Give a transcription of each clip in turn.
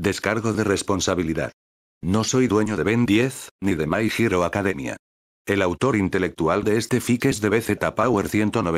Descargo de responsabilidad. No soy dueño de Ben 10, ni de My Hero Academia. El autor intelectual de este fic es de BZ Power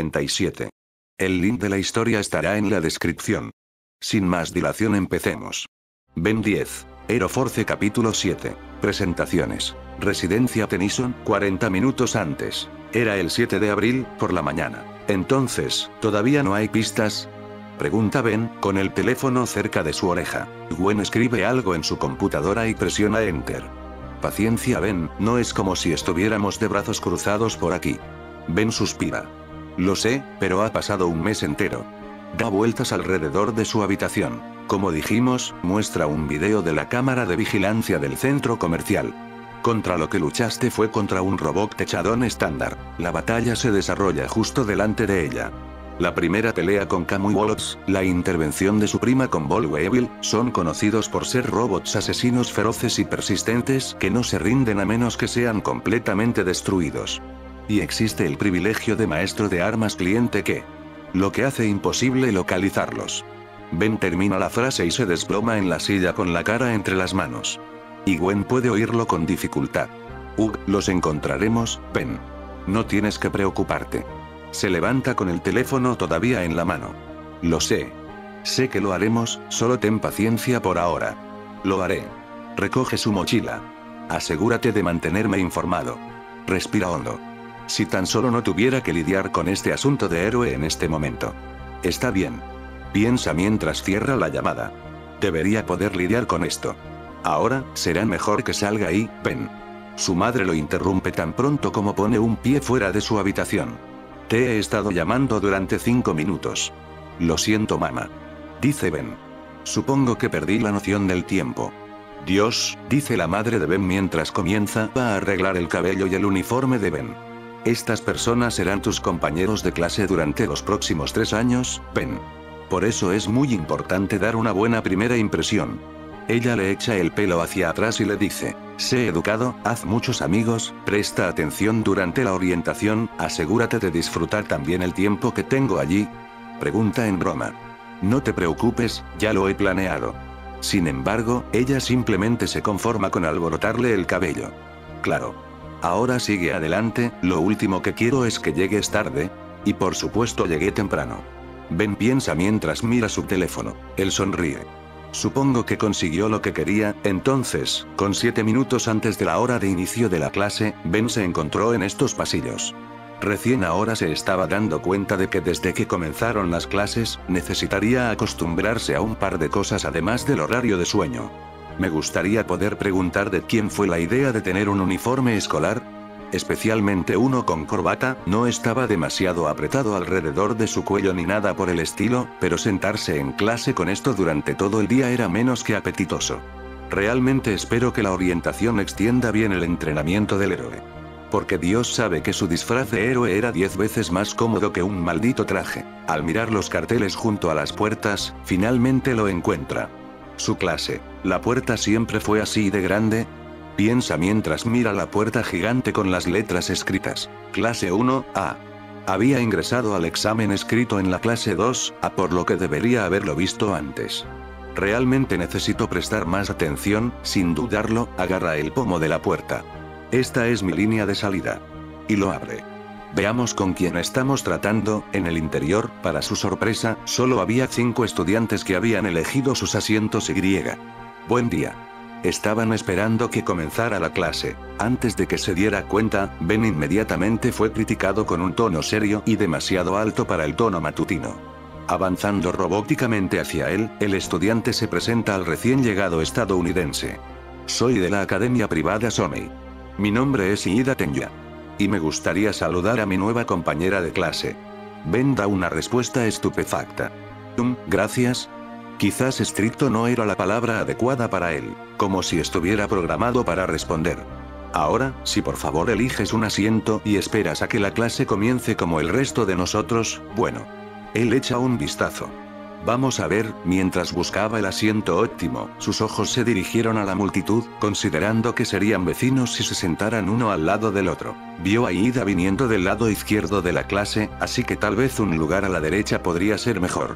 197. El link de la historia estará en la descripción. Sin más dilación, empecemos. Ben 10. Hero Force capítulo 7. Presentaciones. Residencia Tennyson, 40 minutos antes. Era el 7 de abril, por la mañana. Entonces, ¿todavía no hay pistas? Pregunta Ben, con el teléfono cerca de su oreja. Gwen escribe algo en su computadora y presiona Enter. Paciencia, Ben, no es como si estuviéramos de brazos cruzados por aquí. Ben suspira. Lo sé, pero ha pasado un mes entero. Da vueltas alrededor de su habitación. Como dijimos, muestra un video de la cámara de vigilancia del centro comercial. Contra lo que luchaste fue contra un robot techadón estándar. La batalla se desarrolla justo delante de ella. La primera pelea con Kamui Wolves, la intervención de su prima con Volweevil, son conocidos por ser robots asesinos feroces y persistentes que no se rinden a menos que sean completamente destruidos. Y existe el privilegio de maestro de armas cliente lo que hace imposible localizarlos. Ben termina la frase y se desploma en la silla con la cara entre las manos. Y Gwen puede oírlo con dificultad. Los encontraremos, Ben. No tienes que preocuparte. Se levanta con el teléfono todavía en la mano. Lo sé. Sé que lo haremos, solo ten paciencia por ahora. Lo haré. Recoge su mochila. Asegúrate de mantenerme informado. Respira hondo. Si tan solo no tuviera que lidiar con este asunto de héroe en este momento. Está bien. Piensa mientras cierra la llamada. Debería poder lidiar con esto. Ahora, será mejor que salga ahí, Ben. Su madre lo interrumpe tan pronto como pone un pie fuera de su habitación. Te he estado llamando durante 5 minutos. Lo siento, mamá. Dice Ben. Supongo que perdí la noción del tiempo. Dios, dice la madre de Ben mientras comienza a arreglar el cabello y el uniforme de Ben. Estas personas serán tus compañeros de clase durante los próximos 3 años, Ben. Por eso es muy importante dar una buena primera impresión. Ella le echa el pelo hacia atrás y le dice, sé educado, haz muchos amigos, presta atención durante la orientación, asegúrate de disfrutar también el tiempo que tengo allí. Pregunta en broma. No te preocupes, ya lo he planeado. Sin embargo, ella simplemente se conforma con alborotarle el cabello. Claro. Ahora sigue adelante, lo último que quiero es que llegues tarde. Y por supuesto llegué temprano. Ben piensa mientras mira su teléfono. Él sonríe. Supongo que consiguió lo que quería, entonces, con 7 minutos antes de la hora de inicio de la clase, Ben se encontró en estos pasillos. Recién ahora se estaba dando cuenta de que desde que comenzaron las clases, necesitaría acostumbrarse a un par de cosas además del horario de sueño. Me gustaría poder preguntar de quién fue la idea de tener un uniforme escolar. Especialmente uno con corbata, no estaba demasiado apretado alrededor de su cuello ni nada por el estilo, pero sentarse en clase con esto durante todo el día era menos que apetitoso. Realmente espero que la orientación extienda bien el entrenamiento del héroe. Porque Dios sabe que su disfraz de héroe era 10 veces más cómodo que un maldito traje. Al mirar los carteles junto a las puertas, finalmente lo encuentra. Su clase. ¿La puerta siempre fue así de grande? Piensa mientras mira la puerta gigante con las letras escritas. Clase 1A. Había ingresado al examen escrito en la clase 2A, por lo que debería haberlo visto antes. Realmente necesito prestar más atención, sin dudarlo, agarra el pomo de la puerta. Esta es mi línea de salida. Y lo abre. Veamos con quién estamos tratando. En el interior, para su sorpresa, solo había 5 estudiantes que habían elegido sus asientos y. Buen día. Estaban esperando que comenzara la clase. Antes de que se diera cuenta, Ben inmediatamente fue criticado con un tono serio y demasiado alto para el tono matutino. Avanzando robóticamente hacia él, el estudiante se presenta al recién llegado estadounidense. Soy de la academia privada Somei. Mi nombre es Iida Tenya. Y me gustaría saludar a mi nueva compañera de clase. Ben da una respuesta estupefacta. Gracias. Quizás estricto no era la palabra adecuada para él, como si estuviera programado para responder. Ahora, si por favor eliges un asiento y esperas a que la clase comience como el resto de nosotros, bueno. Él echa un vistazo. Vamos a ver, mientras buscaba el asiento óptimo, sus ojos se dirigieron a la multitud, considerando que serían vecinos si se sentaran uno al lado del otro. Vio a Iida viniendo del lado izquierdo de la clase, así que tal vez un lugar a la derecha podría ser mejor.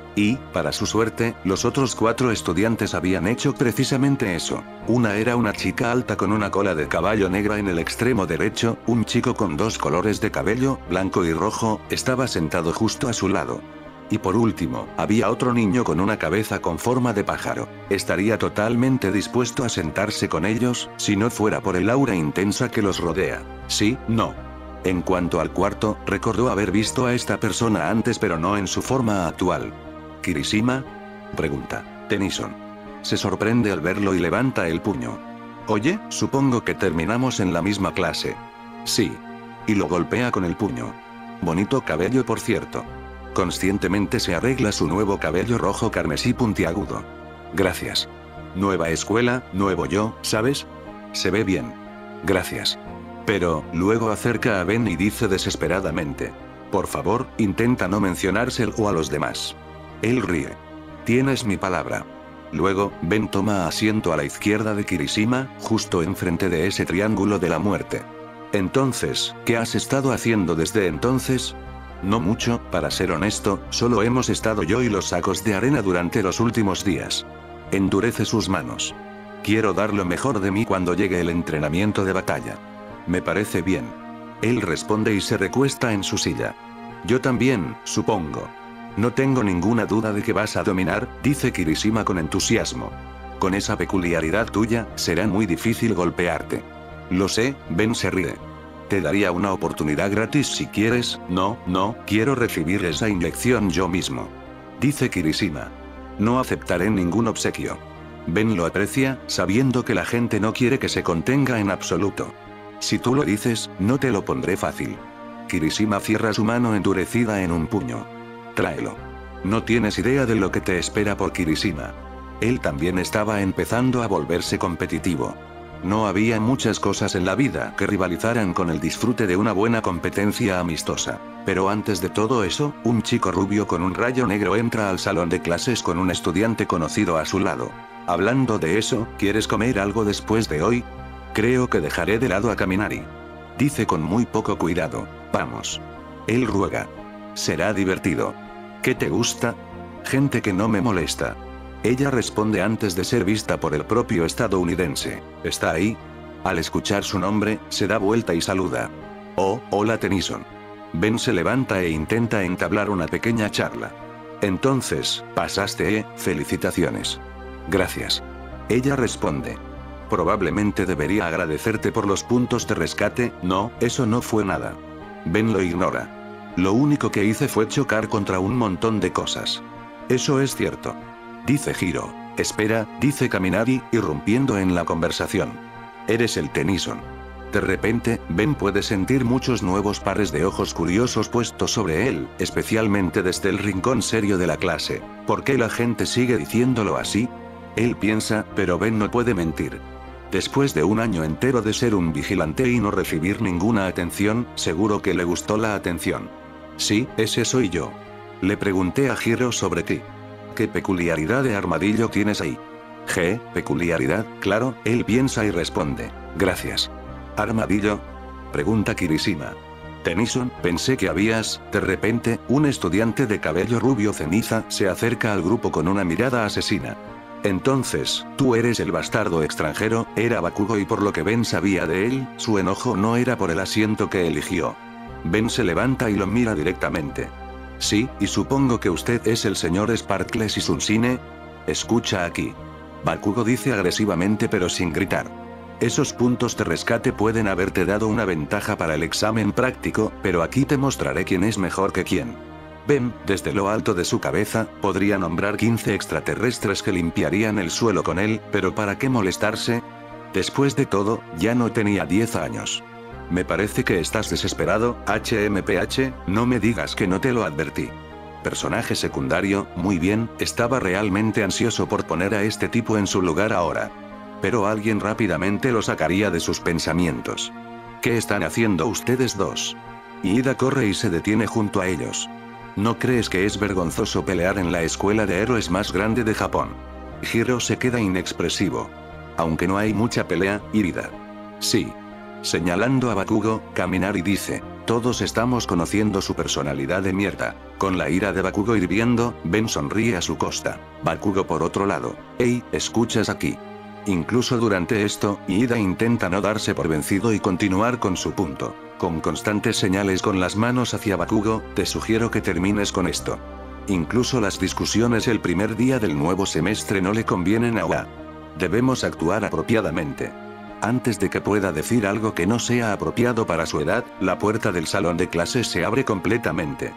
Y, para su suerte, los otros 4 estudiantes habían hecho precisamente eso. Una era una chica alta con una cola de caballo negra en el extremo derecho, un chico con 2 colores de cabello, blanco y rojo, estaba sentado justo a su lado. Y por último, había otro niño con una cabeza con forma de pájaro. Estaría totalmente dispuesto a sentarse con ellos, si no fuera por el aura intensa que los rodea. Sí, no. En cuanto al cuarto, recordó haber visto a esta persona antes pero no en su forma actual. ¿Kirishima? Pregunta Tennyson. Se sorprende al verlo y levanta el puño. Oye, supongo que terminamos en la misma clase. Sí. Y lo golpea con el puño. Bonito cabello por cierto. Conscientemente se arregla su nuevo cabello rojo carmesí puntiagudo. Gracias. Nueva escuela, nuevo yo, ¿sabes? Se ve bien. Gracias. Pero, luego acerca a Ben y dice desesperadamente. Por favor, intenta no mencionárselo a los demás. Él ríe. Tienes mi palabra. Luego, Ben toma asiento a la izquierda de Kirishima, justo enfrente de ese triángulo de la muerte. Entonces, ¿qué has estado haciendo desde entonces? No mucho, para ser honesto, solo hemos estado yo y los sacos de arena durante los últimos días. Endurece sus manos. Quiero dar lo mejor de mí cuando llegue el entrenamiento de batalla. Me parece bien. Él responde y se recuesta en su silla. Yo también, supongo. No tengo ninguna duda de que vas a dominar, dice Kirishima con entusiasmo. Con esa peculiaridad tuya, será muy difícil golpearte. Lo sé, Ben se ríe. Te daría una oportunidad gratis si quieres. No, quiero recibir esa inyección yo mismo. Dice Kirishima. No aceptaré ningún obsequio. Ben lo aprecia, sabiendo que la gente no quiere que se contenga en absoluto. Si tú lo dices, no te lo pondré fácil. Kirishima cierra su mano endurecida en un puño. Tráelo. No tienes idea de lo que te espera por Kirishima. Él también estaba empezando a volverse competitivo. No había muchas cosas en la vida que rivalizaran con el disfrute de una buena competencia amistosa. Pero antes de todo eso, un chico rubio con un rayo negro entra al salón de clases con un estudiante conocido a su lado. Hablando de eso, ¿quieres comer algo después de hoy? Creo que dejaré de lado a Kaminari. Dice con muy poco cuidado. Vamos. Él ruega. Será divertido. ¿Qué te gusta? Gente que no me molesta. Ella responde antes de ser vista por el propio estadounidense. ¿Está ahí? Al escuchar su nombre, se da vuelta y saluda. Oh, hola Tennyson. Ben se levanta e intenta entablar una pequeña charla. Entonces, pasaste, felicitaciones. Gracias. Ella responde. Probablemente debería agradecerte por los puntos de rescate. No, eso no fue nada. Ben lo ignora. Lo único que hice fue chocar contra un montón de cosas. Eso es cierto. Dice Hiro. Espera, dice Kaminari, irrumpiendo en la conversación. Eres el Tennyson. De repente, Ben puede sentir muchos nuevos pares de ojos curiosos puestos sobre él, especialmente desde el rincón serio de la clase. ¿Por qué la gente sigue diciéndolo así? Él piensa, pero Ben no puede mentir. Después de un año entero de ser un vigilante y no recibir ninguna atención, seguro que le gustó la atención. Sí, ese soy yo. Le pregunté a Hiro sobre ti. ¿Qué peculiaridad de armadillo tienes ahí? Peculiaridad, claro, él piensa y responde. Gracias. ¿Armadillo? Pregunta Kirishima. Tennyson, pensé que habías. De repente, un estudiante de cabello rubio ceniza se acerca al grupo con una mirada asesina. Entonces, tú eres el bastardo extranjero, era Bakugo y por lo que Ben sabía de él, su enojo no era por el asiento que eligió. Ben se levanta y lo mira directamente. Sí, y supongo que usted es el señor Sparkles y Sunsine. Escucha aquí. Bakugo dice agresivamente pero sin gritar. Esos puntos de rescate pueden haberte dado una ventaja para el examen práctico, pero aquí te mostraré quién es mejor que quién. Ben, desde lo alto de su cabeza, podría nombrar 15 extraterrestres que limpiarían el suelo con él, pero ¿para qué molestarse? Después de todo, ya no tenía 10 años. Me parece que estás desesperado, HMPH, no me digas que no te lo advertí. Personaje secundario, muy bien, estaba realmente ansioso por poner a este tipo en su lugar ahora. Pero alguien rápidamente lo sacaría de sus pensamientos. ¿Qué están haciendo ustedes dos? Ida corre y se detiene junto a ellos. ¿No crees que es vergonzoso pelear en la escuela de héroes más grande de Japón? Hiro se queda inexpresivo. Aunque no hay mucha pelea, Ida. Sí. Señalando a Bakugo, Kaminari dice, Todos estamos conociendo su personalidad de mierda. Con la ira de Bakugo hirviendo, Ben sonríe a su costa. Bakugo por otro lado. Hey, ¿escuchas aquí? Incluso durante esto, Iida intenta no darse por vencido y continuar con su punto. Con constantes señales con las manos hacia Bakugo, te sugiero que termines con esto. Incluso las discusiones el primer día del nuevo semestre no le convienen a Wa. Debemos actuar apropiadamente. Antes de que pueda decir algo que no sea apropiado para su edad, la puerta del salón de clases se abre completamente.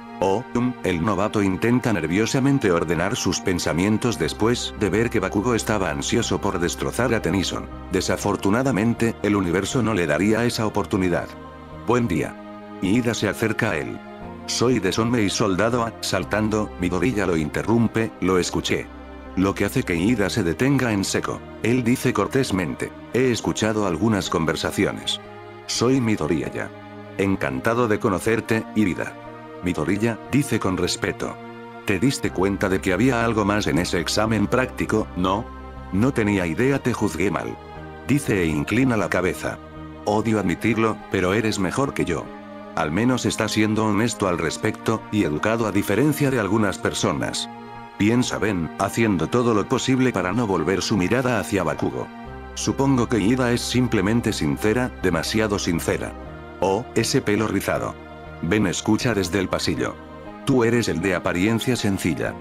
El novato intenta nerviosamente ordenar sus pensamientos después de ver que Bakugo estaba ansioso por destrozar a Tennyson. Desafortunadamente, el universo no le daría esa oportunidad. Buen día. Iida se acerca a él. Soy de Sonmei soldado A, saltando, Midoriya lo interrumpe, lo escuché. Lo que hace que Iida se detenga en seco. Él dice cortésmente, he escuchado algunas conversaciones. Soy Midoriya. Encantado de conocerte, Iida. Midoriya, dice con respeto. ¿Te diste cuenta de que había algo más en ese examen práctico, no? No tenía idea, te juzgué mal. Dice e inclina la cabeza. Odio admitirlo, pero eres mejor que yo. Al menos estás siendo honesto al respecto, y educado a diferencia de algunas personas. Piensa Ben, haciendo todo lo posible para no volver su mirada hacia Bakugo. Supongo que Iida es simplemente sincera, demasiado sincera. Oh, ese pelo rizado. Ben escucha desde el pasillo. Tú eres el de apariencia sencilla.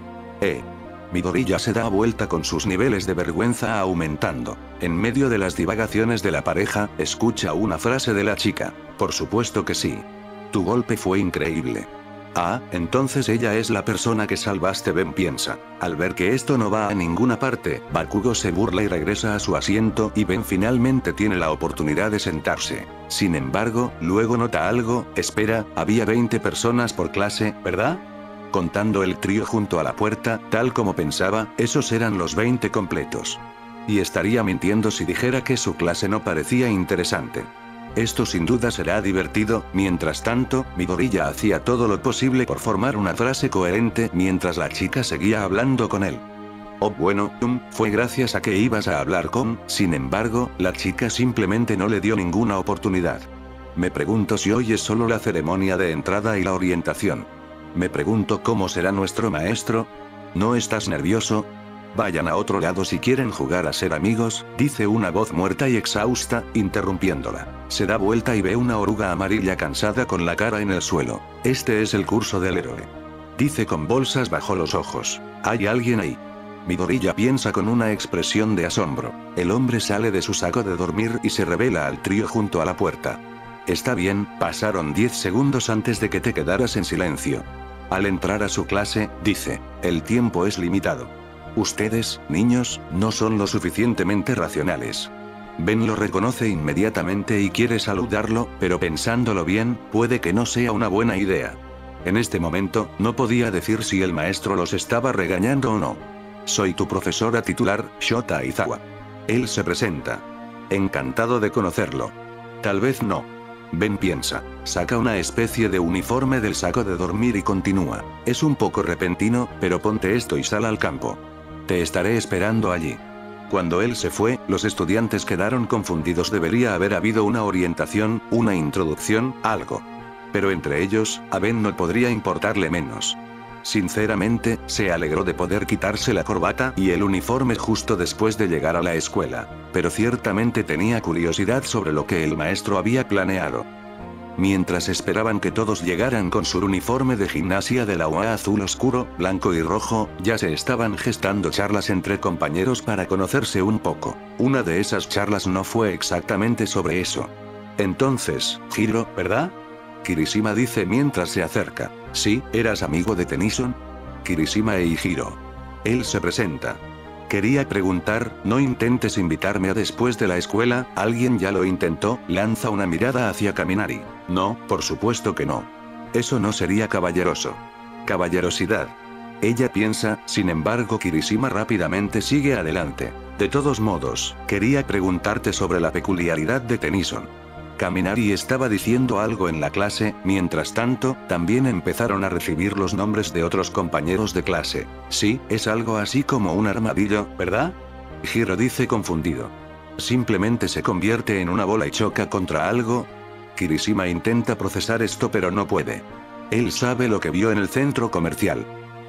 Midoriya se da vuelta con sus niveles de vergüenza aumentando. En medio de las divagaciones de la pareja, escucha una frase de la chica. Por supuesto que sí. Tu golpe fue increíble. Ah, entonces ella es la persona que salvaste, Ben piensa. Al ver que esto no va a ninguna parte, Bakugo se burla y regresa a su asiento y Ben finalmente tiene la oportunidad de sentarse. Sin embargo, luego nota algo, espera, había 20 personas por clase, ¿verdad? Contando el trío junto a la puerta, tal como pensaba, esos eran los 20 completos. Y estaría mintiendo si dijera que su clase no parecía interesante. Esto sin duda será divertido. Mientras tanto, Midoriya hacía todo lo posible por formar una frase coherente mientras la chica seguía hablando con él. Oh bueno, fue gracias a que ibas a hablar con, sin embargo, la chica simplemente no le dio ninguna oportunidad. Me pregunto si hoy es solo la ceremonia de entrada y la orientación. Me pregunto cómo será nuestro maestro. ¿No estás nervioso? Vayan a otro lado si quieren jugar a ser amigos, dice una voz muerta y exhausta, interrumpiéndola. Se da vuelta y ve una oruga amarilla cansada con la cara en el suelo. Este es el curso del héroe. Dice con bolsas bajo los ojos. ¿Hay alguien ahí? Midoriya piensa con una expresión de asombro. El hombre sale de su saco de dormir y se revela al trío junto a la puerta. Está bien, pasaron 10 segundos antes de que te quedaras en silencio. Al entrar a su clase, dice, el tiempo es limitado. Ustedes, niños, no son lo suficientemente racionales. Ben lo reconoce inmediatamente y quiere saludarlo, pero pensándolo bien, puede que no sea una buena idea. En este momento, no podía decir si el maestro los estaba regañando o no. Soy tu profesora titular, Shota Aizawa. Él se presenta. Encantado de conocerlo. Tal vez no. Ben piensa, saca una especie de uniforme del saco de dormir y continúa. Es un poco repentino, pero ponte esto y sal al campo. Te estaré esperando allí. Cuando él se fue, los estudiantes quedaron confundidos. Debería haber habido una orientación, una introducción, algo. Pero entre ellos, a Ben no podría importarle menos. Sinceramente, se alegró de poder quitarse la corbata y el uniforme justo después de llegar a la escuela. Pero ciertamente tenía curiosidad sobre lo que el maestro había planeado. Mientras esperaban que todos llegaran con su uniforme de gimnasia de la UA azul oscuro, blanco y rojo, ya se estaban gestando charlas entre compañeros para conocerse un poco. Una de esas charlas no fue exactamente sobre eso. Entonces, Hiro, ¿verdad? Kirishima dice mientras se acerca. Sí, ¿eras amigo de Tennyson? Kirishima e Hiro. Él se presenta. Quería preguntar, no intentes invitarme a después de la escuela, ¿alguien ya lo intentó? Lanza una mirada hacia Kaminari. No, por supuesto que no. Eso no sería caballeroso. Caballerosidad. Ella piensa, sin embargo Kirishima rápidamente sigue adelante. De todos modos, quería preguntarte sobre la peculiaridad de Tennyson. Kaminari estaba diciendo algo en la clase, mientras tanto, también empezaron a recibir los nombres de otros compañeros de clase. Sí, es algo así como un armadillo, ¿verdad? Hiro dice confundido. Simplemente se convierte en una bola y choca contra algo. Kirishima intenta procesar esto pero no puede. Él sabe lo que vio en el centro comercial.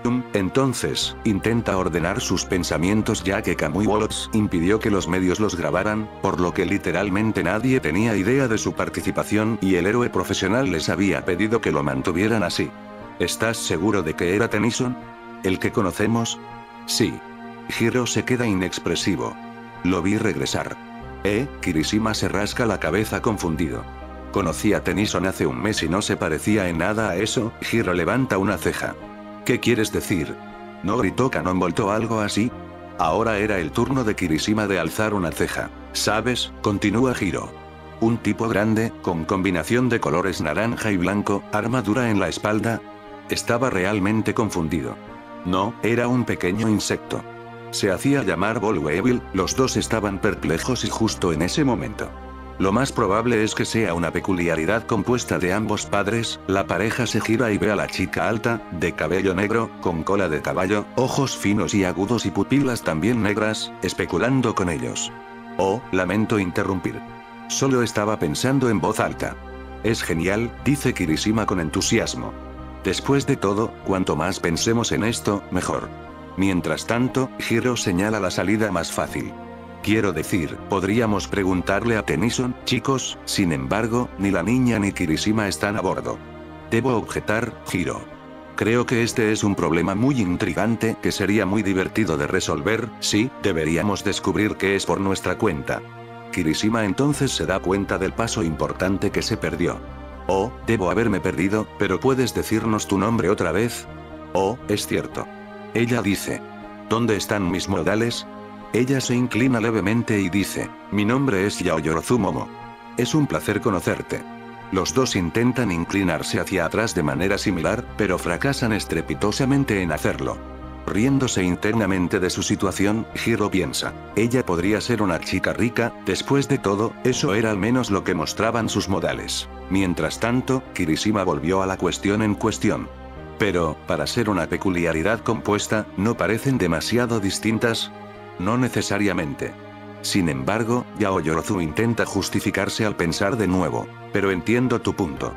Entonces, intenta ordenar sus pensamientos ya que Kamui Wolves impidió que los medios los grabaran, por lo que literalmente nadie tenía idea de su participación y el héroe profesional les había pedido que lo mantuvieran así. ¿Estás seguro de que era Tennyson? ¿El que conocemos? Sí. Hiro se queda inexpresivo. Lo vi regresar. Kirishima se rasca la cabeza confundido. Conocí a Tennyson hace un mes y no se parecía en nada a eso. Hiro levanta una ceja. ¿Qué quieres decir? ¿No gritó Kanon Bolt o algo así? Ahora era el turno de Kirishima de alzar una ceja. ¿Sabes? Continúa Hiro. Un tipo grande, con combinación de colores naranja y blanco, armadura en la espalda. Estaba realmente confundido. No, era un pequeño insecto. Se hacía llamar Volweevil, los dos estaban perplejos y justo en ese momento. Lo más probable es que sea una peculiaridad compuesta de ambos padres. La pareja se gira y ve a la chica alta, de cabello negro, con cola de caballo, ojos finos y agudos y pupilas también negras, especulando con ellos. Oh, lamento interrumpir. Solo estaba pensando en voz alta. Es genial, dice Kirishima con entusiasmo. Después de todo, cuanto más pensemos en esto, mejor. Mientras tanto, Hiro señala la salida más fácil. Quiero decir, podríamos preguntarle a Tennyson, chicos, sin embargo, ni la niña ni Kirishima están a bordo. Debo objetar, Hiro. Creo que este es un problema muy intrigante que sería muy divertido de resolver. Sí, deberíamos descubrir qué es por nuestra cuenta. Kirishima entonces se da cuenta del paso importante que se perdió. Oh, debo haberme perdido, pero ¿puedes decirnos tu nombre otra vez? Oh, es cierto. Ella dice. ¿Dónde están mis modales? Ella se inclina levemente y dice, mi nombre es Yaoyorozu Momo. Es un placer conocerte. Los dos intentan inclinarse hacia atrás de manera similar, pero fracasan estrepitosamente en hacerlo. Riéndose internamente de su situación, Hiro piensa, ella podría ser una chica rica, después de todo, eso era al menos lo que mostraban sus modales. Mientras tanto, Kirishima volvió a la cuestión en cuestión. Pero, para ser una peculiaridad compuesta, ¿no parecen demasiado distintas? No necesariamente. Sin embargo, Yaoyorozu intenta justificarse al pensar de nuevo. Pero entiendo tu punto.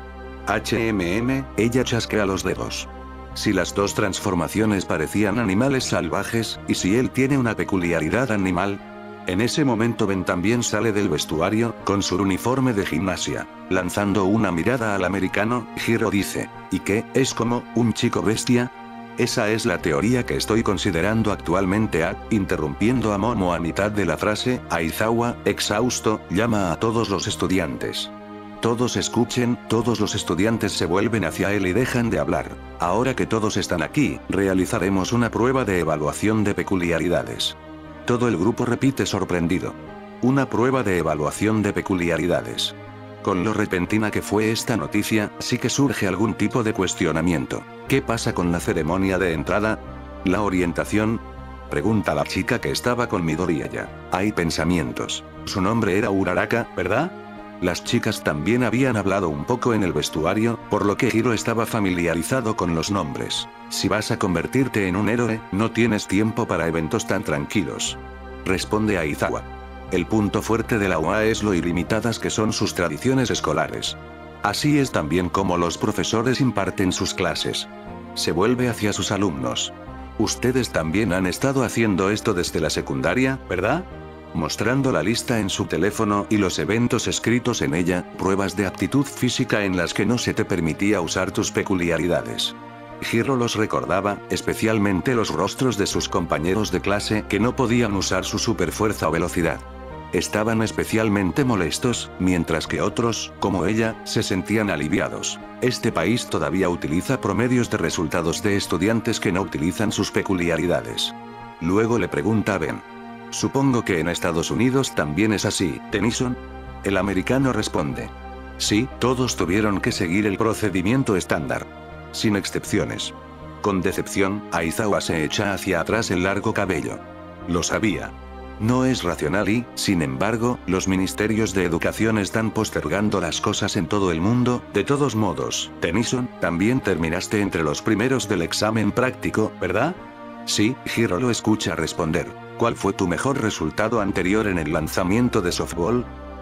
Ella chasquea los dedos. Si las dos transformaciones parecían animales salvajes, y si él tiene una peculiaridad animal. En ese momento Ben también sale del vestuario, con su uniforme de gimnasia. Lanzando una mirada al americano, Hiro dice, ¿y qué, es como, un chico bestia? Esa es la teoría que estoy considerando actualmente. Interrumpiendo a Momo a mitad de la frase, Aizawa, exhausto, llama a todos los estudiantes. Todos escuchen, todos los estudiantes se vuelven hacia él y dejan de hablar. Ahora que todos están aquí, realizaremos una prueba de evaluación de peculiaridades. Todo el grupo repite sorprendido. Una prueba de evaluación de peculiaridades. Con lo repentina que fue esta noticia, sí que surge algún tipo de cuestionamiento. ¿Qué pasa con la ceremonia de entrada? ¿La orientación? Pregunta la chica que estaba con Midoriyaya. Hay pensamientos. Su nombre era Uraraka, ¿verdad? Las chicas también habían hablado un poco en el vestuario, por lo que Hiro estaba familiarizado con los nombres. Si vas a convertirte en un héroe, no tienes tiempo para eventos tan tranquilos. Responde Aizawa. El punto fuerte de la UA es lo ilimitadas que son sus tradiciones escolares. Así es también como los profesores imparten sus clases. Se vuelve hacia sus alumnos. Ustedes también han estado haciendo esto desde la secundaria, ¿verdad? Mostrando la lista en su teléfono y los eventos escritos en ella, pruebas de aptitud física en las que no se te permitía usar tus peculiaridades. Hiro los recordaba, especialmente los rostros de sus compañeros de clase que no podían usar su superfuerza o velocidad. Estaban especialmente molestos, mientras que otros, como ella, se sentían aliviados. Este país todavía utiliza promedios de resultados de estudiantes que no utilizan sus peculiaridades. Luego le pregunta a Ben. Supongo que en Estados Unidos también es así, Tennyson. El americano responde. Sí, todos tuvieron que seguir el procedimiento estándar. Sin excepciones. Con decepción, Aizawa se echa hacia atrás el largo cabello. Lo sabía. No es racional y, sin embargo, los ministerios de educación están postergando las cosas en todo el mundo. De todos modos, Tennyson, también terminaste entre los primeros del examen práctico, ¿verdad? Sí, Hiro lo escucha responder. ¿Cuál fue tu mejor resultado anterior en el lanzamiento de softball?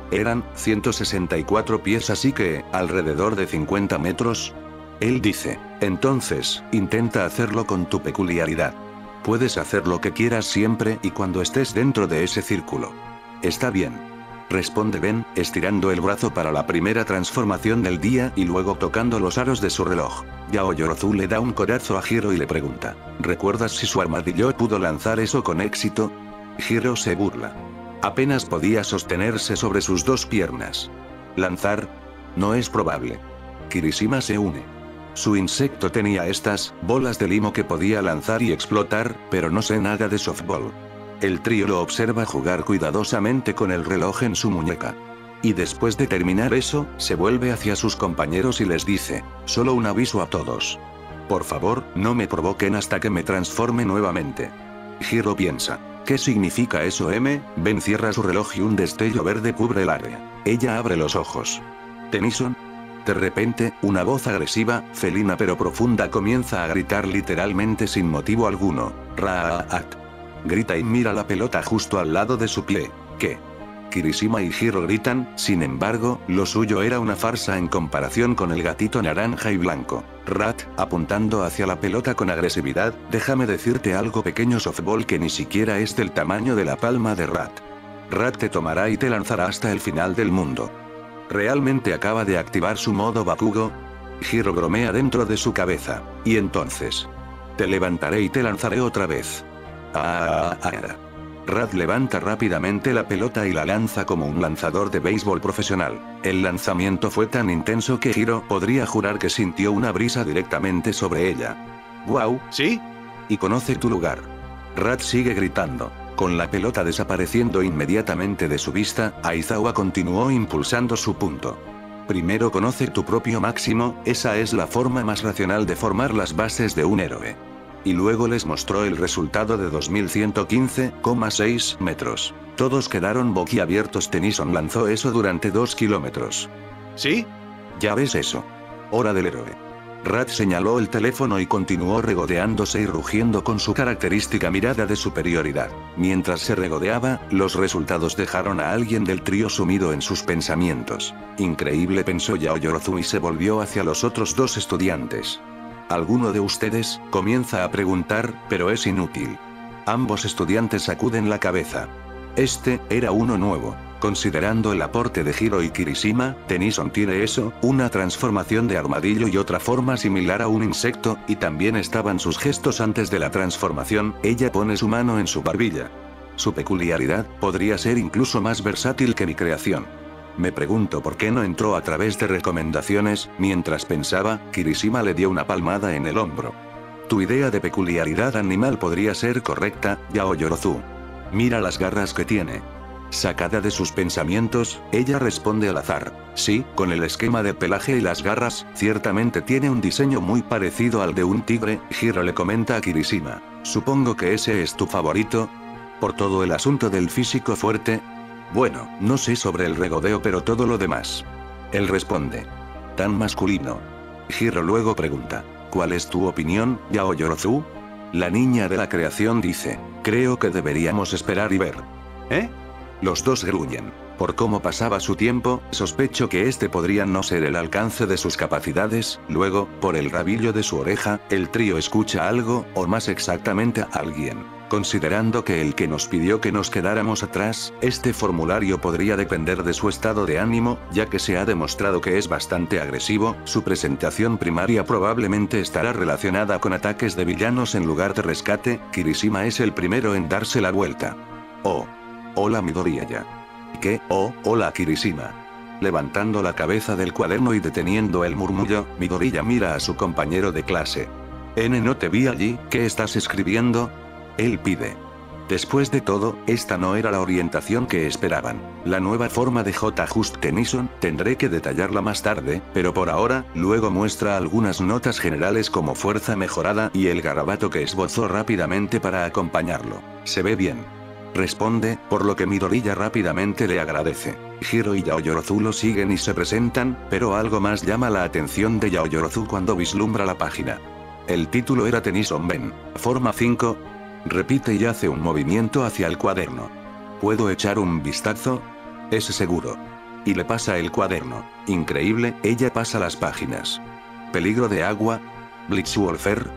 Eran 164 pies, así que, alrededor de 50 metros. Él dice, entonces, intenta hacerlo con tu peculiaridad. Puedes hacer lo que quieras siempre y cuando estés dentro de ese círculo. Está bien. Responde Ben, estirando el brazo para la primera transformación del día y luego tocando los aros de su reloj. Yaoyorozu le da un codazo a Hiro y le pregunta, ¿recuerdas si su armadillo pudo lanzar eso con éxito? Hiro se burla. Apenas podía sostenerse sobre sus dos piernas. ¿Lanzar? No es probable. Kirishima se une. Su insecto tenía estas bolas de limo que podía lanzar y explotar, pero no sé nada de softball. El trío lo observa jugar cuidadosamente con el reloj en su muñeca. Y después de terminar eso, se vuelve hacia sus compañeros y les dice, solo un aviso a todos. Por favor, no me provoquen hasta que me transforme nuevamente. Hiro piensa, ¿qué significa eso? Ben cierra su reloj y un destello verde cubre el área. Ella abre los ojos. ¿Tennyson? De repente, una voz agresiva, felina pero profunda comienza a gritar literalmente sin motivo alguno. Raat. Grita y mira la pelota justo al lado de su pie. ¿Qué? Kirishima y Hiro gritan, sin embargo, lo suyo era una farsa en comparación con el gatito naranja y blanco. Rat, apuntando hacia la pelota con agresividad, déjame decirte algo pequeño, softball que ni siquiera es del tamaño de la palma de Rat. Rat te tomará y te lanzará hasta el final del mundo. ¿Realmente acaba de activar su modo Bakugo? Hiro bromea dentro de su cabeza. Y entonces, te levantaré y te lanzaré otra vez. Rat levanta rápidamente la pelota y la lanza como un lanzador de béisbol profesional. El lanzamiento fue tan intenso que Hiro podría jurar que sintió una brisa directamente sobre ella. ¡Guau! ¿Sí? Y conoce tu lugar. Rat sigue gritando. Con la pelota desapareciendo inmediatamente de su vista, Aizawa continuó impulsando su punto. Primero conoce tu propio máximo, esa es la forma más racional de formar las bases de un héroe. Y luego les mostró el resultado de 2115,6 metros. Todos quedaron boquiabiertos. Tennyson lanzó eso durante 2 kilómetros. ¿Sí? Ya ves eso. Hora del héroe. Rat señaló el teléfono y continuó regodeándose y rugiendo con su característica mirada de superioridad. Mientras se regodeaba, los resultados dejaron a alguien del trío sumido en sus pensamientos. Increíble, pensó Yaoyorozu y se volvió hacia los otros dos estudiantes. ¿Alguno de ustedes? Comienza a preguntar, pero es inútil. Ambos estudiantes sacuden la cabeza. Este era uno nuevo. Considerando el aporte de Hiro y Kirishima, Tennyson tiene eso, una transformación de armadillo y otra forma similar a un insecto, y también estaban sus gestos antes de la transformación. Ella pone su mano en su barbilla. Su peculiaridad podría ser incluso más versátil que mi creación. Me pregunto por qué no entró a través de recomendaciones. Mientras pensaba, Kirishima le dio una palmada en el hombro. Tu idea de peculiaridad animal podría ser correcta, Yaoyorozu. Mira las garras que tiene. Sacada de sus pensamientos, ella responde al azar. Sí, con el esquema de pelaje y las garras, ciertamente tiene un diseño muy parecido al de un tigre. Hiro le comenta a Kirishima. Supongo que ese es tu favorito. ¿Por todo el asunto del físico fuerte? Bueno, no sé sobre el regodeo, pero todo lo demás. Él responde. Tan masculino. Hiro luego pregunta. ¿Cuál es tu opinión, Yaoyorozu? La niña de la creación dice. Creo que deberíamos esperar y ver. ¿Eh? Los dos gruñen. Por cómo pasaba su tiempo, sospecho que este podría no ser el alcance de sus capacidades. Luego, por el rabillo de su oreja, el trío escucha algo, o más exactamente a alguien. Considerando que el que nos pidió que nos quedáramos atrás, este formulario podría depender de su estado de ánimo, ya que se ha demostrado que es bastante agresivo. Su presentación primaria probablemente estará relacionada con ataques de villanos en lugar de rescate. Kirishima es el primero en darse la vuelta. Oh. Hola Midoriya. ¿Qué? Oh, hola Kirishima. Levantando la cabeza del cuaderno y deteniendo el murmullo, Midoriya mira a su compañero de clase. No te vi allí, ¿qué estás escribiendo? Él pide. Después de todo, esta no era la orientación que esperaban. La nueva forma de J. Just Tennyson, tendré que detallarla más tarde, pero por ahora, luego muestra algunas notas generales como fuerza mejorada y el garabato que esbozó rápidamente para acompañarlo. Se ve bien. Responde, por lo que Midoriya rápidamente le agradece. Hiro y Yaoyorozu lo siguen y se presentan, pero algo más llama la atención de Yaoyorozu cuando vislumbra la página. El título era Tennyson Ben. Forma 5. Repite y hace un movimiento hacia el cuaderno. ¿Puedo echar un vistazo? Es seguro. Y le pasa el cuaderno. Increíble, ella pasa las páginas. ¿Peligro de agua? ¿Blitzwolfer?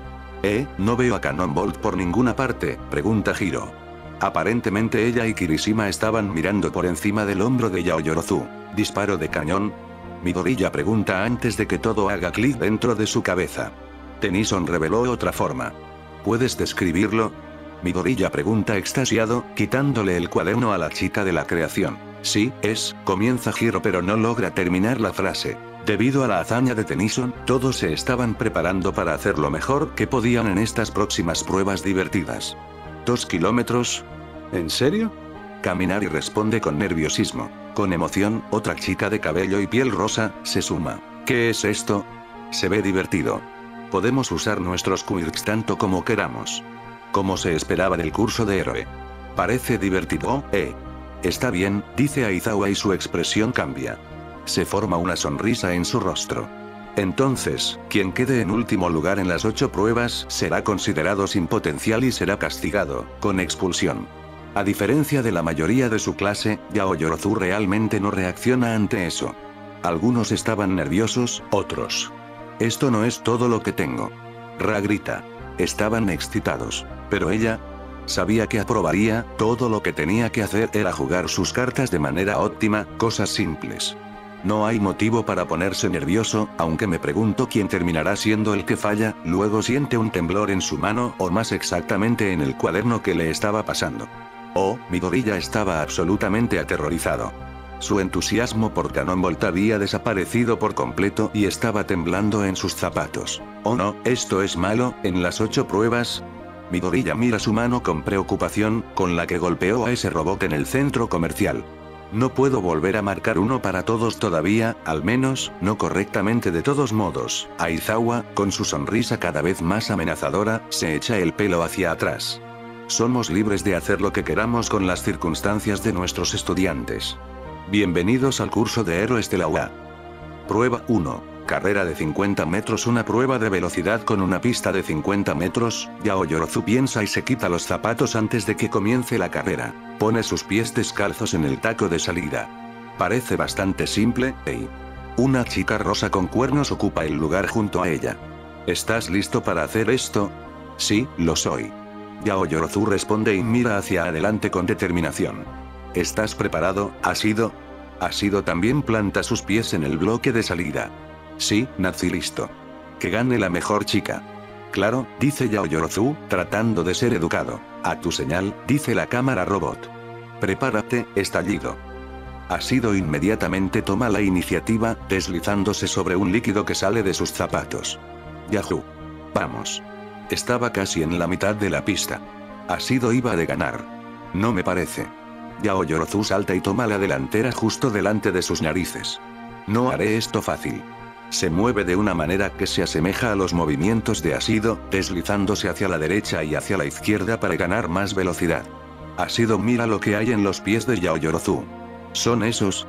No veo a Cannonbolt por ninguna parte, pregunta Hiro. Aparentemente ella y Kirishima estaban mirando por encima del hombro de Yaoyorozu. ¿Disparo de cañón? Midoriya pregunta antes de que todo haga clic dentro de su cabeza. Tennyson reveló otra forma. ¿Puedes describirlo? Midoriya pregunta extasiado, quitándole el cuaderno a la chica de la creación. Sí, comienza Hiro pero no logra terminar la frase. Debido a la hazaña de Tennyson, todos se estaban preparando para hacer lo mejor que podían en estas próximas pruebas divertidas. 2 kilómetros. ¿En serio? Kaminari responde con nerviosismo. Con emoción, otra chica de cabello y piel rosa, se suma. ¿Qué es esto? Se ve divertido. Podemos usar nuestros quirks tanto como queramos. Como se esperaba del curso de héroe. Parece divertido, Está bien, dice Aizawa y su expresión cambia. Se forma una sonrisa en su rostro. Entonces, quien quede en último lugar en las 8 pruebas será considerado sin potencial y será castigado, con expulsión. A diferencia de la mayoría de su clase, Yaoyorozu realmente no reacciona ante eso. Algunos estaban nerviosos, otros. Esto no es todo lo que tengo. Ra grita. Estaban excitados. Pero ella sabía que aprobaría, todo lo que tenía que hacer era jugar sus cartas de manera óptima, cosas simples. No hay motivo para ponerse nervioso, aunque me pregunto quién terminará siendo el que falla, luego siente un temblor en su mano o más exactamente en el cuaderno que le estaba pasando. Midoriya estaba absolutamente aterrorizado. Su entusiasmo por Cannonbolt había desaparecido por completo y estaba temblando en sus zapatos. Oh no, esto es malo, en las 8 pruebas. Midoriya mira su mano con preocupación, con la que golpeó a ese robot en el centro comercial. No puedo volver a marcar uno para todos todavía, al menos, no correctamente de todos modos. Aizawa, con su sonrisa cada vez más amenazadora, se echa el pelo hacia atrás. Somos libres de hacer lo que queramos con las circunstancias de nuestros estudiantes. Bienvenidos al curso de héroes de la UA. Prueba 1. Carrera de 50 metros. Una prueba de velocidad con una pista de 50 metros. Yaoyorozu piensa y se quita los zapatos antes de que comience la carrera. Pone sus pies descalzos en el taco de salida. Parece bastante simple, Una chica rosa con cuernos ocupa el lugar junto a ella. ¿Estás listo para hacer esto? Sí, lo soy. Yaoyorozu responde y mira hacia adelante con determinación. ¿Estás preparado, Asido? Asido también planta sus pies en el bloque de salida. Sí, nací listo. Que gane la mejor chica. Claro, dice Yaoyorozu, tratando de ser educado. A tu señal, dice la cámara robot. Prepárate, estallido. Asido inmediatamente toma la iniciativa, deslizándose sobre un líquido que sale de sus zapatos. Yahoo. Vamos. Estaba casi en la mitad de la pista. Asido iba de ganar. No me parece. Yaoyorozu salta y toma la delantera justo delante de sus narices. No haré esto fácil. Se mueve de una manera que se asemeja a los movimientos de Asido, deslizándose hacia la derecha y hacia la izquierda para ganar más velocidad. Asido mira lo que hay en los pies de Yaoyorozu. Son esos.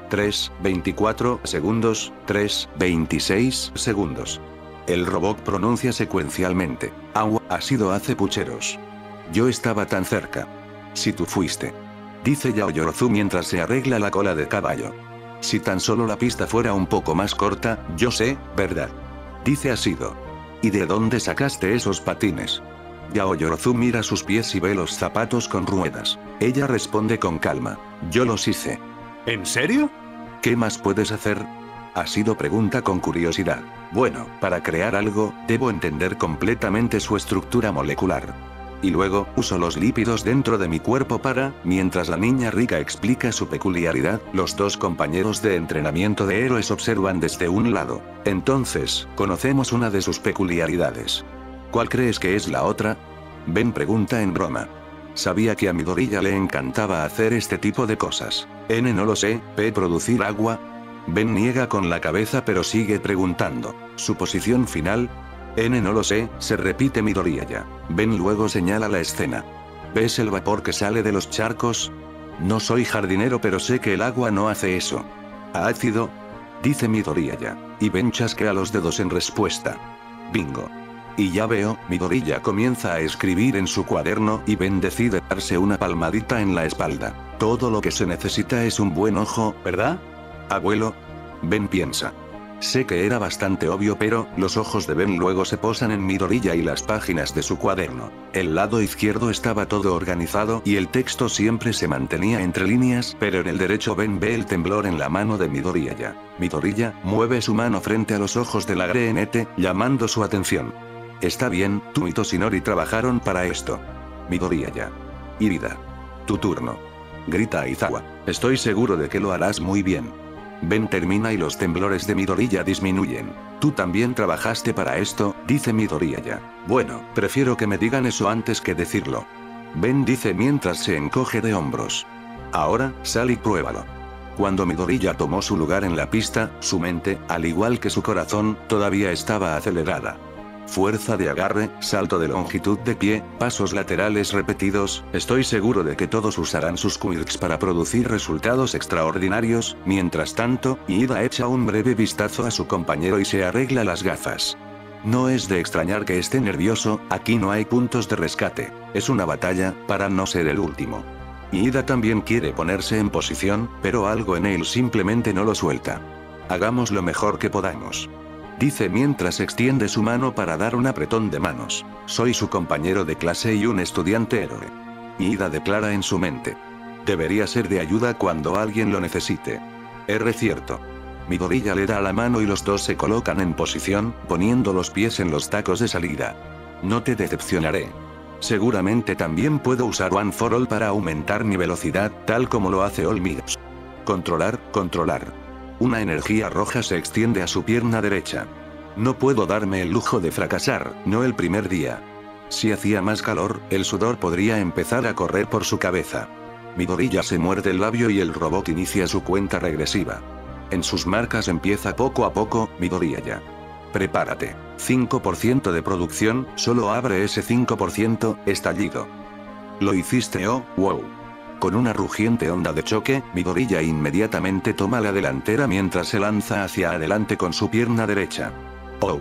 3,24 segundos, 3,26 segundos. El robot pronuncia secuencialmente. Agua, Asido hace pucheros. Yo estaba tan cerca. Si tú fuiste. Dice Yaoyorozu mientras se arregla la cola de caballo. Si tan solo la pista fuera un poco más corta, yo sé, ¿verdad? Dice Asido. ¿Y de dónde sacaste esos patines? Yaoyorozu mira sus pies y ve los zapatos con ruedas. Ella responde con calma. Yo los hice. ¿En serio? ¿Qué más puedes hacer? Asido pregunta con curiosidad. Bueno, para crear algo, debo entender completamente su estructura molecular. Y luego, uso los lípidos dentro de mi cuerpo para, mientras la niña rica explica su peculiaridad, los 2 compañeros de entrenamiento de héroes observan desde un lado. Entonces, conocemos una de sus peculiaridades. ¿Cuál crees que es la otra? Ben pregunta en broma. Sabía que a Midoriya le encantaba hacer este tipo de cosas. N no lo sé, P producir agua. Ben niega con la cabeza pero sigue preguntando. ¿Su posición final? N no lo sé, se repite Midoriya. Ben luego señala la escena. ¿Ves el vapor que sale de los charcos? No soy jardinero pero sé que el agua no hace eso. ¿A ácido? Dice Midoriya. Y Ben chasquea los dedos en respuesta. Bingo. Y ya veo, Midoriya comienza a escribir en su cuaderno y Ben decide darse una palmadita en la espalda. Todo lo que se necesita es un buen ojo, ¿verdad? Abuelo. Ben piensa. Sé que era bastante obvio, pero los ojos de Ben luego se posan en Midoriya y las páginas de su cuaderno. El lado izquierdo estaba todo organizado y el texto siempre se mantenía entre líneas, pero en el derecho Ben ve el temblor en la mano de Midoriya. Midoriya mueve su mano frente a los ojos de la GNT, llamando su atención. Está bien, tú y Toshinori trabajaron para esto. Midoriya. Irida. Tu turno. Grita Aizawa. Estoy seguro de que lo harás muy bien. Ben termina y los temblores de Midoriya disminuyen. Tú también trabajaste para esto, dice Midoriya. Bueno, prefiero que me digan eso antes que decirlo. Ben dice mientras se encoge de hombros. Ahora, sal y pruébalo. Cuando Midoriya tomó su lugar en la pista, su mente, al igual que su corazón, todavía estaba acelerada. Fuerza de agarre, salto de longitud de pie, pasos laterales repetidos, estoy seguro de que todos usarán sus quirks para producir resultados extraordinarios. Mientras tanto, Ida echa un breve vistazo a su compañero y se arregla las gafas. No es de extrañar que esté nervioso, aquí no hay puntos de rescate, es una batalla, para no ser el último. Ida también quiere ponerse en posición, pero algo en él simplemente no lo suelta. Hagamos lo mejor que podamos. Dice mientras extiende su mano para dar un apretón de manos. Soy su compañero de clase y un estudiante héroe. Ida declara en su mente. Debería ser de ayuda cuando alguien lo necesite. Cierto. Midoriya le da la mano y los dos se colocan en posición, poniendo los pies en los tacos de salida. No te decepcionaré. Seguramente también puedo usar One for All para aumentar mi velocidad, tal como lo hace All Might. Controlar. Una energía roja se extiende a su pierna derecha. No puedo darme el lujo de fracasar, no el primer día. Si hacía más calor, el sudor podría empezar a correr por su cabeza. Midoriya se muerde el labio y el robot inicia su cuenta regresiva. En sus marcas empieza poco a poco, Midoriya. Prepárate. 5% de producción, solo abre ese 5%, estallido. Lo hiciste, oh, wow. Con una rugiente onda de choque, Midoriya inmediatamente toma la delantera mientras se lanza hacia adelante con su pierna derecha. Oh.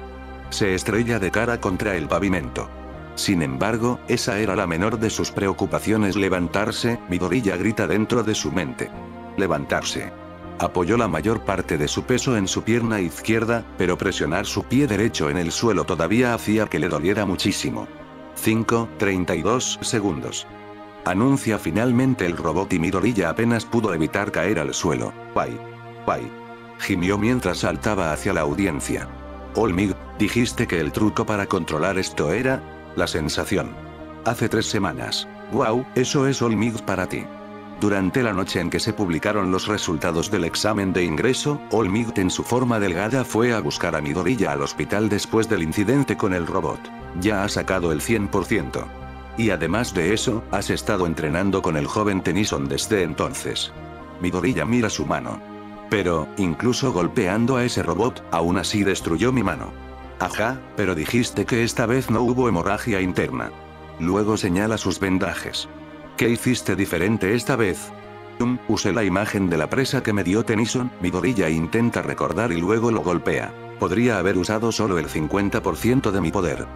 Se estrella de cara contra el pavimento. Sin embargo, esa era la menor de sus preocupaciones. Levantarse, Midoriya grita dentro de su mente. Levantarse. Apoyó la mayor parte de su peso en su pierna izquierda, pero presionar su pie derecho en el suelo todavía hacía que le doliera muchísimo. 32 segundos. Anuncia finalmente el robot y Midoriya apenas pudo evitar caer al suelo. Guay. Gimió mientras saltaba hacia la audiencia. All Might, dijiste que el truco para controlar esto era la sensación. Hace 3 semanas. Wow, eso es All Might para ti. Durante la noche en que se publicaron los resultados del examen de ingreso, All Might en su forma delgada fue a buscar a Midoriya al hospital después del incidente con el robot. Ya ha sacado el 100%. Y además de eso, has estado entrenando con el joven Tennyson desde entonces. Midoriya mira su mano. Pero, incluso golpeando a ese robot, aún así destruyó mi mano. Ajá, pero dijiste que esta vez no hubo hemorragia interna. Luego señala sus vendajes. ¿Qué hiciste diferente esta vez? Usé la imagen de la presa que me dio Tennyson. Midoriya intenta recordar y luego lo golpea. Podría haber usado solo el 50% de mi poder.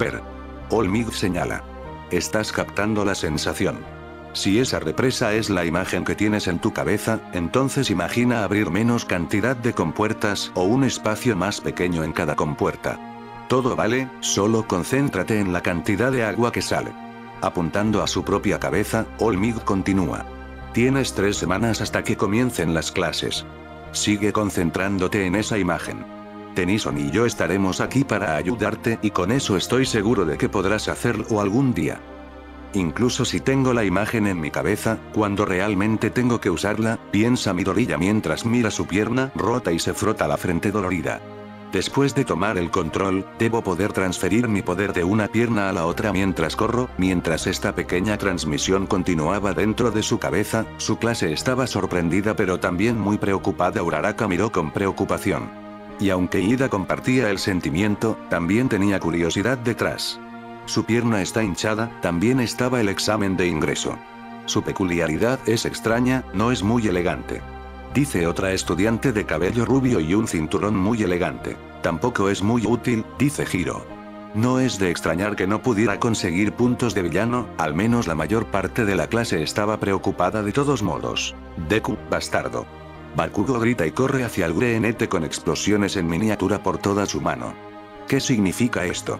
All Might señala. Estás captando la sensación. Si esa represa es la imagen que tienes en tu cabeza, entonces imagina abrir menos cantidad de compuertas o un espacio más pequeño en cada compuerta. Todo vale, solo concéntrate en la cantidad de agua que sale. Apuntando a su propia cabeza, All Might continúa. Tienes 3 semanas hasta que comiencen las clases. Sigue concentrándote en esa imagen. Tennyson y yo estaremos aquí para ayudarte y con eso estoy seguro de que podrás hacerlo algún día. Incluso si tengo la imagen en mi cabeza, cuando realmente tengo que usarla, piensa Midoriya mientras mira su pierna rota y se frota la frente dolorida. Después de tomar el control, debo poder transferir mi poder de una pierna a la otra mientras corro. Mientras esta pequeña transmisión continuaba dentro de su cabeza, su clase estaba sorprendida pero también muy preocupada. Uraraka miró con preocupación. Y aunque Ida compartía el sentimiento, también tenía curiosidad detrás. Su pierna está hinchada, también estaba el examen de ingreso. Su peculiaridad es extraña, no es muy elegante. Dice otra estudiante de cabello rubio y un cinturón muy elegante. Tampoco es muy útil, dice Hiro. No es de extrañar que no pudiera conseguir puntos de villano, al menos la mayor parte de la clase estaba preocupada de todos modos. Deku, bastardo. Bakugo grita y corre hacia el GNT con explosiones en miniatura por toda su mano. ¿Qué significa esto?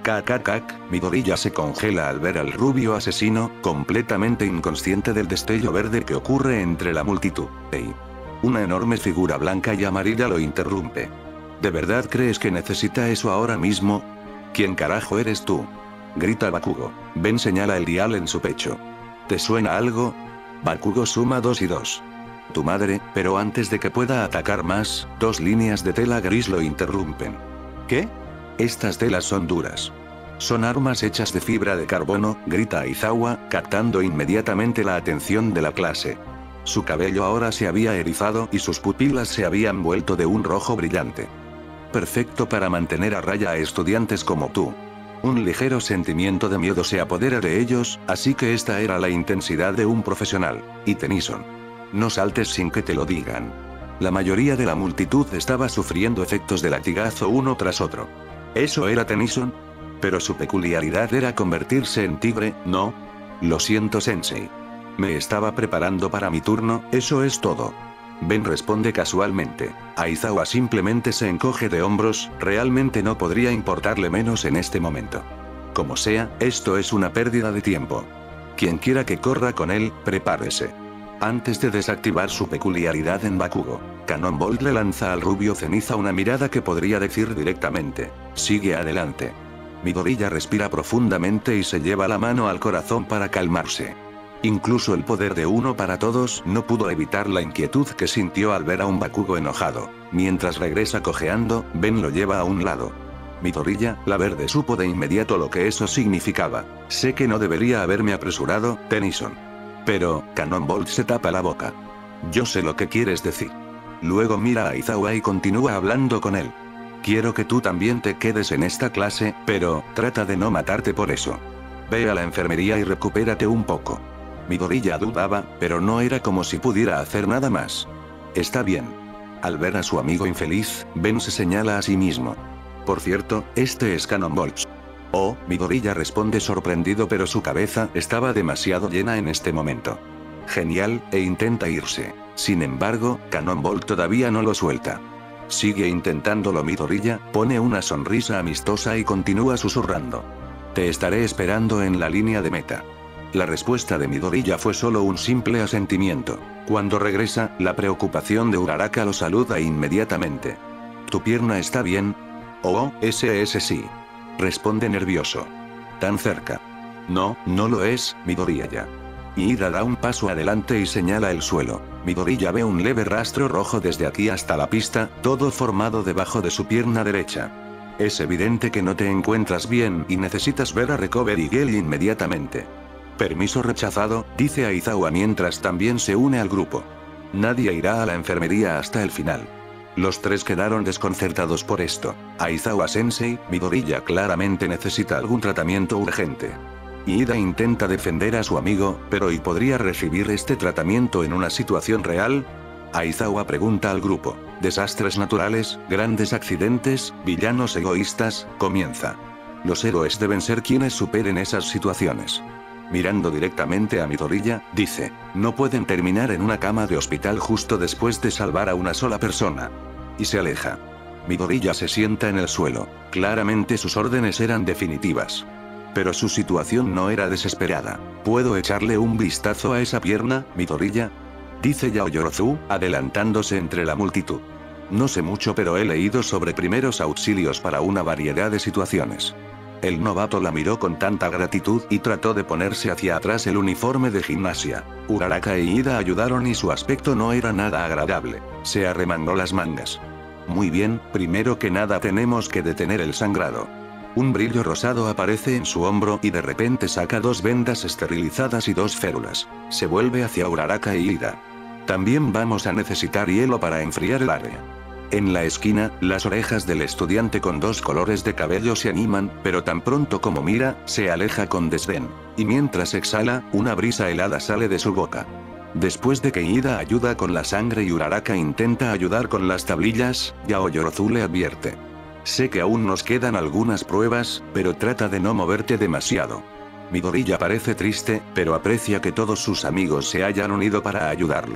Midoriya se congela al ver al rubio asesino, completamente inconsciente del destello verde que ocurre entre la multitud. ¡Ey! Una enorme figura blanca y amarilla lo interrumpe. ¿De verdad crees que necesita eso ahora mismo? ¿Quién carajo eres tú? Grita Bakugo. Ben señala el dial en su pecho. ¿Te suena algo? Bakugo suma 2 y 2. Tu madre, pero antes de que pueda atacar más, 2 líneas de tela gris lo interrumpen. ¿Qué? Estas telas son duras. Son armas hechas de fibra de carbono, grita Aizawa, captando inmediatamente la atención de la clase. Su cabello ahora se había erizado y sus pupilas se habían vuelto de un rojo brillante. Perfecto para mantener a raya a estudiantes como tú. Un ligero sentimiento de miedo se apodera de ellos, así que esta era la intensidad de un profesional. Y Tennyson. No saltes sin que te lo digan. La mayoría de la multitud estaba sufriendo efectos de latigazo uno tras otro. ¿Eso era Tennyson? Pero su peculiaridad era convertirse en tigre, ¿no? Lo siento, Sensei. Me estaba preparando para mi turno, eso es todo. Ben responde casualmente. Aizawa simplemente se encoge de hombros, realmente no podría importarle menos en este momento. Como sea, esto es una pérdida de tiempo. Quien quiera que corra con él, prepárese. Antes de desactivar su peculiaridad en Bakugo, Cannonbolt le lanza al rubio ceniza una mirada que podría decir directamente: sigue adelante. Midoriya respira profundamente y se lleva la mano al corazón para calmarse. Incluso el poder de uno para todos no pudo evitar la inquietud que sintió al ver a un Bakugo enojado. Mientras regresa cojeando, Ben lo lleva a un lado. Midoriya, la verde, supo de inmediato lo que eso significaba. Sé que no debería haberme apresurado, Tennyson. Pero, Cannonbolt se tapa la boca. Yo sé lo que quieres decir. Luego mira a Aizawa y continúa hablando con él. Quiero que tú también te quedes en esta clase, pero, trata de no matarte por eso. Ve a la enfermería y recupérate un poco. Midoriya dudaba, pero no era como si pudiera hacer nada más. Está bien. Al ver a su amigo infeliz, Ben se señala a sí mismo. Por cierto, este es Cannonbolt. Oh, Midoriya responde sorprendido, pero su cabeza estaba demasiado llena en este momento. Genial, e intenta irse. Sin embargo, Cannonbolt todavía no lo suelta. Sigue intentándolo. Midoriya pone una sonrisa amistosa y continúa susurrando. Te estaré esperando en la línea de meta. La respuesta de Midoriya fue solo un simple asentimiento. Cuando regresa, la preocupación de Uraraka lo saluda inmediatamente. ¿Tu pierna está bien? Oh, ese sí. Responde nervioso. ¿Tan cerca? No, no lo es, Midoriya. Iida da un paso adelante y señala el suelo. Midoriya ve un leve rastro rojo desde aquí hasta la pista, todo formado debajo de su pierna derecha. Es evidente que no te encuentras bien y necesitas ver a Recovery Girl inmediatamente. Permiso rechazado, dice Aizawa mientras también se une al grupo. Nadie irá a la enfermería hasta el final. Los tres quedaron desconcertados por esto. Aizawa-sensei, Midoriya claramente necesita algún tratamiento urgente. Iida intenta defender a su amigo, pero ¿y podría recibir este tratamiento en una situación real? Aizawa pregunta al grupo. ¿Desastres naturales, grandes accidentes, villanos egoístas? Comienza. Los héroes deben ser quienes superen esas situaciones. Mirando directamente a Midoriya, dice, no pueden terminar en una cama de hospital justo después de salvar a una sola persona. Y se aleja. Midoriya se sienta en el suelo. Claramente sus órdenes eran definitivas. Pero su situación no era desesperada. ¿Puedo echarle un vistazo a esa pierna, Midoriya? Dice Yaoyorozu, adelantándose entre la multitud. No sé mucho, pero he leído sobre primeros auxilios para una variedad de situaciones. El novato la miró con tanta gratitud y trató de ponerse hacia atrás el uniforme de gimnasia. Uraraka e Iida ayudaron y su aspecto no era nada agradable. Se arremangó las mangas. Muy bien, primero que nada tenemos que detener el sangrado. Un brillo rosado aparece en su hombro y de repente saca 2 vendas esterilizadas y 2 férulas. Se vuelve hacia Uraraka e Iida. También vamos a necesitar hielo para enfriar el área. En la esquina, las orejas del estudiante con 2 colores de cabello se animan, pero tan pronto como mira, se aleja con desdén. Y mientras exhala, una brisa helada sale de su boca. Después de que Iida ayuda con la sangre y Uraraka intenta ayudar con las tablillas, Yaoyorozu le advierte. Sé que aún nos quedan algunas pruebas, pero trata de no moverte demasiado. Midoriya parece triste, pero aprecia que todos sus amigos se hayan unido para ayudarlo.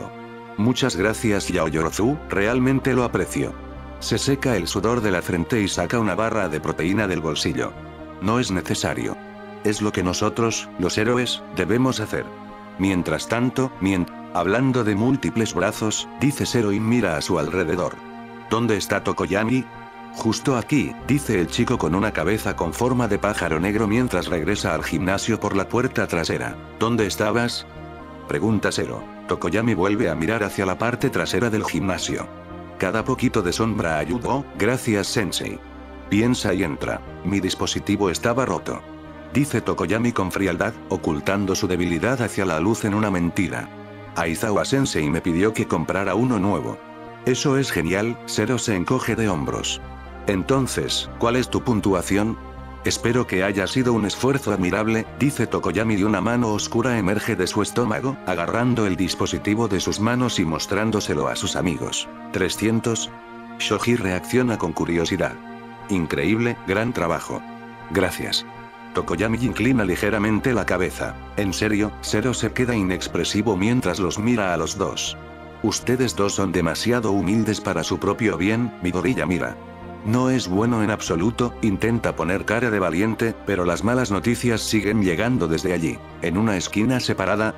Muchas gracias Yaoyorozu, realmente lo aprecio. Se seca el sudor de la frente y saca una barra de proteína del bolsillo. No es necesario. Es lo que nosotros, los héroes, debemos hacer. Mientras tanto, hablando de múltiples brazos, dice Zero y mira a su alrededor. ¿Dónde está Tokoyami? Justo aquí, dice el chico con una cabeza con forma de pájaro negro mientras regresa al gimnasio por la puerta trasera. ¿Dónde estabas? Pregunta Zero. Tokoyami vuelve a mirar hacia la parte trasera del gimnasio. Cada poquito de sombra ayudó, gracias Sensei. Piensa y entra. Mi dispositivo estaba roto. Dice Tokoyami con frialdad, ocultando su debilidad hacia la luz en una mentira. Aizawa Sensei me pidió que comprara uno nuevo. Eso es genial, Zero se encoge de hombros. Entonces, ¿cuál es tu puntuación? Espero que haya sido un esfuerzo admirable, dice Tokoyami y una mano oscura emerge de su estómago, agarrando el dispositivo de sus manos y mostrándoselo a sus amigos. 300. Shoji reacciona con curiosidad. Increíble, gran trabajo. Gracias. Tokoyami inclina ligeramente la cabeza. En serio, Zero se queda inexpresivo mientras los mira a los dos. Ustedes dos son demasiado humildes para su propio bien, Midoriya mira. No es bueno en absoluto, intenta poner cara de valiente, pero las malas noticias siguen llegando desde allí. En una esquina separada,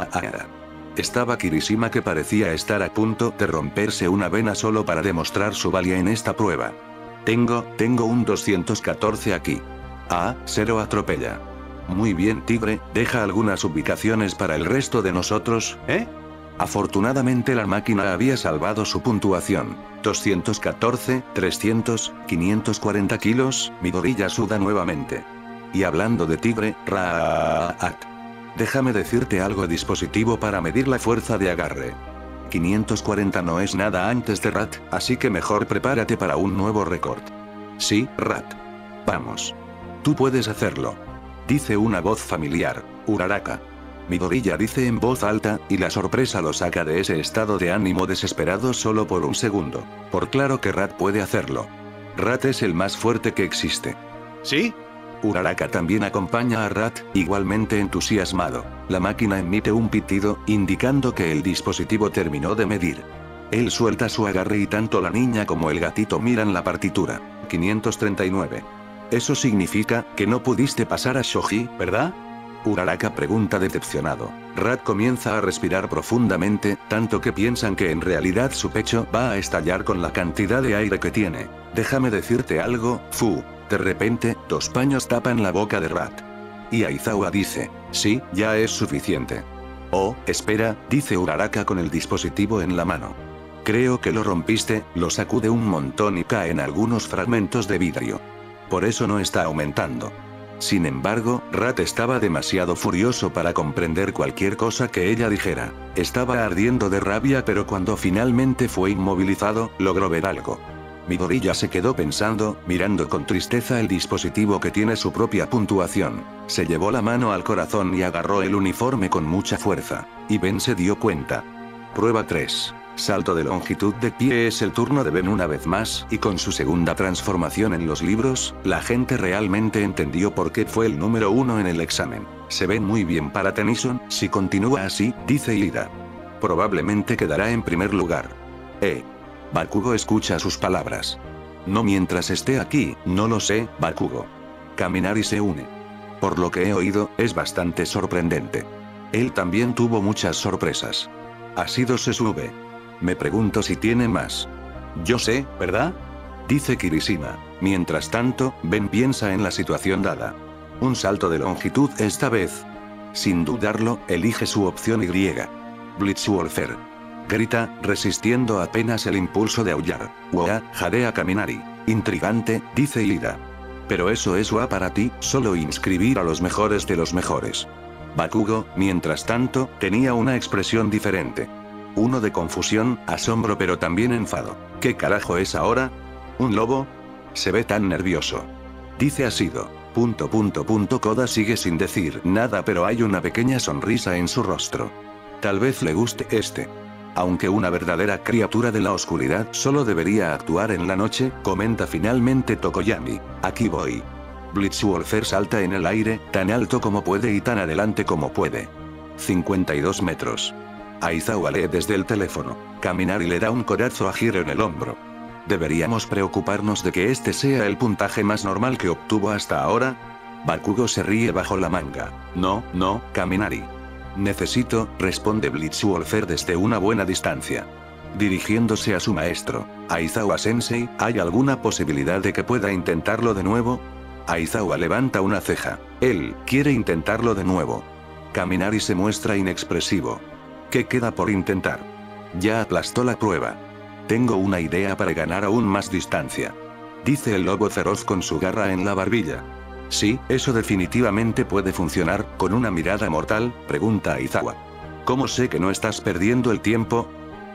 estaba Kirishima que parecía estar a punto de romperse una vena solo para demostrar su valía en esta prueba. Tengo un 214 aquí. Zero atropella. Muy bien Tigre, deja algunas ubicaciones para el resto de nosotros, ¿eh? Afortunadamente la máquina había salvado su puntuación. 214, 300, 540 kilos, Midoriya suda nuevamente. Y hablando de Tigre, déjame decirte algo, dispositivo para medir la fuerza de agarre. 540 no es nada antes de Rat, así que mejor prepárate para un nuevo récord. Sí, Rat. Vamos. Tú puedes hacerlo. Dice una voz familiar, Uraraka. Midoriya dice en voz alta, y la sorpresa lo saca de ese estado de ánimo desesperado solo por un segundo. Por claro que Rat puede hacerlo. Rat es el más fuerte que existe. ¿Sí? Uraraka también acompaña a Rat, igualmente entusiasmado. La máquina emite un pitido, indicando que el dispositivo terminó de medir. Él suelta su agarre y tanto la niña como el gatito miran la partitura. 539. Eso significa que no pudiste pasar a Shoji, ¿verdad? Uraraka pregunta decepcionado. Rat comienza a respirar profundamente, tanto que piensan que en realidad su pecho va a estallar con la cantidad de aire que tiene. Déjame decirte algo, Fu. De repente, 2 paños tapan la boca de Rat. Y Aizawa dice, sí, ya es suficiente. Oh, espera, dice Uraraka con el dispositivo en la mano. Creo que lo rompiste, lo sacude un montón y caen algunos fragmentos de vidrio. Por eso no está aumentando. Sin embargo, Rat estaba demasiado furioso para comprender cualquier cosa que ella dijera. Estaba ardiendo de rabia, pero cuando finalmente fue inmovilizado, logró ver algo. Midoriya se quedó pensando, mirando con tristeza el dispositivo que tiene su propia puntuación. Se llevó la mano al corazón y agarró el uniforme con mucha fuerza. Y Ben se dio cuenta. Prueba 3. Salto de longitud de pie. Es el turno de Ben una vez más, y con su segunda transformación en los libros, la gente realmente entendió por qué fue el número 1 en el examen. Se ve muy bien para Tennyson, si continúa así, dice Ida. Probablemente quedará en primer lugar. Bakugo escucha sus palabras. No mientras esté aquí, no lo sé, Bakugo. Kaminari se une. Por lo que he oído, es bastante sorprendente. Él también tuvo muchas sorpresas. Ashido se sube. Me pregunto si tiene más. Yo sé, ¿verdad? Dice Kirishima. Mientras tanto, Ben piensa en la situación dada. Un salto de longitud esta vez. Sin dudarlo, elige su opción Y. Blitzwolfer. Grita, resistiendo apenas el impulso de aullar. Wa, jadea Kaminari. Intrigante, dice Ida. Pero eso es wa para ti, solo inscribir a los mejores de los mejores. Bakugo, mientras tanto, tenía una expresión diferente. Uno de confusión, asombro pero también enfado. ¿Qué carajo es ahora? ¿Un lobo? Se ve tan nervioso. Dice Ashido. Koda sigue sin decir nada pero hay una pequeña sonrisa en su rostro. Tal vez le guste este. Aunque una verdadera criatura de la oscuridad solo debería actuar en la noche, comenta finalmente Tokoyami. Aquí voy. Blitzwolfer salta en el aire, tan alto como puede y tan adelante como puede. 52 metros. Aizawa lee desde el teléfono. Kaminari le da un codazo a Hiro en el hombro. ¿Deberíamos preocuparnos de que este sea el puntaje más normal que obtuvo hasta ahora? Bakugo se ríe bajo la manga. No, Kaminari. Necesito, responde Blitzwolfer desde una buena distancia. Dirigiéndose a su maestro. Aizawa-sensei, ¿hay alguna posibilidad de que pueda intentarlo de nuevo? Aizawa levanta una ceja. Él quiere intentarlo de nuevo. Kaminari se muestra inexpresivo. ¿Qué queda por intentar? Ya aplastó la prueba. Tengo una idea para ganar aún más distancia. Dice el lobo feroz con su garra en la barbilla. Sí, eso definitivamente puede funcionar. ¿Con una mirada mortal?, pregunta Aizawa. ¿Cómo sé que no estás perdiendo el tiempo?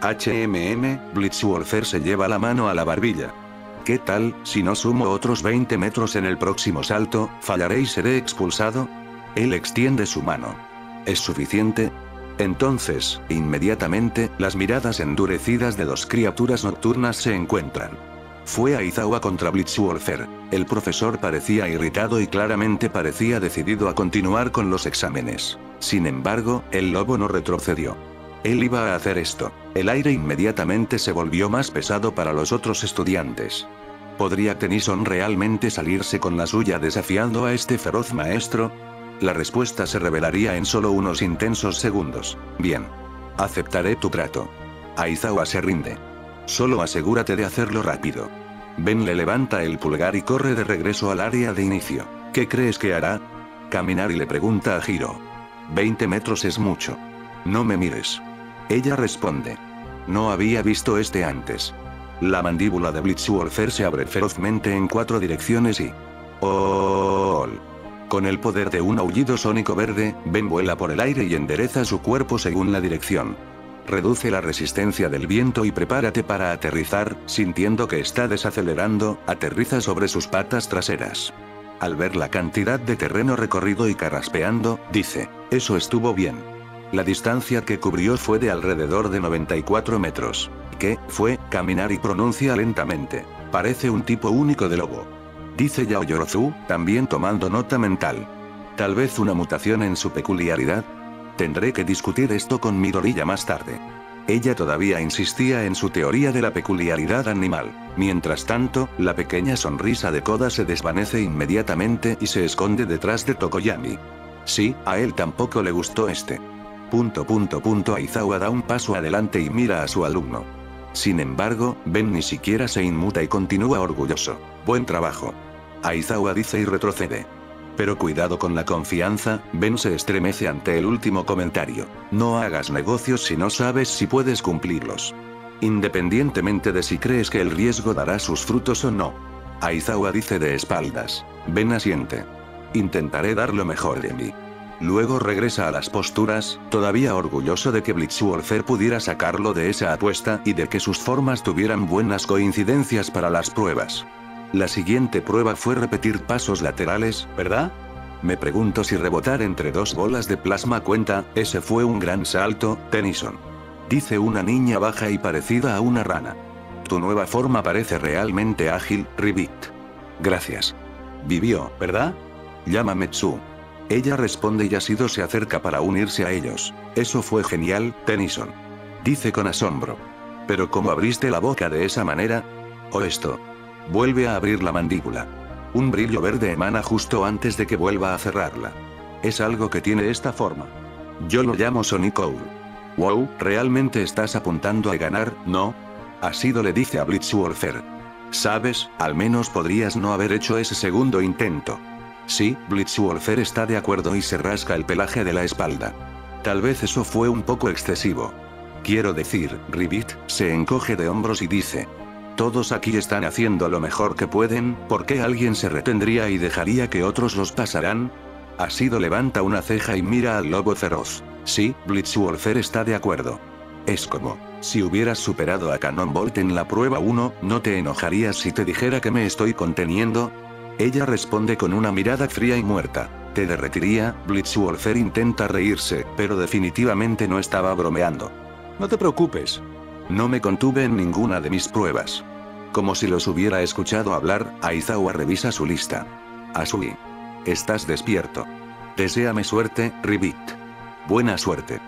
Blitzwolfer se lleva la mano a la barbilla. ¿Qué tal, si no sumo otros 20 metros en el próximo salto, fallaré y seré expulsado? Él extiende su mano. ¿Es suficiente? Entonces, inmediatamente, las miradas endurecidas de dos criaturas nocturnas se encuentran. Fue Aizawa contra Blitzwolfer. El profesor parecía irritado y claramente parecía decidido a continuar con los exámenes. Sin embargo, el lobo no retrocedió. Él iba a hacer esto. El aire inmediatamente se volvió más pesado para los otros estudiantes. ¿Podría Tennyson realmente salirse con la suya desafiando a este feroz maestro? La respuesta se revelaría en solo unos intensos segundos. Bien. Aceptaré tu trato. Aizawa se rinde. Solo asegúrate de hacerlo rápido. Ben le levanta el pulgar y corre de regreso al área de inicio. ¿Qué crees que hará? Kaminari le pregunta a Hiro. 20 metros es mucho. No me mires. Ella responde. No había visto este antes. La mandíbula de Blitzwolfer se abre ferozmente en 4 direcciones y... ¡Oh! Con el poder de un aullido sónico verde, Ben vuela por el aire y endereza su cuerpo según la dirección. Reduce la resistencia del viento y prepárate para aterrizar, sintiendo que está desacelerando, aterriza sobre sus patas traseras. Al ver la cantidad de terreno recorrido y carraspeando, dice, eso estuvo bien. La distancia que cubrió fue de alrededor de 94 metros. ¿Qué fue? Kaminari pronuncia lentamente. Parece un tipo único de lobo. Dice Yaoyorozu, también tomando nota mental. Tal vez una mutación en su peculiaridad. Tendré que discutir esto con Midoriya más tarde. Ella todavía insistía en su teoría de la peculiaridad animal. Mientras tanto, la pequeña sonrisa de Koda se desvanece inmediatamente y se esconde detrás de Tokoyami. Sí, a él tampoco le gustó este. Aizawa da un paso adelante y mira a su alumno. Sin embargo, Ben ni siquiera se inmuta y continúa orgulloso. Buen trabajo. Aizawa dice y retrocede. Pero cuidado con la confianza, Ben se estremece ante el último comentario. No hagas negocios si no sabes si puedes cumplirlos. Independientemente de si crees que el riesgo dará sus frutos o no. Aizawa dice de espaldas. Ben asiente. Intentaré dar lo mejor de mí. Luego regresa a las posturas, todavía orgulloso de que Blitzwolfer pudiera sacarlo de esa apuesta y de que sus formas tuvieran buenas coincidencias para las pruebas. La siguiente prueba fue repetir pasos laterales, ¿verdad? Me pregunto si rebotar entre 2 bolas de plasma cuenta. Ese fue un gran salto, Tennyson. Dice una niña baja y parecida a una rana. Tu nueva forma parece realmente ágil, Ribbit. Gracias. Vivió, ¿verdad? Llámame Tsu. Ella responde y Ashido se acerca para unirse a ellos. Eso fue genial, Tennyson. Dice con asombro. ¿Pero cómo abriste la boca de esa manera? ¿O esto? Vuelve a abrir la mandíbula. Un brillo verde emana justo antes de que vuelva a cerrarla. Es algo que tiene esta forma. Yo lo llamo Sonic Owl. Wow, ¿realmente estás apuntando a ganar, no? Ashido le dice a Blitzwolfer. ¿Sabes? Al menos podrías no haber hecho ese segundo intento. Sí, Blitzwolfer está de acuerdo y se rasca el pelaje de la espalda. Tal vez eso fue un poco excesivo. Quiero decir, Ribbit, se encoge de hombros y dice. Todos aquí están haciendo lo mejor que pueden, ¿por qué alguien se retendría y dejaría que otros los pasaran? Ashido levanta una ceja y mira al lobo feroz. Sí, Blitzwolfer está de acuerdo. Es como, si hubieras superado a Cannonbolt en la prueba 1, ¿no te enojarías si te dijera que me estoy conteniendo? Ella responde con una mirada fría y muerta. Te derretiría. Blitzwolfer intenta reírse, pero definitivamente no estaba bromeando. No te preocupes. No me contuve en ninguna de mis pruebas. Como si los hubiera escuchado hablar, Aizawa revisa su lista. Asui. Estás despierto. Deséame suerte, Ribbit. Buena suerte.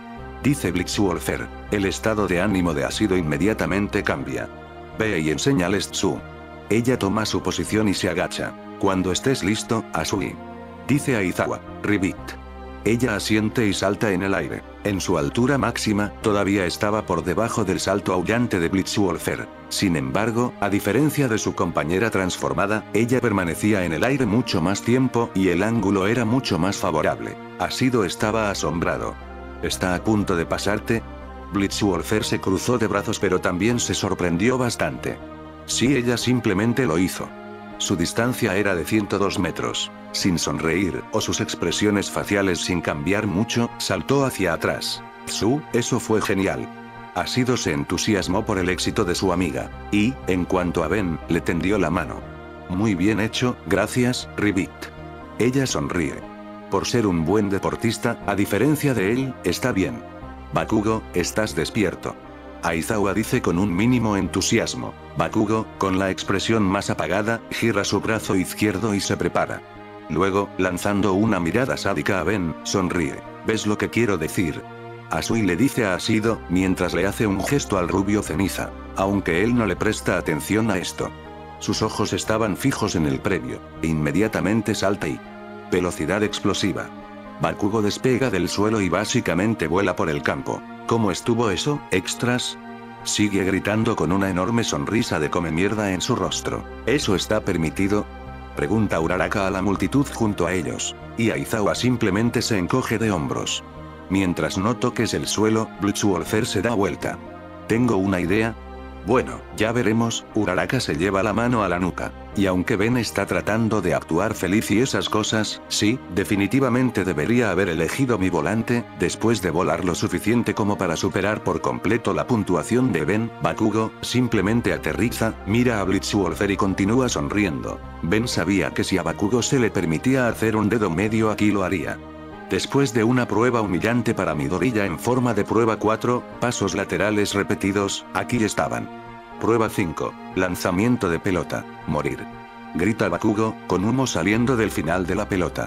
dice Blitzwolfer. El estado de ánimo de Asido inmediatamente cambia. Ve y enséñales Tsu. Ella toma su posición y se agacha. Cuando estés listo, Asui. Dice Aizawa. Ribbit. Ella asiente y salta en el aire. En su altura máxima, todavía estaba por debajo del salto aullante de Blitzwolfer. Sin embargo, a diferencia de su compañera transformada, ella permanecía en el aire mucho más tiempo y el ángulo era mucho más favorable. Asido estaba asombrado. ¿Está a punto de pasarte? Blitzwolfer se cruzó de brazos pero también se sorprendió bastante. Sí, ella simplemente lo hizo. Su distancia era de 102 metros. Sin sonreír, o sus expresiones faciales sin cambiar mucho, saltó hacia atrás. Tsu, eso fue genial. Asido se entusiasmó por el éxito de su amiga. Y, en cuanto a Ben, le tendió la mano. Muy bien hecho, gracias, Ribbit. Ella sonríe. Por ser un buen deportista, a diferencia de él, está bien. Bakugo, estás despierto. Aizawa dice con un mínimo entusiasmo. Bakugo, con la expresión más apagada, gira su brazo izquierdo y se prepara. Luego, lanzando una mirada sádica a Ben, sonríe. ¿Ves lo que quiero decir? Asui le dice a Asido, mientras le hace un gesto al rubio ceniza, aunque él no le presta atención a esto. Sus ojos estaban fijos en el previo, e inmediatamente salta y... velocidad explosiva. Bakugo despega del suelo y básicamente vuela por el campo. ¿Cómo estuvo eso, extras? Sigue gritando con una enorme sonrisa de come mierda en su rostro. ¿Eso está permitido? Pregunta Uraraka a la multitud junto a ellos. Y Aizawa simplemente se encoge de hombros. Mientras no toques el suelo, Blitzwolfer se da vuelta. ¿Tengo una idea? Bueno, ya veremos. Uraraka se lleva la mano a la nuca. Y aunque Ben está tratando de actuar feliz y esas cosas, sí, definitivamente debería haber elegido mi volante, después de volar lo suficiente como para superar por completo la puntuación de Ben. Bakugo, simplemente aterriza, mira a Blitzwolfer y continúa sonriendo. Ben sabía que si a Bakugo se le permitía hacer un dedo medio aquí lo haría. Después de una prueba humillante para Midoriya en forma de prueba 4, pasos laterales repetidos, aquí estaban. Prueba 5, lanzamiento de pelota, morir. Grita Bakugo, con humo saliendo del final de la pelota,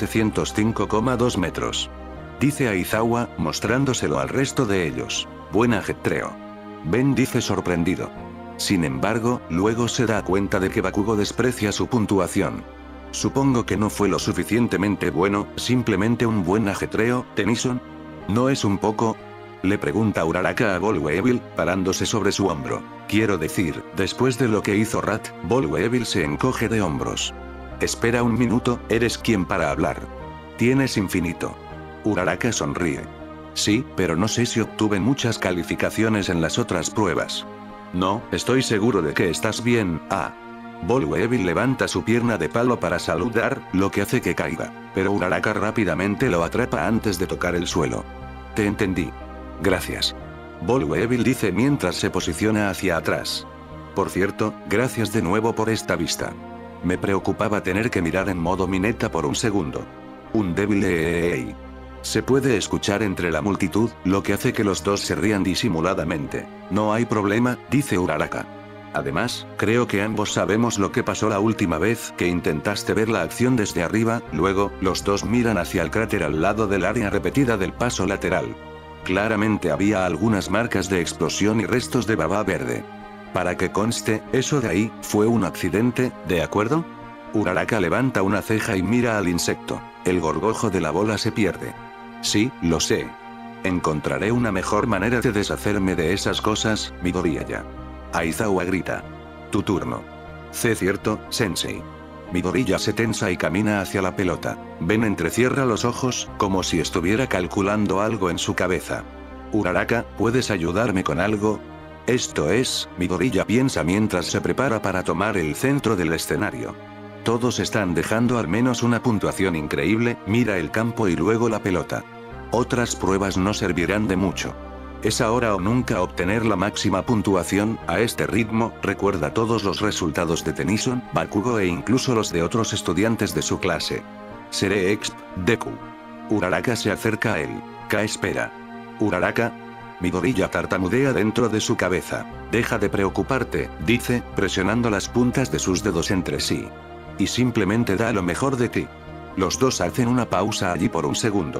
705,2 metros. Dice Aizawa, mostrándoselo al resto de ellos. Buen ajetreo. Ben dice sorprendido. Sin embargo, luego se da cuenta de que Bakugo desprecia su puntuación. Supongo que no fue lo suficientemente bueno, simplemente un buen ajetreo, Tennyson. ¿No es un poco? Le pregunta Uraraka a Volweevil, parándose sobre su hombro. Quiero decir, después de lo que hizo Rat, Volweevil se encoge de hombros. Espera un minuto, eres quien para hablar. Tienes infinito. Uraraka sonríe. Sí, pero no sé si obtuve muchas calificaciones en las otras pruebas. No, estoy seguro de que estás bien, Volweevil levanta su pierna de palo para saludar, lo que hace que caiga, pero Uraraka rápidamente lo atrapa antes de tocar el suelo. Te entendí. Gracias. Volweevil dice mientras se posiciona hacia atrás. Por cierto, gracias de nuevo por esta vista. Me preocupaba tener que mirar en modo mineta por un segundo. Un débil Se puede escuchar entre la multitud, lo que hace que los dos se rían disimuladamente. No hay problema, dice Uraraka. Además, creo que ambos sabemos lo que pasó la última vez que intentaste ver la acción desde arriba. Luego, los dos miran hacia el cráter al lado del área repetida del paso lateral. Claramente había algunas marcas de explosión y restos de baba verde. Para que conste, eso de ahí, fue un accidente, ¿de acuerdo? Uraraka levanta una ceja y mira al insecto. El gorgojo de la bola se pierde. Sí, lo sé. Encontraré una mejor manera de deshacerme de esas cosas, Midoriya. Aizawa grita. Tu turno. Cierto, sensei. Midoriya se tensa y camina hacia la pelota. Ben entrecierra los ojos, como si estuviera calculando algo en su cabeza. Uraraka, ¿puedes ayudarme con algo? Esto es, Midoriya piensa mientras se prepara para tomar el centro del escenario. Todos están dejando al menos una puntuación increíble, mira el campo y luego la pelota. Otras pruebas no servirán de mucho. Es ahora o nunca obtener la máxima puntuación. A este ritmo, recuerda todos los resultados de Tennyson, Bakugo e incluso los de otros estudiantes de su clase. Seré exp. Deku. Uraraka se acerca a él. Espera. Uraraka. Midoriya tartamudea dentro de su cabeza. Deja de preocuparte, dice, presionando las puntas de sus dedos entre sí. Y simplemente da lo mejor de ti. Los dos hacen una pausa allí por un segundo.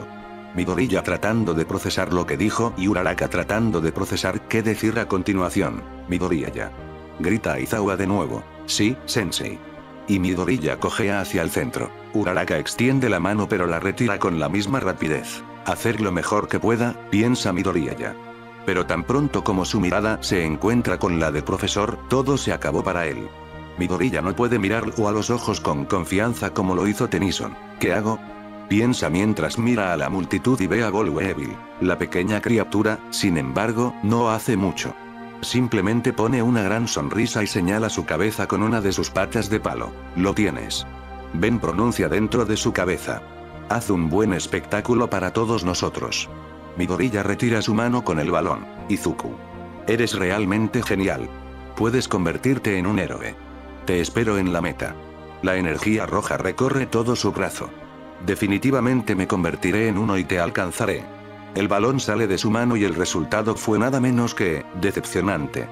Midoriya tratando de procesar lo que dijo y Uraraka tratando de procesar qué decir a continuación. Midoriya. Grita Aizawa de nuevo. Sí, sensei. Y Midoriya cojea hacia el centro. Uraraka extiende la mano pero la retira con la misma rapidez. Hacer lo mejor que pueda, piensa Midoriya. Pero tan pronto como su mirada se encuentra con la del profesor, todo se acabó para él. Midoriya no puede mirarlo a los ojos con confianza como lo hizo Tennyson. ¿Qué hago? Piensa mientras mira a la multitud y ve a Volweevil. La pequeña criatura, sin embargo, no hace mucho. Simplemente pone una gran sonrisa y señala su cabeza con una de sus patas de palo. Lo tienes. Ben pronuncia dentro de su cabeza. Haz un buen espectáculo para todos nosotros. Midoriya retira su mano con el balón. Izuku. Eres realmente genial. Puedes convertirte en un héroe. Te espero en la meta. La energía roja recorre todo su brazo. Definitivamente me convertiré en uno y te alcanzaré. El balón sale de su mano y el resultado fue nada menos que, decepcionante.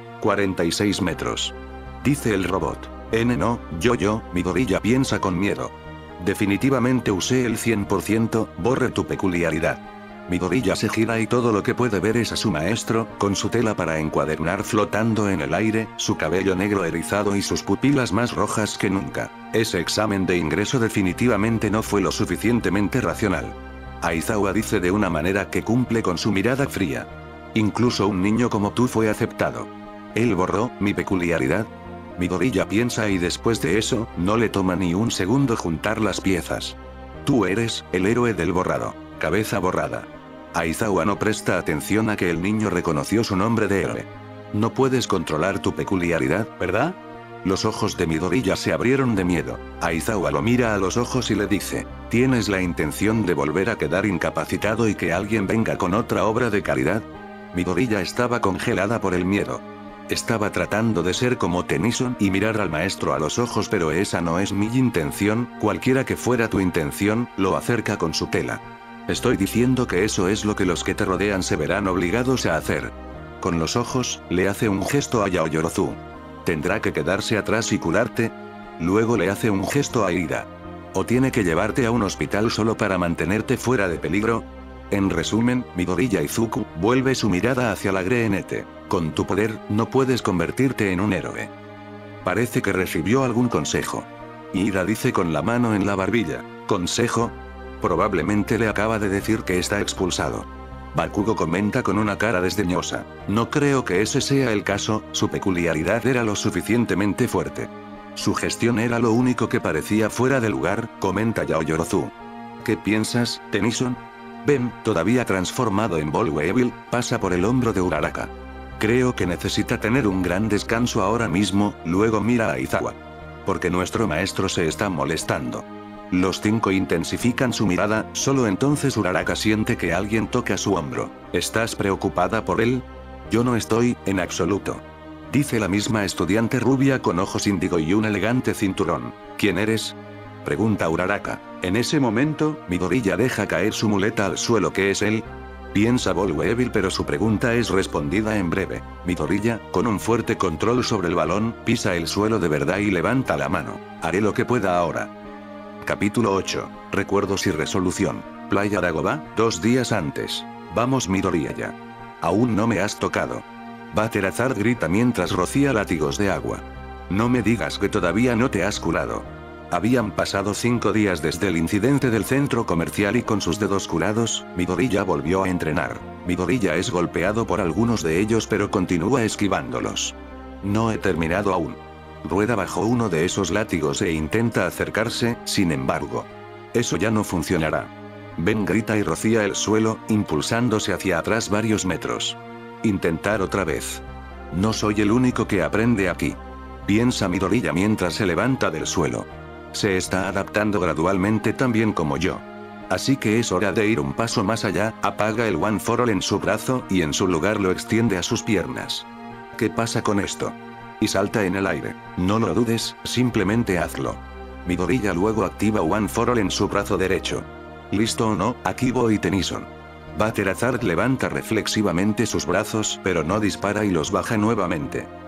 46 metros. Dice el robot. No, yo, Midoriya piensa con miedo. Definitivamente usé el 100%, borre tu peculiaridad. Midoriya se gira y todo lo que puede ver es a su maestro, con su tela para encuadernar flotando en el aire, su cabello negro erizado y sus pupilas más rojas que nunca. Ese examen de ingreso definitivamente no fue lo suficientemente racional. Aizawa dice de una manera que cumple con su mirada fría. Incluso un niño como tú fue aceptado. Él borró mi peculiaridad. Midoriya piensa y después de eso, no le toma ni un segundo juntar las piezas. Tú eres el héroe del borrado. Cabeza borrada. Aizawa no presta atención a que el niño reconoció su nombre de héroe. No puedes controlar tu peculiaridad, ¿verdad? Los ojos de Midoriya se abrieron de miedo. Aizawa lo mira a los ojos y le dice, ¿tienes la intención de volver a quedar incapacitado y que alguien venga con otra obra de caridad? Midoriya estaba congelada por el miedo. Estaba tratando de ser como Tennyson y mirar al maestro a los ojos, pero esa no es mi intención, cualquiera que fuera tu intención, lo acerca con su tela. Estoy diciendo que eso es lo que los que te rodean se verán obligados a hacer. Con los ojos, le hace un gesto a Yaoyorozu. ¿Tendrá que quedarse atrás y curarte? Luego le hace un gesto a Ida. ¿O tiene que llevarte a un hospital solo para mantenerte fuera de peligro? En resumen, Midoriya Izuku vuelve su mirada hacia la Greenete. Con tu poder, no puedes convertirte en un héroe. Parece que recibió algún consejo. Ida dice con la mano en la barbilla. ¿Consejo? Probablemente le acaba de decir que está expulsado. Bakugo comenta con una cara desdeñosa. No creo que ese sea el caso, su peculiaridad era lo suficientemente fuerte. Su gestión era lo único que parecía fuera de lugar, comenta Yaoyorozu. ¿Qué piensas, Tennyson? Ben, todavía transformado en Volweevil, pasa por el hombro de Uraraka. Creo que necesita tener un gran descanso ahora mismo, luego mira a Aizawa. Porque nuestro maestro se está molestando. Los 5 intensifican su mirada, solo entonces Uraraka siente que alguien toca su hombro. ¿Estás preocupada por él? Yo no estoy, en absoluto. Dice la misma estudiante rubia con ojos índigo y un elegante cinturón. ¿Quién eres? Pregunta Uraraka. En ese momento, Midoriya deja caer su muleta al suelo. ¿Qué es él? Piensa Volweevil, pero su pregunta es respondida en breve. Midoriya, con un fuerte control sobre el balón, pisa el suelo de verdad y levanta la mano. Haré lo que pueda ahora. Capítulo 8. Recuerdos y resolución. Playa Dagoba, 2 días antes. Vamos Midoriya. Aún no me has tocado. Baterazar grita mientras rocía látigos de agua. No me digas que todavía no te has curado. Habían pasado 5 días desde el incidente del centro comercial y con sus dedos curados, Midoriya volvió a entrenar. Midoriya es golpeado por algunos de ellos pero continúa esquivándolos. No he terminado aún. Rueda bajo uno de esos látigos e intenta acercarse, sin embargo. Eso ya no funcionará. Ben grita y rocía el suelo, impulsándose hacia atrás varios metros. Intentar otra vez. No soy el único que aprende aquí. Piensa Midoriya mientras se levanta del suelo. Se está adaptando gradualmente tan bien como yo. Así que es hora de ir un paso más allá, apaga el One for All en su brazo y en su lugar lo extiende a sus piernas. ¿Qué pasa con esto? Y salta en el aire. No lo dudes, simplemente hazlo. Midoriya luego activa One for All en su brazo derecho. ¿Listo o no? Aquí voy Tennyson. Baterazard levanta reflexivamente sus brazos pero no dispara y los baja nuevamente.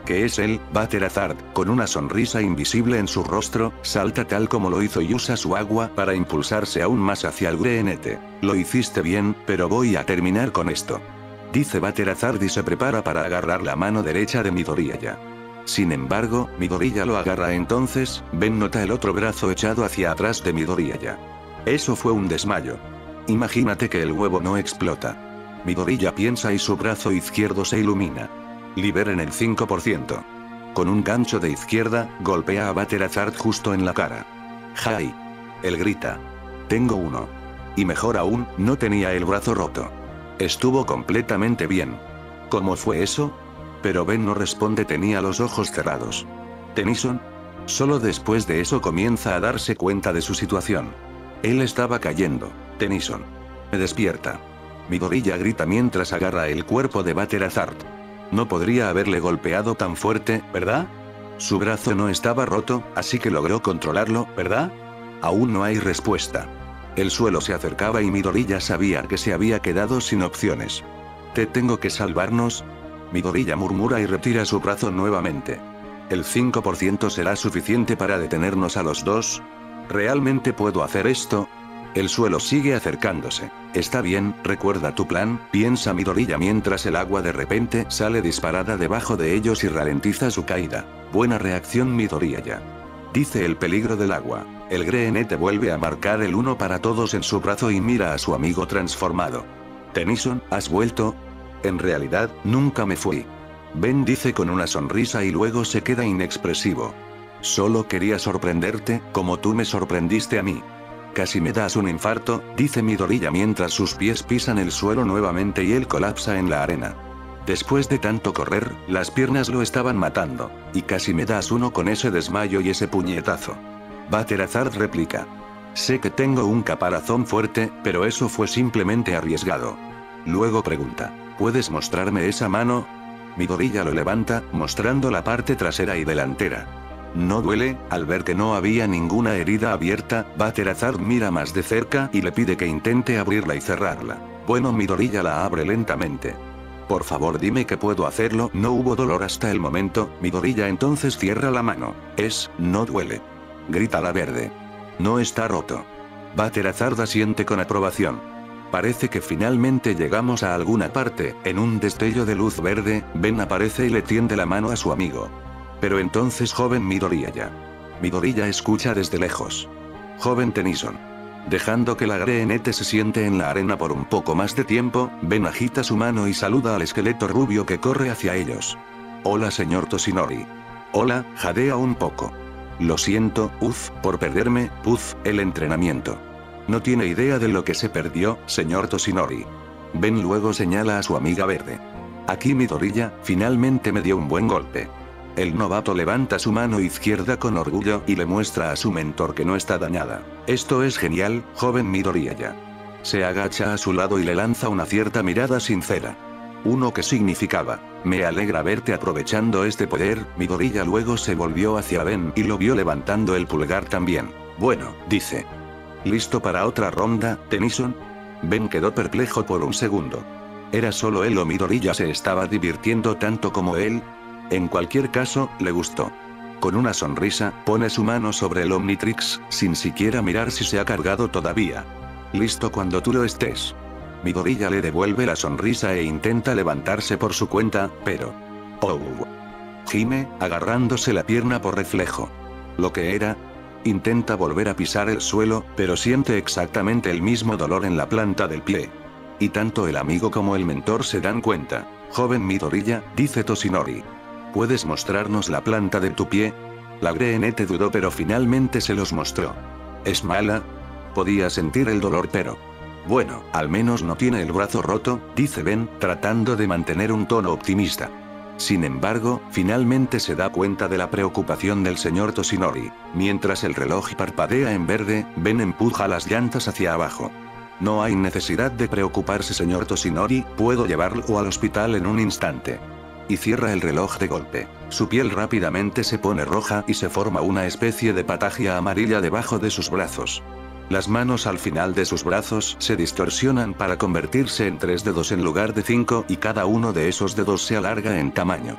que es él, Baterazard, con una sonrisa invisible en su rostro, salta tal como lo hizo y usa su agua para impulsarse aún más hacia el Greenete. Lo hiciste bien, pero voy a terminar con esto. Dice Baterazard y se prepara para agarrar la mano derecha de Midoriya. Sin embargo, Midoriya lo agarra entonces, Ben nota el otro brazo echado hacia atrás de Midoriya. Eso fue un desmayo. Imagínate que el huevo no explota. Midoriya piensa y su brazo izquierdo se ilumina. Liberen el 5%. Con un gancho de izquierda, golpea a Baterazard justo en la cara. ¡Jai! Él grita. Tengo uno. Y mejor aún, no tenía el brazo roto. Estuvo completamente bien. ¿Cómo fue eso? Pero Ben no responde, tenía los ojos cerrados. ¿Tennyson? Solo después de eso comienza a darse cuenta de su situación. Él estaba cayendo. Tennyson. Me despierta. Midoriya grita mientras agarra el cuerpo de Baterazard. No podría haberle golpeado tan fuerte, ¿verdad? Su brazo no estaba roto, así que logró controlarlo, ¿verdad? Aún no hay respuesta. El suelo se acercaba y Midoriya sabía que se había quedado sin opciones. ¿Te tengo que salvarnos? Midoriya murmura y retira su brazo nuevamente. ¿El 5% será suficiente para detenernos a los dos? ¿Realmente puedo hacer esto? El suelo sigue acercándose. Está bien, recuerda tu plan, piensa Midoriya mientras el agua de repente sale disparada debajo de ellos y ralentiza su caída. Buena reacción Midoriya. Dice el peligro del agua. El Greenete vuelve a marcar el 1 para todos en su brazo y mira a su amigo transformado. Tennyson, ¿has vuelto? En realidad, nunca me fui. Ben dice con una sonrisa y luego se queda inexpresivo. Solo quería sorprenderte, como tú me sorprendiste a mí. Casi me das un infarto, dice Midoriya mientras sus pies pisan el suelo nuevamente y él colapsa en la arena. Después de tanto correr, las piernas lo estaban matando, y casi me das uno con ese desmayo y ese puñetazo. Baterazard replica. Sé que tengo un caparazón fuerte, pero eso fue simplemente arriesgado. Luego pregunta, ¿puedes mostrarme esa mano? Midoriya lo levanta, mostrando la parte trasera y delantera. ¿No duele? Al ver que no había ninguna herida abierta, Baterazard mira más de cerca y le pide que intente abrirla y cerrarla. Bueno, Midoriya la abre lentamente. Por favor dime que puedo hacerlo. No hubo dolor hasta el momento. Midoriya entonces cierra la mano. No duele. Grita la verde. No está roto. Baterazard asiente con aprobación. Parece que finalmente llegamos a alguna parte. En un destello de luz verde, Ben aparece y le tiende la mano a su amigo. Pero entonces joven Midoriya. Midoriya escucha desde lejos. Joven Tennyson. Dejando que la Greenete se siente en la arena por un poco más de tiempo, Ben agita su mano y saluda al esqueleto rubio que corre hacia ellos. Hola señor Toshinori. Hola, jadea un poco. Lo siento, por perderme, el entrenamiento. No tiene idea de lo que se perdió, señor Toshinori. Ben luego señala a su amiga verde. Aquí Midoriya, finalmente me dio un buen golpe. El novato levanta su mano izquierda con orgullo y le muestra a su mentor que no está dañada. Esto es genial, joven Midoriya. Se agacha a su lado y le lanza una cierta mirada sincera. Uno que significaba, me alegra verte aprovechando este poder. Midoriya luego se volvió hacia Ben y lo vio levantando el pulgar también. Bueno, dice. ¿Listo para otra ronda, Tennyson? Ben quedó perplejo por un segundo. ¿Era solo él o Midoriya se estaba divirtiendo tanto como él? En cualquier caso, le gustó. Con una sonrisa, pone su mano sobre el Omnitrix, sin siquiera mirar si se ha cargado todavía. Listo cuando tú lo estés. Midoriya le devuelve la sonrisa e intenta levantarse por su cuenta, pero... ¡Oh! Gime, agarrándose la pierna por reflejo. ¿Lo que era? Intenta volver a pisar el suelo, pero siente exactamente el mismo dolor en la planta del pie. Y tanto el amigo como el mentor se dan cuenta. Joven Midoriya, dice Toshinori. ¿Puedes mostrarnos la planta de tu pie? La Greenete dudó pero finalmente se los mostró. ¿Es mala? Podía sentir el dolor pero... Bueno, al menos no tiene el brazo roto, dice Ben, tratando de mantener un tono optimista. Sin embargo, finalmente se da cuenta de la preocupación del señor Toshinori. Mientras el reloj parpadea en verde, Ben empuja las llantas hacia abajo. No hay necesidad de preocuparse señor Toshinori, puedo llevarlo al hospital en un instante. Y cierra el reloj de golpe. Su piel rápidamente se pone roja y se forma una especie de patagia amarilla debajo de sus brazos. Las manos al final de sus brazos se distorsionan para convertirse en 3 dedos en lugar de 5 y cada uno de esos dedos se alarga en tamaño.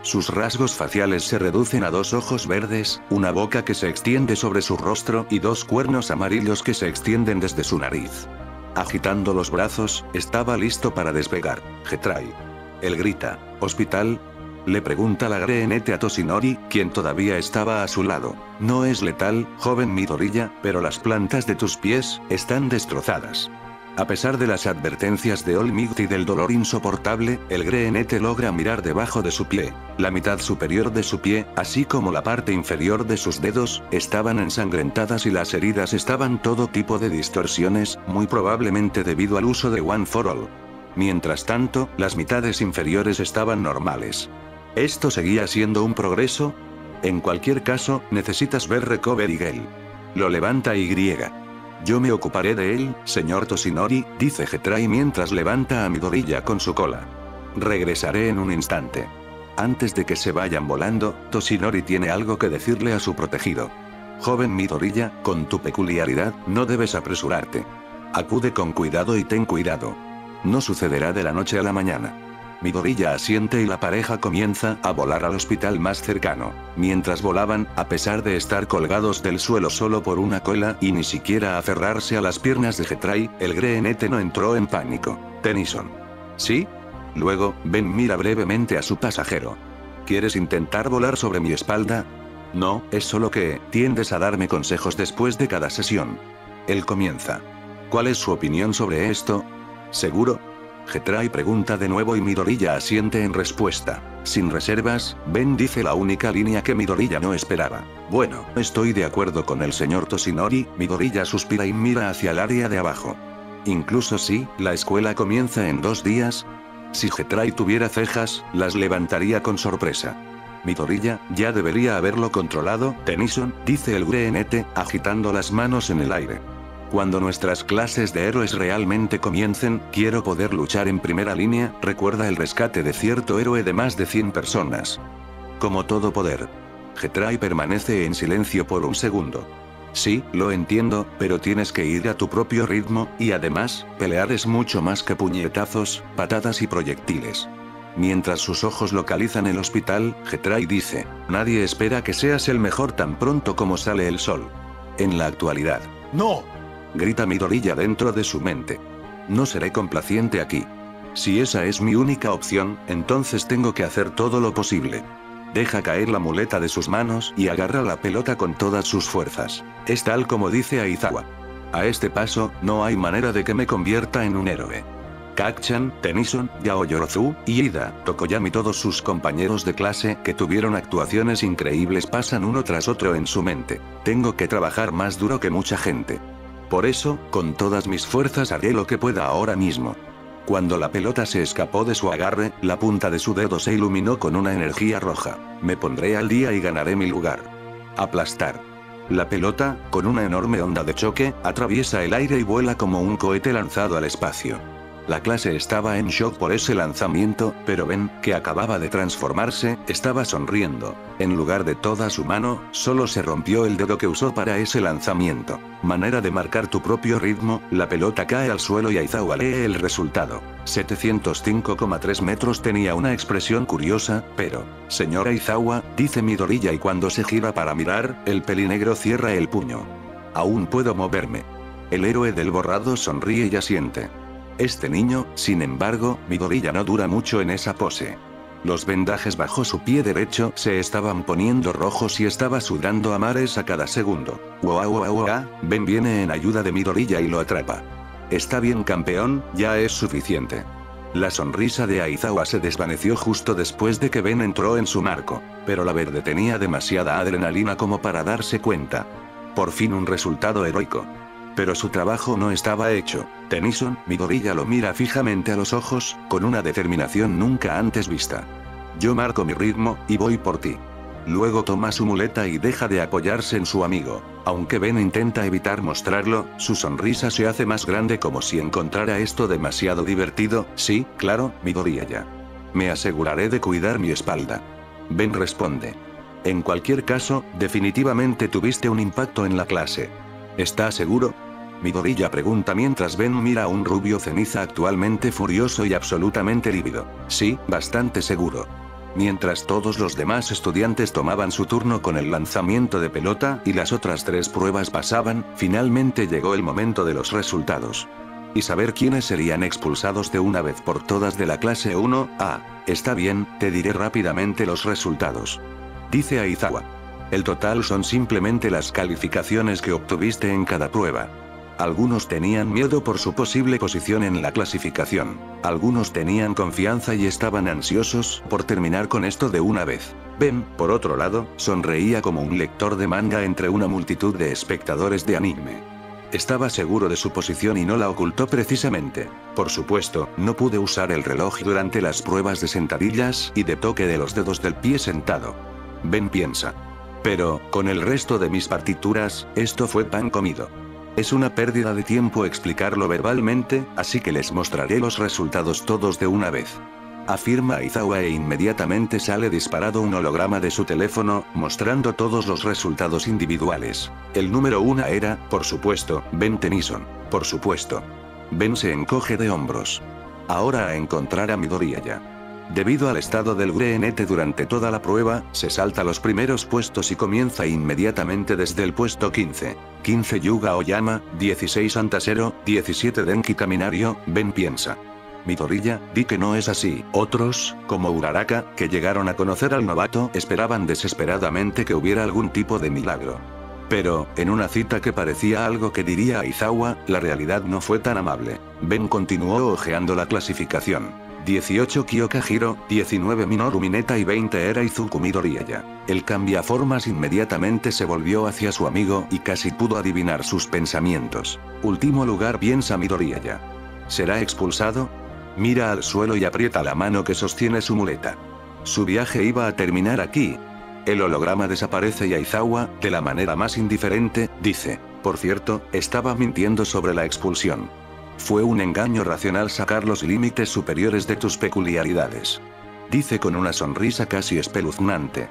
Sus rasgos faciales se reducen a 2 ojos verdes, una boca que se extiende sobre su rostro y 2 cuernos amarillos que se extienden desde su nariz. Agitando los brazos, estaba listo para despegar. Getray. Él grita. ¿Hospital? Le pregunta la GRNT a Toshinori, quien todavía estaba a su lado. No es letal, joven Midoriya, pero las plantas de tus pies están destrozadas. A pesar de las advertencias de All Might y del dolor insoportable, el GRNT logra mirar debajo de su pie. La mitad superior de su pie, así como la parte inferior de sus dedos, estaban ensangrentadas y las heridas estaban todo tipo de distorsiones, muy probablemente debido al uso de One for All. Mientras tanto, las mitades inferiores estaban normales. ¿Esto seguía siendo un progreso? En cualquier caso, necesitas ver Recovery Gale. Lo levanta y griega. Yo me ocuparé de él, señor Toshinori, dice Getray mientras levanta a Midoriya con su cola. Regresaré en un instante. Antes de que se vayan volando, Toshinori tiene algo que decirle a su protegido. Joven Midoriya, con tu peculiaridad, no debes apresurarte. Acude con cuidado y ten cuidado. No sucederá de la noche a la mañana. Midoriya asiente y la pareja comienza a volar al hospital más cercano. Mientras volaban, a pesar de estar colgados del suelo solo por una cola y ni siquiera aferrarse a las piernas de Getray, el GRNT no entró en pánico. Tennyson. ¿Sí? Luego, Ben mira brevemente a su pasajero. ¿Quieres intentar volar sobre mi espalda? No, es solo que, tiendes a darme consejos después de cada sesión. Él comienza. ¿Cuál es su opinión sobre esto? ¿Seguro? Getray pregunta de nuevo y Midoriya asiente en respuesta. Sin reservas, Ben dice la única línea que Midoriya no esperaba. Bueno, estoy de acuerdo con el señor Toshinori. Midoriya suspira y mira hacia el área de abajo. Incluso si, la escuela comienza en 2 días. Si Getray tuviera cejas, las levantaría con sorpresa. Midoriya, ya debería haberlo controlado, Tennyson, dice el GRNT, agitando las manos en el aire. Cuando nuestras clases de héroes realmente comiencen, quiero poder luchar en primera línea, recuerda el rescate de cierto héroe de más de 100 personas. Como todo poder. Getray permanece en silencio por un segundo. Sí, lo entiendo, pero tienes que ir a tu propio ritmo, y además, pelear es mucho más que puñetazos, patadas y proyectiles. Mientras sus ojos localizan el hospital, Getray dice, nadie espera que seas el mejor tan pronto como sale el sol. En la actualidad. ¡No! Grita Midoriya dentro de su mente. No seré complaciente aquí. Si esa es mi única opción, entonces tengo que hacer todo lo posible. Deja caer la muleta de sus manos y agarra la pelota con todas sus fuerzas. Es tal como dice Aizawa. A este paso, no hay manera de que me convierta en un héroe. Kacchan, Tennyson, Yaoyorozu, y Ida, Tokoyami, todos sus compañeros de clase que tuvieron actuaciones increíbles pasan uno tras otro en su mente. Tengo que trabajar más duro que mucha gente. Por eso, con todas mis fuerzas haré lo que pueda ahora mismo. Cuando la pelota se escapó de su agarre, la punta de su dedo se iluminó con una energía roja. Me pondré al día y ganaré mi lugar. Aplastar. La pelota, con una enorme onda de choque, atraviesa el aire y vuela como un cohete lanzado al espacio. La clase estaba en shock por ese lanzamiento, pero Ben, que acababa de transformarse, estaba sonriendo. En lugar de toda su mano, solo se rompió el dedo que usó para ese lanzamiento. Manera de marcar tu propio ritmo, la pelota cae al suelo y Aizawa lee el resultado. 705,3 metros. Tenía una expresión curiosa, pero, señor Aizawa, dice Midoriya y cuando se gira para mirar, el pelinegro cierra el puño. Aún puedo moverme. El héroe del borrado sonríe y asiente. Este niño, sin embargo, Midoriya no dura mucho en esa pose. Los vendajes bajo su pie derecho se estaban poniendo rojos y estaba sudando a mares a cada segundo. Ben viene en ayuda de Midoriya y lo atrapa. Está bien, campeón, ya es suficiente. La sonrisa de Aizawa se desvaneció justo después de que Ben entró en su marco, pero la verde tenía demasiada adrenalina como para darse cuenta. Por fin un resultado heroico. Pero su trabajo no estaba hecho. Tennyson, Midoriya lo mira fijamente a los ojos, con una determinación nunca antes vista. Yo marco mi ritmo, y voy por ti. Luego toma su muleta y deja de apoyarse en su amigo. Aunque Ben intenta evitar mostrarlo, su sonrisa se hace más grande como si encontrara esto demasiado divertido. Sí, claro, Midoriya. Me aseguraré de cuidar mi espalda. Ben responde. En cualquier caso, definitivamente tuviste un impacto en la clase. ¿Está seguro? Midoriya pregunta mientras Ben mira a un rubio ceniza actualmente furioso y absolutamente lívido. Sí, bastante seguro. Mientras todos los demás estudiantes tomaban su turno con el lanzamiento de pelota y las otras 3 pruebas pasaban, finalmente llegó el momento de los resultados. Y saber quiénes serían expulsados de una vez por todas de la clase 1A. Está bien, te diré rápidamente los resultados. Dice Aizawa. El total son simplemente las calificaciones que obtuviste en cada prueba. Algunos tenían miedo por su posible posición en la clasificación. Algunos tenían confianza y estaban ansiosos por terminar con esto de una vez. Ben, por otro lado, sonreía como un lector de manga entre una multitud de espectadores de anime. Estaba seguro de su posición y no la ocultó precisamente. Por supuesto, no pude usar el reloj durante las pruebas de sentadillas y de toque de los dedos del pie sentado. Ben piensa. Pero, con el resto de mis partituras, esto fue pan comido. Es una pérdida de tiempo explicarlo verbalmente, así que les mostraré los resultados todos de una vez. Afirma Aizawa e inmediatamente sale disparado un holograma de su teléfono, mostrando todos los resultados individuales. El número 1 era, por supuesto, Ben Tennyson. Por supuesto. Ben se encoge de hombros. Ahora a encontrar a Midoriya. Debido al estado del GNT durante toda la prueba, se salta los primeros puestos y comienza inmediatamente desde el puesto 15. 15 Yuga Oyama, 16 Antasero, 17 Denki Kaminario. Ben piensa. Midoriya, di que no es así. Otros, como Uraraka, que llegaron a conocer al novato, esperaban desesperadamente que hubiera algún tipo de milagro. Pero, en una cita que parecía algo que diría Aizawa, la realidad no fue tan amable. Ben continuó hojeando la clasificación. 18 Kyoka Hiro, 19 Minoru Mineta y 20 era Izuku Midoriya. El cambiaformas inmediatamente se volvió hacia su amigo y casi pudo adivinar sus pensamientos. Último lugar piensa Midoriya. ¿Será expulsado? Mira al suelo y aprieta la mano que sostiene su muleta. Su viaje iba a terminar aquí. El holograma desaparece y Aizawa, de la manera más indiferente, dice, por cierto, estaba mintiendo sobre la expulsión. Fue un engaño racional sacar los límites superiores de tus peculiaridades. Dice con una sonrisa casi espeluznante.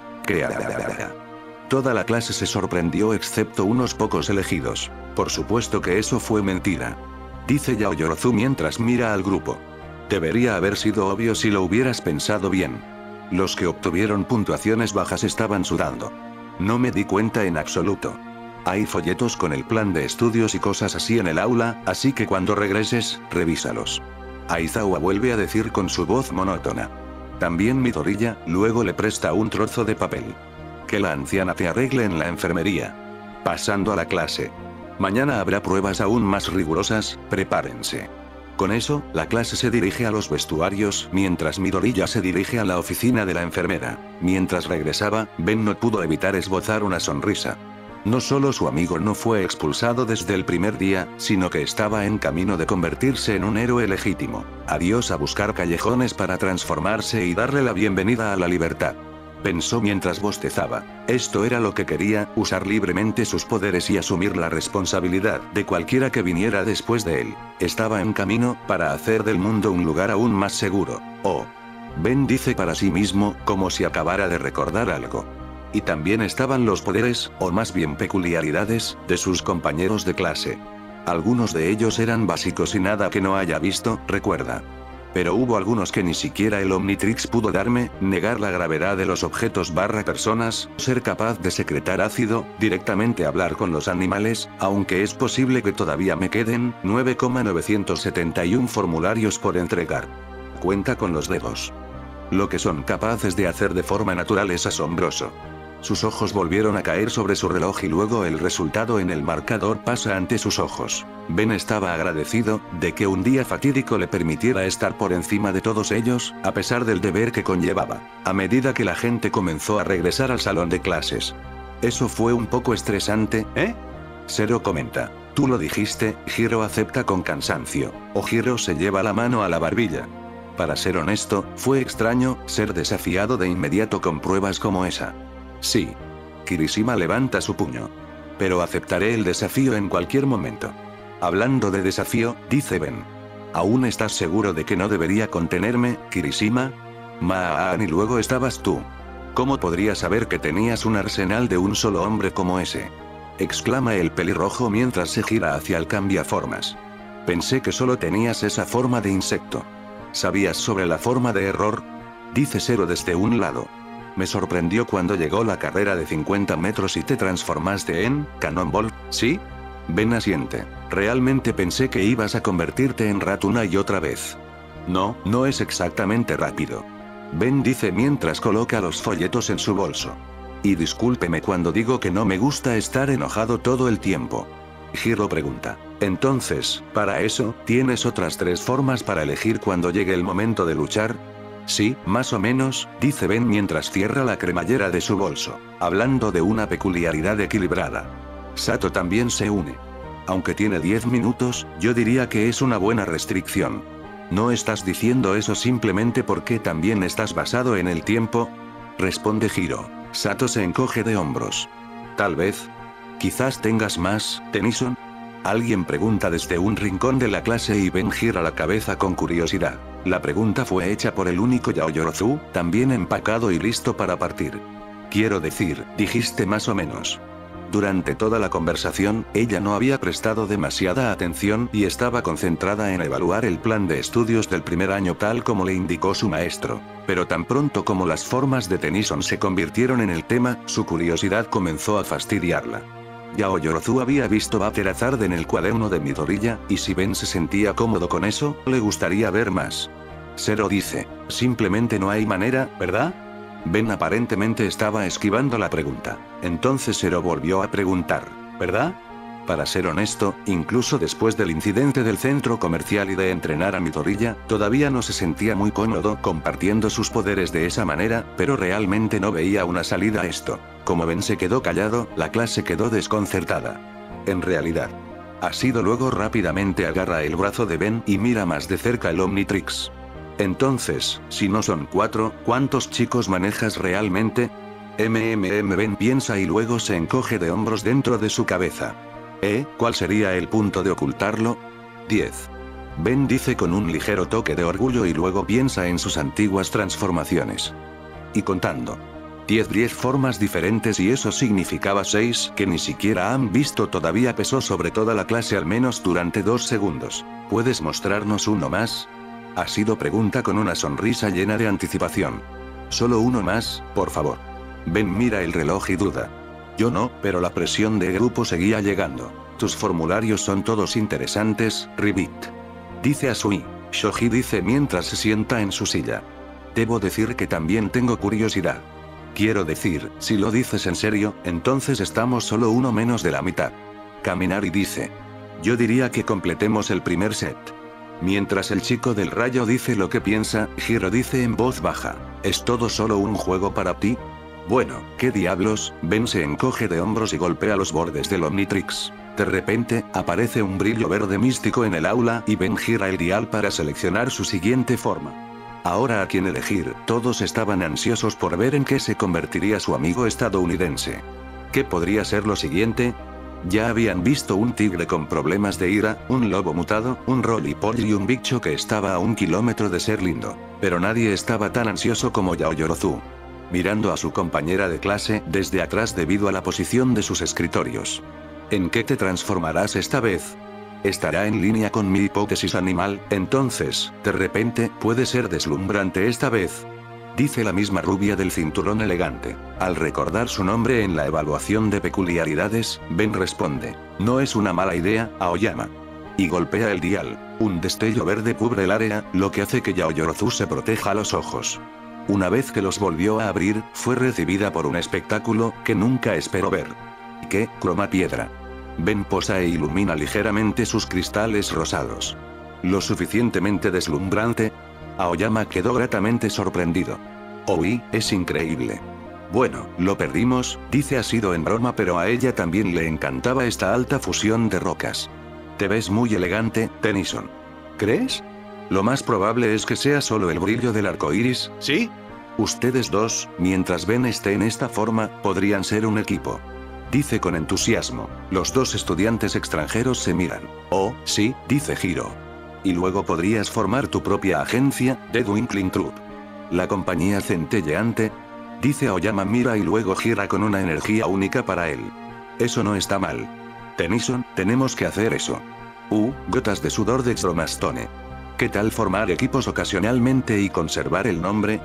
Toda la clase se sorprendió excepto unos pocos elegidos. Por supuesto que eso fue mentira. Dice Yaoyorozu mientras mira al grupo. Debería haber sido obvio si lo hubieras pensado bien. Los que obtuvieron puntuaciones bajas estaban sudando. No me di cuenta en absoluto. Hay folletos con el plan de estudios y cosas así en el aula, así que cuando regreses, revísalos. Aizawa vuelve a decir con su voz monótona. También Midoriya, luego le presta un trozo de papel. Que la anciana te arregle en la enfermería. Pasando a la clase. Mañana habrá pruebas aún más rigurosas, prepárense. Con eso, la clase se dirige a los vestuarios, mientras Midoriya se dirige a la oficina de la enfermera. Mientras regresaba, Ben no pudo evitar esbozar una sonrisa. No solo su amigo no fue expulsado desde el primer día, sino que estaba en camino de convertirse en un héroe legítimo. Adiós a buscar callejones para transformarse y darle la bienvenida a la libertad. Pensó mientras bostezaba. Esto era lo que quería, usar libremente sus poderes y asumir la responsabilidad de cualquiera que viniera después de él. Estaba en camino, para hacer del mundo un lugar aún más seguro. Oh. Ben dice para sí mismo, como si acabara de recordar algo. Y también estaban los poderes, o más bien peculiaridades, de sus compañeros de clase. Algunos de ellos eran básicos y nada que no haya visto, recuerda. Pero hubo algunos que ni siquiera el Omnitrix pudo darme, negar la gravedad de los objetos / personas, ser capaz de secretar ácido, directamente hablar con los animales, aunque es posible que todavía me queden 9,971 formularios por entregar. Cuenta con los dedos. Lo que son capaces de hacer de forma natural es asombroso. Sus ojos volvieron a caer sobre su reloj y luego el resultado en el marcador pasa ante sus ojos. Ben estaba agradecido de que un día fatídico le permitiera estar por encima de todos ellos, a pesar del deber que conllevaba. A medida que la gente comenzó a regresar al salón de clases. Eso fue un poco estresante, ¿eh? Zero comenta. Tú lo dijiste, Hiro acepta con cansancio. O Hiro se lleva la mano a la barbilla. Para ser honesto, fue extraño ser desafiado de inmediato con pruebas como esa. Sí. Kirishima levanta su puño. Pero aceptaré el desafío en cualquier momento. Hablando de desafío, dice Ben. ¿Aún estás seguro de que no debería contenerme, Kirishima? Y luego estabas tú. ¿Cómo podría saber que tenías un arsenal de un solo hombre como ese? Exclama el pelirrojo mientras se gira hacia el cambiaformas. Pensé que solo tenías esa forma de insecto. ¿Sabías sobre la forma de error? dice Zero desde un lado. Me sorprendió cuando llegó la carrera de 50 metros y te transformaste en Cannonball, ¿sí? Ben asiente. Realmente pensé que ibas a convertirte en Rat una y otra vez. No, no es exactamente rápido. Ben dice mientras coloca los folletos en su bolso. Y discúlpeme cuando digo que no me gusta estar enojado todo el tiempo. Hiro pregunta. Entonces, para eso, ¿tienes otras 3 formas para elegir cuando llegue el momento de luchar? Sí, más o menos, dice Ben mientras cierra la cremallera de su bolso, hablando de una peculiaridad equilibrada. Sato también se une. Aunque tiene 10 minutos, yo diría que es una buena restricción. ¿No estás diciendo eso simplemente porque también estás basado en el tiempo? Responde Hiro. Sato se encoge de hombros. Tal vez. Quizás tengas más, Tennyson. Alguien pregunta desde un rincón de la clase y Ben gira la cabeza con curiosidad. La pregunta fue hecha por el único Yaoyorozu, también empacado y listo para partir. Quiero decir, dijiste más o menos. Durante toda la conversación, ella no había prestado demasiada atención y estaba concentrada en evaluar el plan de estudios del primer año tal como le indicó su maestro. Pero tan pronto como las formas de Tennyson se convirtieron en el tema, su curiosidad comenzó a fastidiarla. Yaoyorozu había visto Batter Hazard en el cuaderno de Midoriya, y si Ben se sentía cómodo con eso, le gustaría ver más. Zero dice, simplemente no hay manera, ¿verdad? Ben aparentemente estaba esquivando la pregunta. Entonces Zero volvió a preguntar, ¿verdad? Para ser honesto, incluso después del incidente del centro comercial y de entrenar a Midoriya, todavía no se sentía muy cómodo compartiendo sus poderes de esa manera, pero realmente no veía una salida a esto. Como Ben se quedó callado, la clase quedó desconcertada. En realidad. Asido luego rápidamente agarra el brazo de Ben y mira más de cerca el Omnitrix. Entonces, si no son 4, ¿cuántos chicos manejas realmente? Ben piensa y luego se encoge de hombros dentro de su cabeza. ¿Cuál sería el punto de ocultarlo? 10. Ben dice con un ligero toque de orgullo y luego piensa en sus antiguas transformaciones. Y contando. 10 formas diferentes y eso significaba 6 que ni siquiera han visto todavía pesó sobre toda la clase al menos durante 2 segundos. ¿Puedes mostrarnos uno más? Asido pregunta con una sonrisa llena de anticipación. Solo uno más, por favor. Ben mira el reloj y duda. Yo no, pero la presión de grupo seguía llegando. Tus formularios son todos interesantes, Ribbit. Dice Asui. Shoji dice mientras se sienta en su silla. Debo decir que también tengo curiosidad. Quiero decir, si lo dices en serio, entonces estamos solo uno menos de la mitad. Kaminari dice. Yo diría que completemos el primer set. Mientras el chico del rayo dice lo que piensa, Hiro dice en voz baja. ¿Es todo solo un juego para ti? Bueno, ¿qué diablos? Ben se encoge de hombros y golpea los bordes del Omnitrix. De repente, aparece un brillo verde místico en el aula y Ben gira el dial para seleccionar su siguiente forma. Ahora a quién elegir, todos estaban ansiosos por ver en qué se convertiría su amigo estadounidense. ¿Qué podría ser lo siguiente? Ya habían visto un tigre con problemas de ira, un lobo mutado, un roly-poly y un bicho que estaba a 1 kilómetro de ser lindo. Pero nadie estaba tan ansioso como Yaoyorozu. Mirando a su compañera de clase desde atrás debido a la posición de sus escritorios. ¿En qué te transformarás esta vez? Estará en línea con mi hipótesis animal, entonces, de repente, puede ser deslumbrante esta vez. Dice la misma rubia del cinturón elegante. Al recordar su nombre en la evaluación de peculiaridades, Ben responde. No es una mala idea, Aoyama. Y golpea el dial. Un destello verde cubre el área, lo que hace que Yaoyorozu se proteja los ojos. Una vez que los volvió a abrir, fue recibida por un espectáculo que nunca esperó ver. ¿Qué? Croma piedra. Ben posa e ilumina ligeramente sus cristales rosados. Lo suficientemente deslumbrante. Aoyama quedó gratamente sorprendido. Oi, es increíble. Bueno, lo perdimos, dice Asido en broma, pero a ella también le encantaba esta alta fusión de rocas. Te ves muy elegante, Tennyson. ¿Crees? Lo más probable es que sea solo el brillo del arco iris, ¿sí? Ustedes dos, mientras Ben esté en esta forma, podrían ser un equipo. Dice con entusiasmo. Los dos estudiantes extranjeros se miran. Oh, sí, dice Hiro. Y luego podrías formar tu propia agencia, The Twinkling Troupe. La compañía centelleante. Dice Aoyama mira y luego gira con una energía única para él. Eso no está mal. Tennyson, tenemos que hacer eso. Gotas de sudor de Chromastone. ¿Qué tal formar equipos ocasionalmente y conservar el nombre?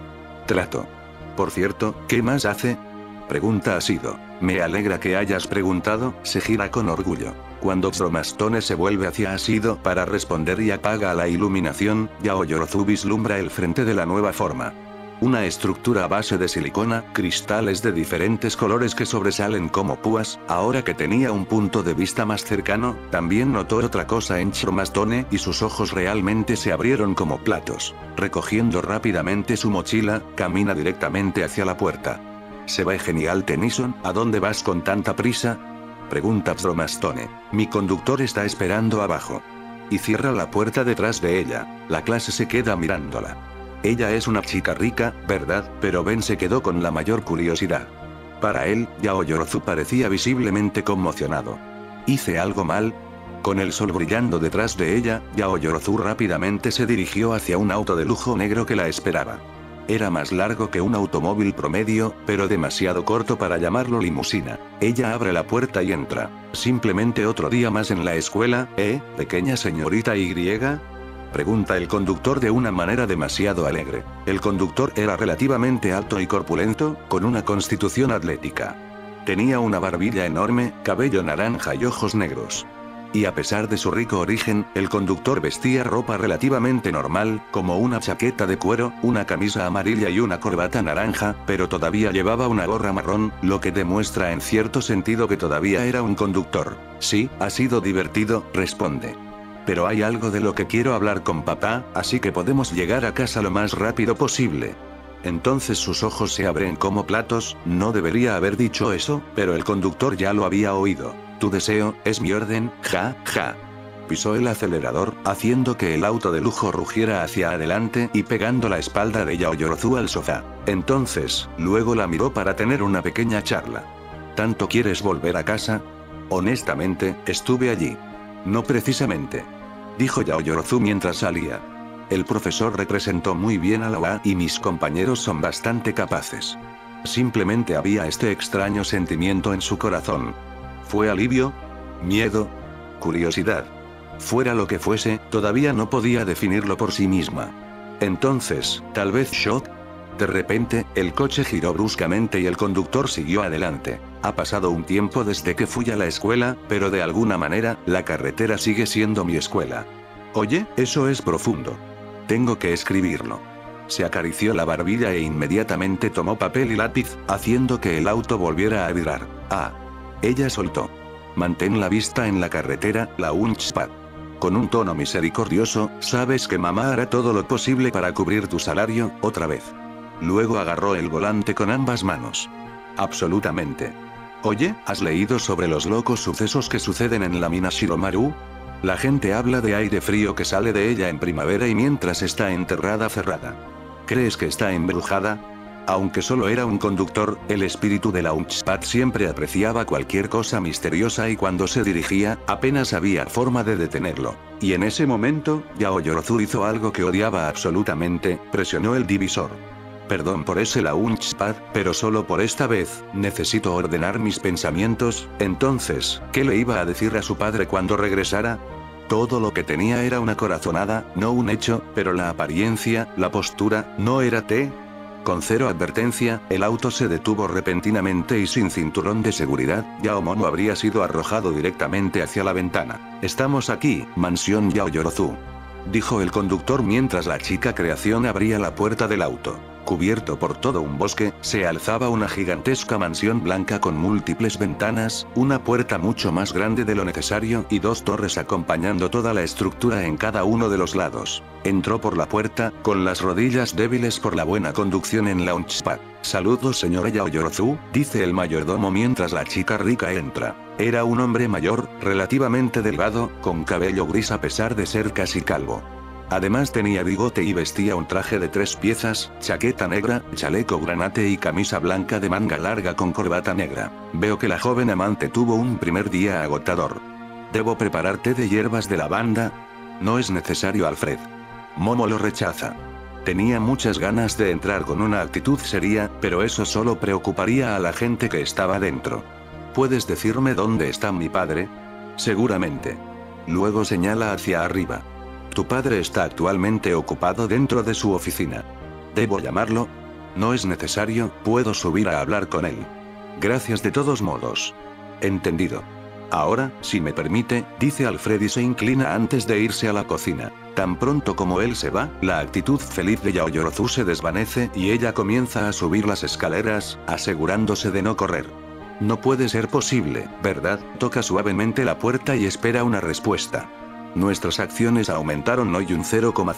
Trato. Por cierto, ¿qué más hace? Pregunta Asido. Me alegra que hayas preguntado, se gira con orgullo. Cuando Bromastone se vuelve hacia Asido para responder y apaga la iluminación, Yaoyorozu vislumbra el frente de la nueva forma. Una estructura a base de silicona, cristales de diferentes colores que sobresalen como púas. Ahora que tenía un punto de vista más cercano, también notó otra cosa en Bromastone y sus ojos realmente se abrieron como platos. Recogiendo rápidamente su mochila, camina directamente hacia la puerta. Se ve genial, Tennyson, ¿a dónde vas con tanta prisa? Pregunta Bromastone. Mi conductor está esperando abajo. Y cierra la puerta detrás de ella. La clase se queda mirándola. Ella es una chica rica, ¿verdad? Pero Ben se quedó con la mayor curiosidad. Para él, Yaoyorozu parecía visiblemente conmocionado. ¿Hice algo mal? Con el sol brillando detrás de ella, Yaoyorozu rápidamente se dirigió hacia un auto de lujo negro que la esperaba. Era más largo que un automóvil promedio, pero demasiado corto para llamarlo limusina. Ella abre la puerta y entra. Simplemente otro día más en la escuela, pequeña señorita Y. Pregunta el conductor de una manera demasiado alegre. El conductor era relativamente alto y corpulento, con una constitución atlética. Tenía una barbilla enorme, cabello naranja y ojos negros. Y a pesar de su rico origen, el conductor vestía ropa relativamente normal, como una chaqueta de cuero, una camisa amarilla y una corbata naranja, pero todavía llevaba una gorra marrón, lo que demuestra en cierto sentido que todavía era un conductor. Sí, ha sido divertido, responde. Pero hay algo de lo que quiero hablar con papá, así que podemos llegar a casa lo más rápido posible. Entonces sus ojos se abren como platos. No debería haber dicho eso, pero el conductor ya lo había oído. Tu deseo, es mi orden, ja, ja. Pisó el acelerador, haciendo que el auto de lujo rugiera hacia adelante y pegando la espalda de Yaoyorozu al sofá. Entonces, luego la miró para tener una pequeña charla. ¿Tanto quieres volver a casa? Honestamente, estuve allí. No precisamente. Dijo Yaoyorozu mientras salía. El profesor representó muy bien a la UA y mis compañeros son bastante capaces. Simplemente había este extraño sentimiento en su corazón. ¿Fue alivio? ¿Miedo? ¿Curiosidad? Fuera lo que fuese, todavía no podía definirlo por sí misma. Entonces, tal vez shock. De repente, el coche giró bruscamente y el conductor siguió adelante. Ha pasado un tiempo desde que fui a la escuela, pero de alguna manera, la carretera sigue siendo mi escuela. Oye, eso es profundo. Tengo que escribirlo. Se acarició la barbilla e inmediatamente tomó papel y lápiz, haciendo que el auto volviera a virar. Ah. Ella soltó. Mantén la vista en la carretera, Launchpad. Con un tono misericordioso, sabes que mamá hará todo lo posible para cubrir tu salario, otra vez. Luego agarró el volante con ambas manos. Absolutamente. Oye, ¿has leído sobre los locos sucesos que suceden en la mina Shiromaru? La gente habla de aire frío que sale de ella en primavera y mientras está enterrada cerrada. ¿Crees que está embrujada? Aunque solo era un conductor, el espíritu de Launchpad siempre apreciaba cualquier cosa misteriosa y cuando se dirigía, apenas había forma de detenerlo. Y en ese momento, Yaoyorozu hizo algo que odiaba absolutamente, presionó el divisor. Perdón por ese Launchpad, pero solo por esta vez, necesito ordenar mis pensamientos. Entonces, ¿qué le iba a decir a su padre cuando regresara? Todo lo que tenía era una corazonada, no un hecho, pero la apariencia, la postura, no era Con cero advertencia, el auto se detuvo repentinamente y sin cinturón de seguridad, Yaomono habría sido arrojado directamente hacia la ventana. Estamos aquí, mansión Yaoyorozu. Dijo el conductor mientras la chica creación abría la puerta del auto. Cubierto por todo un bosque, se alzaba una gigantesca mansión blanca con múltiples ventanas, una puerta mucho más grande de lo necesario y dos torres acompañando toda la estructura en cada uno de los lados. Entró por la puerta, con las rodillas débiles por la buena conducción en Launchpad. Saludos señora Yaoyorozu, dice el mayordomo mientras la chica rica entra. Era un hombre mayor, relativamente delgado, con cabello gris a pesar de ser casi calvo. Además tenía bigote y vestía un traje de 3 piezas, chaqueta negra, chaleco granate y camisa blanca de manga larga con corbata negra. Veo que la joven amante tuvo un primer día agotador. ¿Debo preparar té de hierbas de lavanda? No es necesario, Alfred. Momo lo rechaza. Tenía muchas ganas de entrar con una actitud seria, pero eso solo preocuparía a la gente que estaba dentro. ¿Puedes decirme dónde está mi padre? Seguramente. Luego señala hacia arriba. Tu padre está actualmente ocupado dentro de su oficina. ¿Debo llamarlo? No es necesario, puedo subir a hablar con él. Gracias de todos modos. Entendido. Ahora, si me permite, dice Alfred y se inclina antes de irse a la cocina. Tan pronto como él se va, la actitud feliz de Yaoyorozu se desvanece y ella comienza a subir las escaleras, asegurándose de no correr. No puede ser posible, ¿verdad? Toca suavemente la puerta y espera una respuesta. Nuestras acciones aumentaron hoy un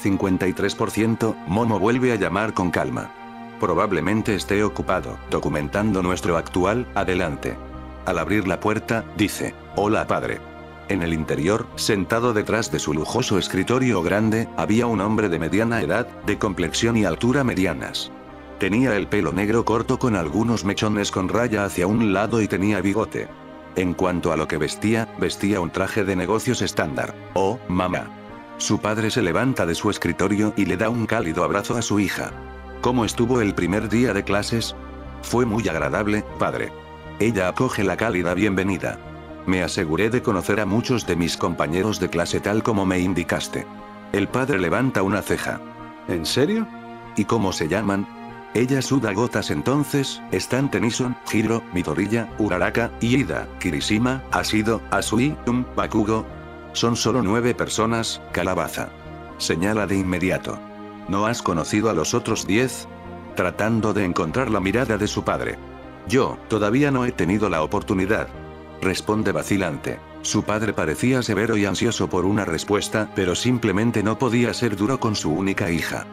0,53%, Momo vuelve a llamar con calma. Probablemente esté ocupado, documentando nuestro actual, adelante. Al abrir la puerta, dice, hola padre. En el interior, sentado detrás de su lujoso escritorio grande, había un hombre de mediana edad, de complexión y altura medianas. Tenía el pelo negro corto con algunos mechones con raya hacia un lado y tenía bigote. En cuanto a lo que vestía un traje de negocios estándar. Oh, mamá. Su padre se levanta de su escritorio y le da un cálido abrazo a su hija. ¿Cómo estuvo el primer día de clases? Fue muy agradable, padre. Ella acoge la cálida bienvenida. Me aseguré de conocer a muchos de mis compañeros de clase tal como me indicaste. El padre levanta una ceja. ¿En serio? ¿Y cómo se llaman? Ella suda gotas entonces, están Tennyson, Hiro, Midoriya, Uraraka, Iida, Kirishima, Asido, Asui, Bakugo. Son solo 9 personas, calabaza. Señala de inmediato. ¿No has conocido a los otros 10? Tratando de encontrar la mirada de su padre. Yo, todavía no he tenido la oportunidad. Responde vacilante. Su padre parecía severo y ansioso por una respuesta, pero simplemente no podía ser duro con su única hija.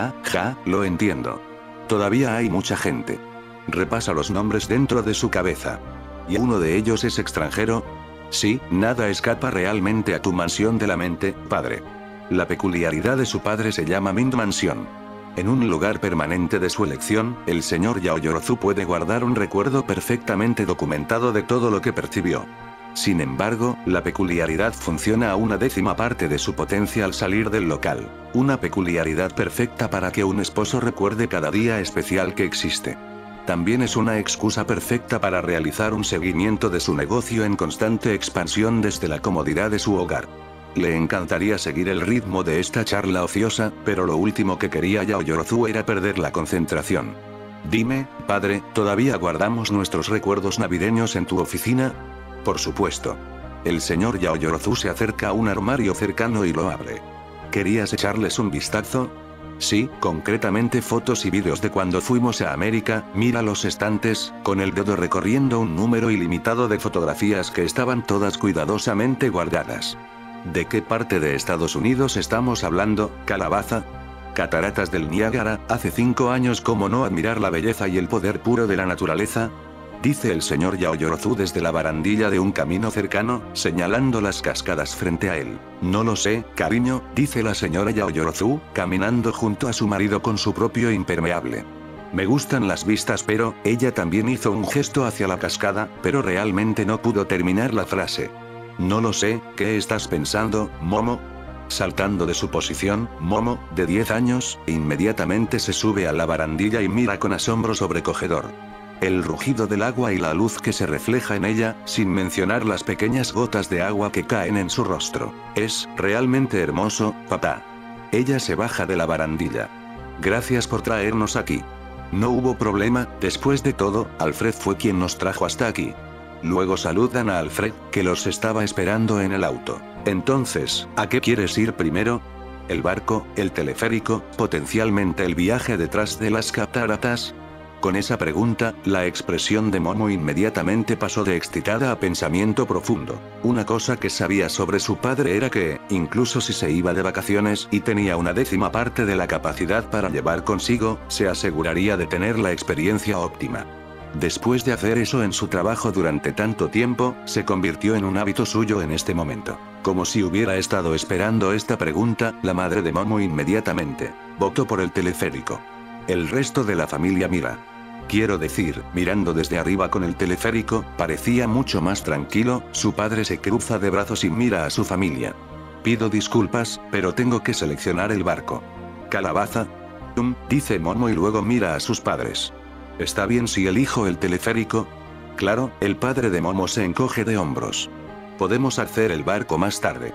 Lo entiendo. Todavía hay mucha gente. Repasa los nombres dentro de su cabeza. ¿Y uno de ellos es extranjero? Sí, nada escapa realmente a tu mansión de la mente, padre. La peculiaridad de su padre se llama Mint Mansión. En un lugar permanente de su elección, el señor Yaoyorozu puede guardar un recuerdo perfectamente documentado de todo lo que percibió. Sin embargo, la peculiaridad funciona a 1/10 parte de su potencia al salir del local. Una peculiaridad perfecta para que un esposo recuerde cada día especial que existe. También es una excusa perfecta para realizar un seguimiento de su negocio en constante expansión desde la comodidad de su hogar. Le encantaría seguir el ritmo de esta charla ociosa, pero lo último que quería Yaoyorozu era perder la concentración. Dime, padre, ¿todavía guardamos nuestros recuerdos navideños en tu oficina? Por supuesto. El señor Yaoyorozu se acerca a un armario cercano y lo abre. ¿Querías echarles un vistazo? Sí, concretamente fotos y vídeos de cuando fuimos a América. Mira los estantes, con el dedo recorriendo un número ilimitado de fotografías que estaban todas cuidadosamente guardadas. ¿De qué parte de Estados Unidos estamos hablando, calabaza? Cataratas del Niágara, hace 5 años, ¿cómo no admirar la belleza y el poder puro de la naturaleza? Dice el señor Yaoyorozu desde la barandilla de un camino cercano, señalando las cascadas frente a él. No lo sé, cariño, dice la señora Yaoyorozu, caminando junto a su marido con su propio impermeable. Me gustan las vistas, pero, ella también hizo un gesto hacia la cascada, pero realmente no pudo terminar la frase. No lo sé, ¿qué estás pensando, Momo? Saltando de su posición, Momo, de 10 años, inmediatamente se sube a la barandilla y mira con asombro sobrecogedor. El rugido del agua y la luz que se refleja en ella, sin mencionar las pequeñas gotas de agua que caen en su rostro. Es realmente hermoso, papá. Ella se baja de la barandilla. Gracias por traernos aquí. No hubo problema, después de todo, Alfred fue quien nos trajo hasta aquí. Luego saludan a Alfred, que los estaba esperando en el auto. Entonces, ¿a qué quieres ir primero? ¿El barco, el teleférico, potencialmente el viaje detrás de las cataratas? Con esa pregunta, la expresión de Momo inmediatamente pasó de excitada a pensamiento profundo. Una cosa que sabía sobre su padre era que, incluso si se iba de vacaciones y tenía 1/10 parte de la capacidad para llevar consigo, se aseguraría de tener la experiencia óptima. Después de hacer eso en su trabajo durante tanto tiempo, se convirtió en un hábito suyo en este momento. Como si hubiera estado esperando esta pregunta, la madre de Momo inmediatamente votó por el teleférico. El resto de la familia mira. Quiero decir, mirando desde arriba con el teleférico, parecía mucho más tranquilo. Su padre se cruza de brazos y mira a su familia. Pido disculpas, pero tengo que seleccionar el barco. ¿Calabaza? Dice Momo y luego mira a sus padres. ¿Está bien si elijo el teleférico? Claro, el padre de Momo se encoge de hombros. Podemos hacer el barco más tarde.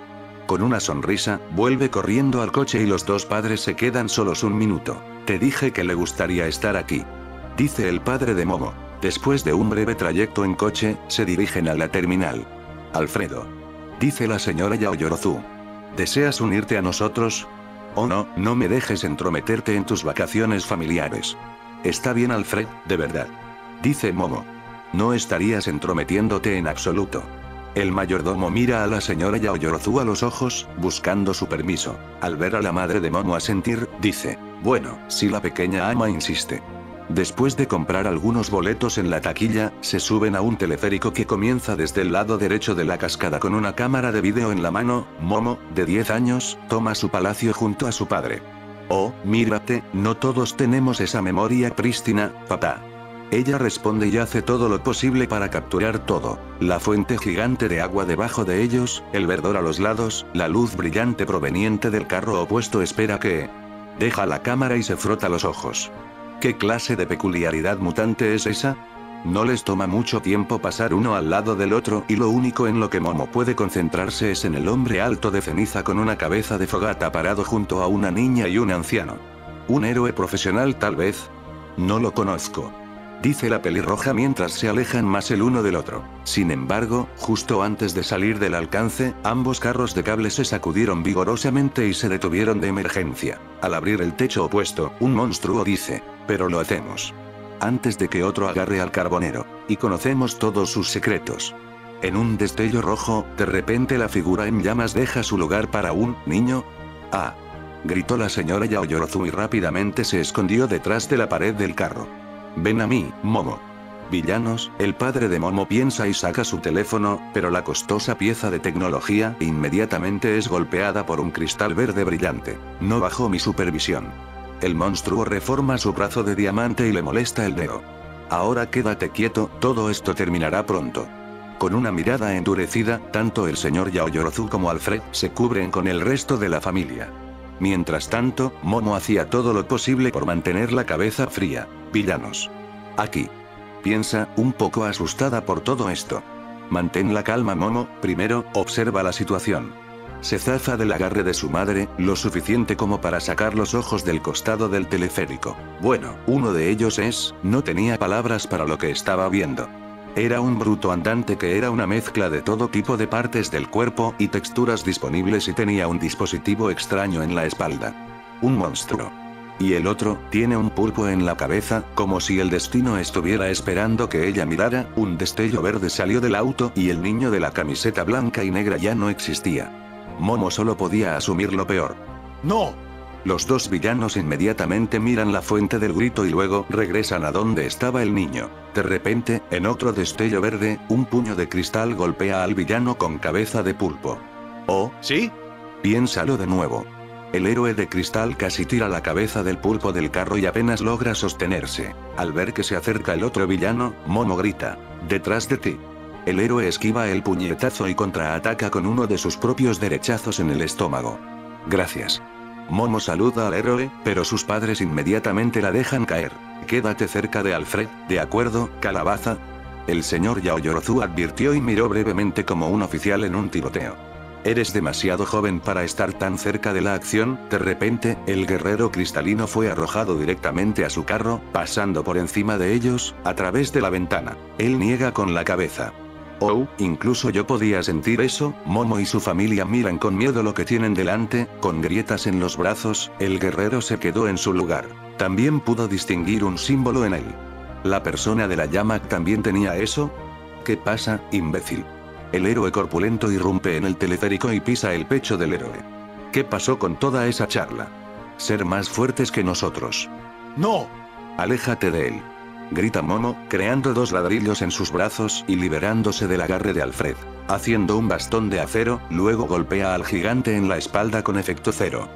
Con una sonrisa, vuelve corriendo al coche y los dos padres se quedan solos un minuto. Te dije que le gustaría estar aquí, dice el padre de Momo. Después de un breve trayecto en coche, se dirigen a la terminal. Alfredo, dice la señora Yaoyorozu. ¿Deseas unirte a nosotros? Oh no, no me dejes entrometerte en tus vacaciones familiares. Está bien, Alfred, de verdad, dice Momo. No estarías entrometiéndote en absoluto. El mayordomo mira a la señora Yaoyorozu a los ojos, buscando su permiso. Al ver a la madre de Momo asentir, dice, bueno, si la pequeña ama insiste. Después de comprar algunos boletos en la taquilla, se suben a un teleférico que comienza desde el lado derecho de la cascada con una cámara de vídeo en la mano. Momo, de 10 años, toma su palacio junto a su padre. Oh, mírate, no todos tenemos esa memoria prístina, papá. Ella responde y hace todo lo posible para capturar todo. La fuente gigante de agua debajo de ellos, el verdor a los lados, la luz brillante proveniente del carro opuesto espera que... Deja la cámara y se frota los ojos. ¿Qué clase de peculiaridad mutante es esa? No les toma mucho tiempo pasar uno al lado del otro y lo único en lo que Momo puede concentrarse es en el hombre alto de ceniza con una cabeza de fogata parado junto a una niña y un anciano. ¿Un héroe profesional tal vez? No lo conozco, dice la pelirroja mientras se alejan más el uno del otro. Sin embargo, justo antes de salir del alcance, ambos carros de cable se sacudieron vigorosamente y se detuvieron de emergencia. Al abrir el techo opuesto, un monstruo dice, pero lo hacemos antes de que otro agarre al carbonero, y conocemos todos sus secretos. En un destello rojo, de repente la figura en llamas deja su lugar para un niño. ¡Ah! Gritó la señora Yaoyorozu y rápidamente se escondió detrás de la pared del carro. Ven a mí, Momo. Villanos, el padre de Momo piensa y saca su teléfono, pero la costosa pieza de tecnología inmediatamente es golpeada por un cristal verde brillante. No bajo mi supervisión. El monstruo reforma su brazo de diamante y le molesta el dedo. Ahora quédate quieto, todo esto terminará pronto. Con una mirada endurecida, tanto el señor Yaoyorozu como Alfred se cubren con el resto de la familia. Mientras tanto, Momo hacía todo lo posible por mantener la cabeza fría. Villanos. Aquí. Piensa, un poco asustada por todo esto. Mantén la calma, Momo, primero, observa la situación. Se zafa del agarre de su madre, lo suficiente como para sacar los ojos del costado del teleférico. Bueno, uno de ellos no tenía palabras para lo que estaba viendo. Era un bruto andante que era una mezcla de todo tipo de partes del cuerpo y texturas disponibles y tenía un dispositivo extraño en la espalda. Un monstruo. Y el otro, tiene un pulpo en la cabeza, como si el destino estuviera esperando que ella mirara. Un destello verde salió del auto y el niño de la camiseta blanca y negra ya no existía. Momo solo podía asumir lo peor. ¡No! Los dos villanos inmediatamente miran la fuente del grito y luego regresan a donde estaba el niño. De repente, en otro destello verde, un puño de cristal golpea al villano con cabeza de pulpo. ¿Oh, sí? Piénsalo de nuevo. El héroe de cristal casi tira la cabeza del pulpo del carro y apenas logra sostenerse. Al ver que se acerca el otro villano, Momo grita, «¡Detrás de ti!». El héroe esquiva el puñetazo y contraataca con uno de sus propios derechazos en el estómago. Gracias. Momo saluda al héroe, pero sus padres inmediatamente la dejan caer. Quédate cerca de Alfred, ¿de acuerdo, calabaza? El señor Yaoyorozu advirtió y miró brevemente como un oficial en un tiroteo. Eres demasiado joven para estar tan cerca de la acción. De repente, el guerrero cristalino fue arrojado directamente a su carro, pasando por encima de ellos, a través de la ventana. Él niega con la cabeza. Oh, incluso yo podía sentir eso. Momo y su familia miran con miedo lo que tienen delante, con grietas en los brazos. El guerrero se quedó en su lugar. También pudo distinguir un símbolo en él. ¿La persona de la llama también tenía eso? ¿Qué pasa, imbécil? El héroe corpulento irrumpe en el teleférico y pisa el pecho del héroe. ¿Qué pasó con toda esa charla? Ser más fuertes que nosotros. ¡No! Aléjate de él. Grita Momo, creando dos ladrillos en sus brazos y liberándose del agarre de Alfred. Haciendo un bastón de acero, luego golpea al gigante en la espalda con efecto cero.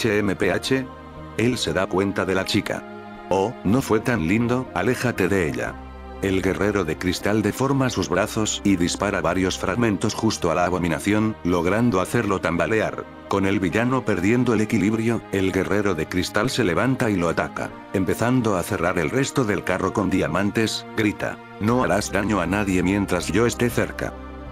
HMPH. Él se da cuenta de la chica. Oh, no fue tan lindo, aléjate de ella. El guerrero de cristal deforma sus brazos y dispara varios fragmentos justo a la abominación, logrando hacerlo tambalear. Con el villano perdiendo el equilibrio, el guerrero de cristal se levanta y lo ataca. Empezando a cerrar el resto del carro con diamantes, grita, no harás daño a nadie mientras yo esté cerca.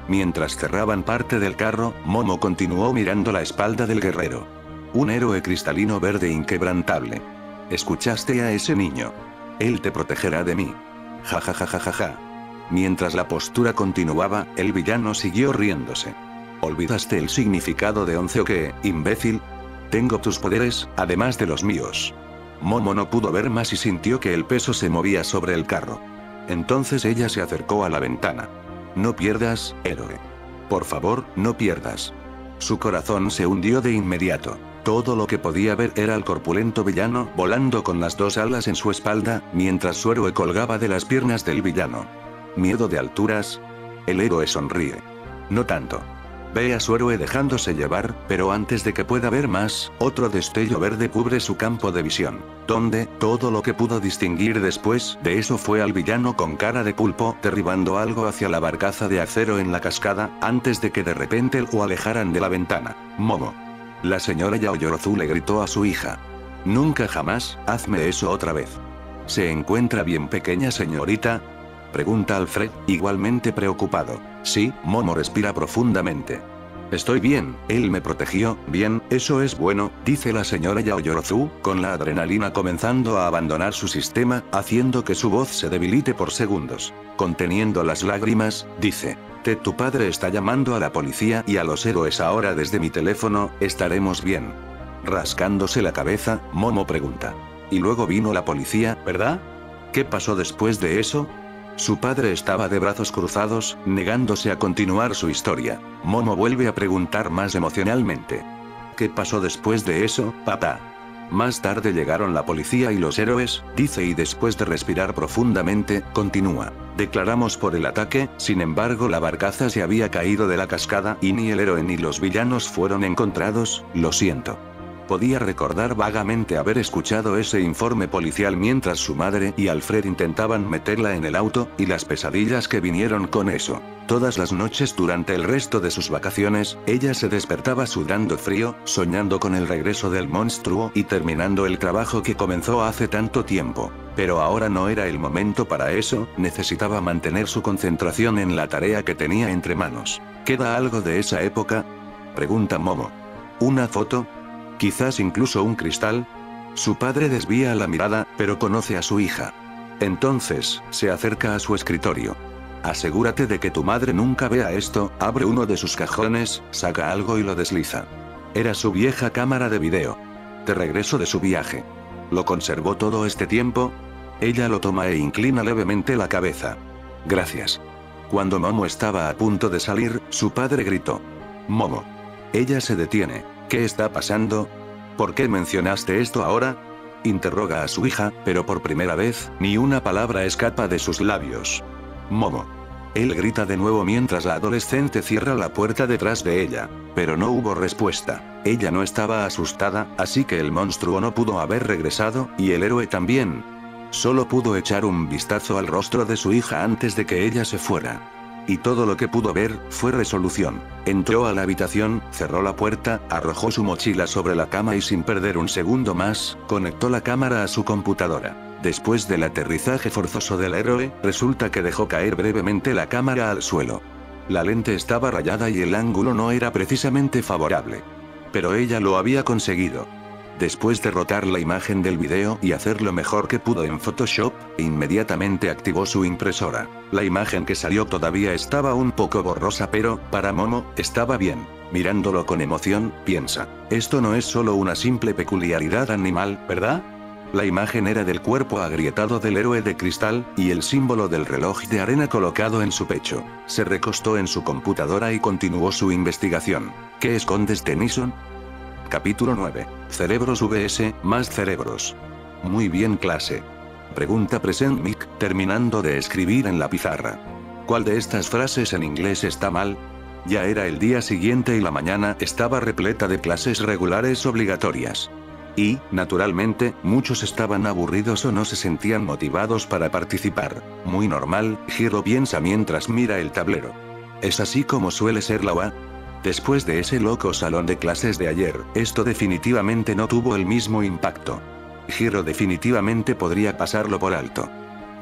Mientras cerraban parte del carro, Momo continuó mirando la espalda del guerrero. Un héroe cristalino verde inquebrantable. ¿Escuchaste a ese niño? Él te protegerá de mí. Ja ja ja ja ja ja. Mientras la postura continuaba, el villano siguió riéndose. ¿Olvidaste el significado de 11 o qué, imbécil? Tengo tus poderes, además de los míos. Momo no pudo ver más y sintió que el peso se movía sobre el carro. Entonces ella se acercó a la ventana. No pierdas, héroe. Por favor, no pierdas. Su corazón se hundió de inmediato. Todo lo que podía ver era al corpulento villano volando con las dos alas en su espalda, mientras su héroe colgaba de las piernas del villano. ¿Miedo de alturas? El héroe sonríe. No tanto. Ve a su héroe dejándose llevar, pero antes de que pueda ver más, otro destello verde cubre su campo de visión. Donde, todo lo que pudo distinguir después de eso fue al villano con cara de pulpo derribando algo hacia la barcaza de acero en la cascada, antes de que de repente lo alejaran de la ventana. Momo. La señora Yaoyorozu le gritó a su hija. Nunca jamás, hazme eso otra vez. ¿Se encuentra bien, pequeña señorita? Pregunta Alfred, igualmente preocupado. Sí, Momo respira profundamente. Estoy bien, él me protegió, bien, eso es bueno, dice la señora Yaoyorozu, con la adrenalina comenzando a abandonar su sistema, haciendo que su voz se debilite por segundos. Conteniendo las lágrimas, dice. Tu padre está llamando a la policía y a los héroes ahora desde mi teléfono, estaremos bien. Rascándose la cabeza, Momo pregunta. Y luego vino la policía, ¿verdad? ¿Qué pasó después de eso? Su padre estaba de brazos cruzados, negándose a continuar su historia. Momo vuelve a preguntar más emocionalmente. ¿Qué pasó después de eso, papá? Más tarde llegaron la policía y los héroes, dice y después de respirar profundamente, continúa. Declaramos por el ataque, sin embargo la barcaza se había caído de la cascada y ni el héroe ni los villanos fueron encontrados, lo siento. Podía recordar vagamente haber escuchado ese informe policial mientras su madre y Alfred intentaban meterla en el auto, y las pesadillas que vinieron con eso. Todas las noches durante el resto de sus vacaciones, ella se despertaba sudando frío, soñando con el regreso del monstruo y terminando el trabajo que comenzó hace tanto tiempo. Pero ahora no era el momento para eso, necesitaba mantener su concentración en la tarea que tenía entre manos. ¿Queda algo de esa época? Pregunta Momo. ¿Una foto? ¿Quizás incluso un cristal? Su padre desvía la mirada, pero conoce a su hija. Entonces, se acerca a su escritorio. Asegúrate de que tu madre nunca vea esto, abre uno de sus cajones, saca algo y lo desliza. Era su vieja cámara de video. De regreso de su viaje. ¿Lo conservó todo este tiempo? Ella lo toma e inclina levemente la cabeza. Gracias. Cuando Momo estaba a punto de salir, su padre gritó. Momo. Ella se detiene. ¿Qué está pasando? ¿Por qué mencionaste esto ahora? Interroga a su hija, pero por primera vez, ni una palabra escapa de sus labios. Momo. Él grita de nuevo mientras la adolescente cierra la puerta detrás de ella. Pero no hubo respuesta. Ella no estaba asustada, así que el monstruo no pudo haber regresado, y el héroe también. Solo pudo echar un vistazo al rostro de su hija antes de que ella se fuera. Y todo lo que pudo ver, fue resolución. Entró a la habitación, cerró la puerta, arrojó su mochila sobre la cama y sin perder un segundo más, conectó la cámara a su computadora. Después del aterrizaje forzoso del héroe, resulta que dejó caer brevemente la cámara al suelo. La lente estaba rayada y el ángulo no era precisamente favorable. Pero ella lo había conseguido. Después de rotar la imagen del video y hacer lo mejor que pudo en Photoshop, inmediatamente activó su impresora. La imagen que salió todavía estaba un poco borrosa, pero, para Momo, estaba bien. Mirándolo con emoción, piensa, esto no es solo una simple peculiaridad animal, ¿verdad? La imagen era del cuerpo agrietado del héroe de cristal, y el símbolo del reloj de arena colocado en su pecho. Se recostó en su computadora y continuó su investigación. ¿Qué escondes, Tennyson? Capítulo 9. Cerebros vs. más cerebros. Muy bien, clase. Pregunta Present Mic, terminando de escribir en la pizarra. ¿Cuál de estas frases en inglés está mal? Ya era el día siguiente y la mañana estaba repleta de clases regulares obligatorias. Y, naturalmente, muchos estaban aburridos o no se sentían motivados para participar. Muy normal, Hiro piensa mientras mira el tablero. ¿Es así como suele ser la UA? Después de ese loco salón de clases de ayer, esto definitivamente no tuvo el mismo impacto. Hiro definitivamente podría pasarlo por alto.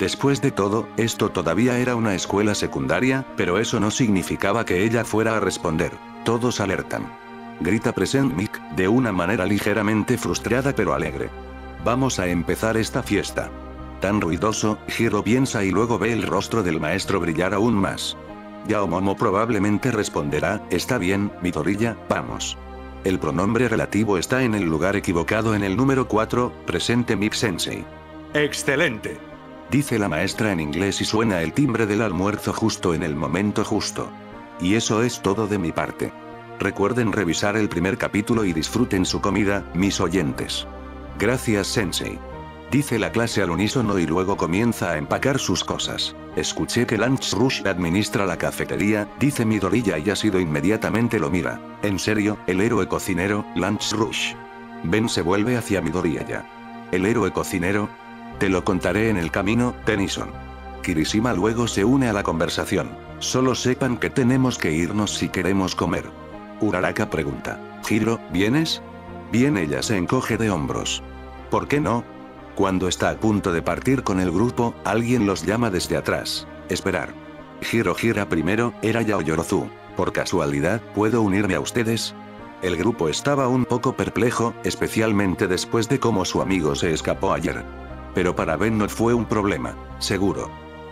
Después de todo, esto todavía era una escuela secundaria, pero eso no significaba que ella fuera a responder. Todos alertan. Grita Present Mic, de una manera ligeramente frustrada pero alegre. Vamos a empezar esta fiesta. Tan ruidoso, Hiro piensa y luego ve el rostro del maestro brillar aún más. Yaomomo probablemente responderá, está bien, Midoriya, vamos. El pronombre relativo está en el lugar equivocado en el número 4, presente Mic Sensei. ¡Excelente! Dice la maestra en inglés y suena el timbre del almuerzo justo en el momento justo. Y eso es todo de mi parte. Recuerden revisar el primer capítulo y disfruten su comida, mis oyentes. Gracias Sensei. Dice la clase al unísono y luego comienza a empacar sus cosas. Escuché que Lunch Rush administra la cafetería, dice Midoriya y Yashido inmediatamente lo mira. ¿En serio, el héroe cocinero, Lunch Rush? Ben se vuelve hacia Midoriya. ¿El héroe cocinero? Te lo contaré en el camino, Tennyson. Kirishima luego se une a la conversación. Solo sepan que tenemos que irnos si queremos comer. Uraraka pregunta. Hiro, ¿vienes? Bien, ella se encoge de hombros. ¿Por qué no? Cuando está a punto de partir con el grupo, alguien los llama desde atrás. Esperar. Hiro gira primero, era Yaoyorozu. ¿Por casualidad, puedo unirme a ustedes? El grupo estaba un poco perplejo, especialmente después de cómo su amigo se escapó ayer. Pero para Ben no fue un problema, seguro.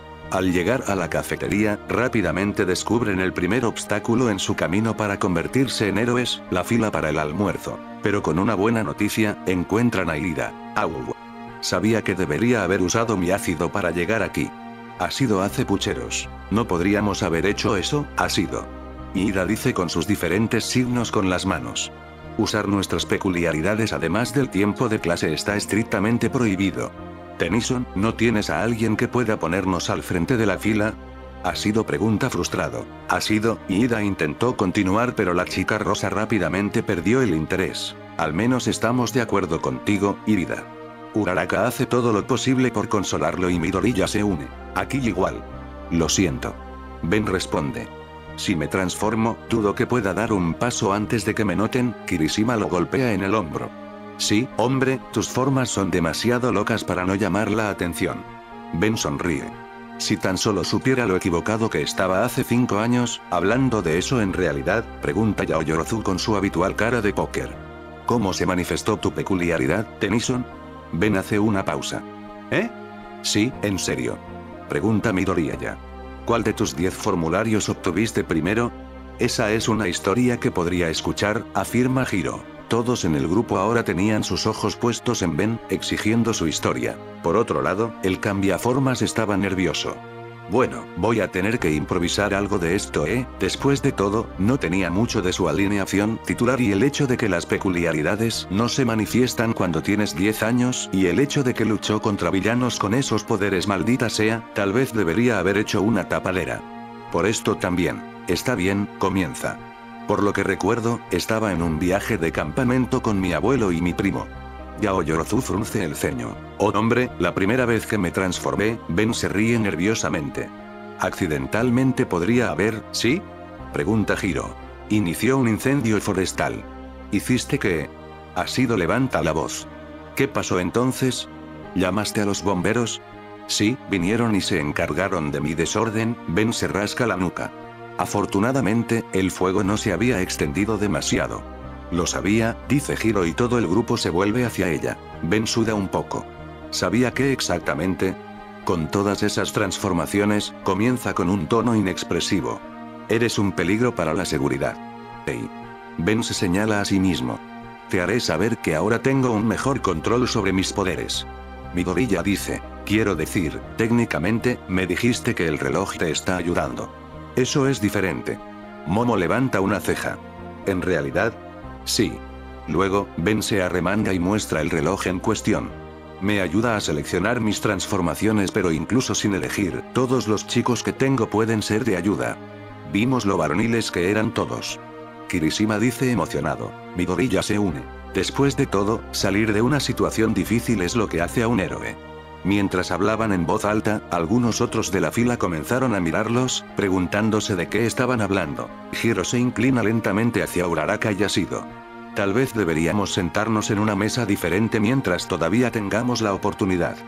Al llegar a la cafetería, rápidamente descubren el primer obstáculo en su camino para convertirse en héroes, la fila para el almuerzo. Pero con una buena noticia, encuentran a Ida. Au. Sabía que debería haber usado mi ácido para llegar aquí. Ácido hace pucheros. ¿No podríamos haber hecho eso, ácido? Ida dice con sus diferentes signos con las manos. Usar nuestras peculiaridades además del tiempo de clase está estrictamente prohibido. Tennyson, ¿no tienes a alguien que pueda ponernos al frente de la fila? Ácido pregunta frustrado. Ácido, Ida intentó continuar pero la chica rosa rápidamente perdió el interés. Al menos estamos de acuerdo contigo, Ida. Uraraka hace todo lo posible por consolarlo y Midoriya se une. Aquí igual. Lo siento. Ben responde. Si me transformo, dudo que pueda dar un paso antes de que me noten, Kirishima lo golpea en el hombro. Sí, hombre, tus formas son demasiado locas para no llamar la atención. Ben sonríe. Si tan solo supiera lo equivocado que estaba hace 5 años, hablando de eso en realidad, pregunta Yaoyorozu con su habitual cara de póker. ¿Cómo se manifestó tu peculiaridad, Tennyson? Ben hace una pausa. ¿Eh? Sí, en serio. Pregunta Midoriya. ¿Cuál de tus 10 formularios obtuviste primero? Esa es una historia que podría escuchar, afirma Hiro. Todos en el grupo ahora tenían sus ojos puestos en Ben, exigiendo su historia. Por otro lado, el cambiaformas estaba nervioso. Bueno, voy a tener que improvisar algo de esto, ¿eh? Después de todo, no tenía mucho de su alineación titular y el hecho de que las peculiaridades no se manifiestan cuando tienes 10 años y el hecho de que luchó contra villanos con esos poderes maldita sea, tal vez debería haber hecho una tapadera. Por esto también. Está bien, comienza. Por lo que recuerdo, estaba en un viaje de campamento con mi abuelo y mi primo. Yaoyorozu frunce el ceño. Oh hombre, la primera vez que me transformé, Ben se ríe nerviosamente. ¿Accidentalmente podría haber, sí? Pregunta Hiro. Inició un incendio forestal. ¿Hiciste qué? Ácido levanta la voz. ¿Qué pasó entonces? ¿Llamaste a los bomberos? Sí, vinieron y se encargaron de mi desorden, Ben se rasca la nuca. Afortunadamente, el fuego no se había extendido demasiado. Lo sabía, dice Hiro y todo el grupo se vuelve hacia ella. Ben suda un poco. ¿Sabía qué exactamente? Con todas esas transformaciones, comienza con un tono inexpresivo. Eres un peligro para la seguridad. Hey. Ben se señala a sí mismo. Te haré saber que ahora tengo un mejor control sobre mis poderes. Midoriya dice, quiero decir, técnicamente, me dijiste que el reloj te está ayudando. Eso es diferente. Momo levanta una ceja. ¿En realidad? Sí. Luego, Ben se arremanga y muestra el reloj en cuestión. Me ayuda a seleccionar mis transformaciones pero incluso sin elegir, todos los chicos que tengo pueden ser de ayuda. Vimos lo varoniles que eran todos. Kirishima dice emocionado. Midoriya se une. Después de todo, salir de una situación difícil es lo que hace a un héroe. Mientras hablaban en voz alta, algunos otros de la fila comenzaron a mirarlos, preguntándose de qué estaban hablando. Hiro se inclina lentamente hacia Uraraka y Yashido. Tal vez deberíamos sentarnos en una mesa diferente mientras todavía tengamos la oportunidad.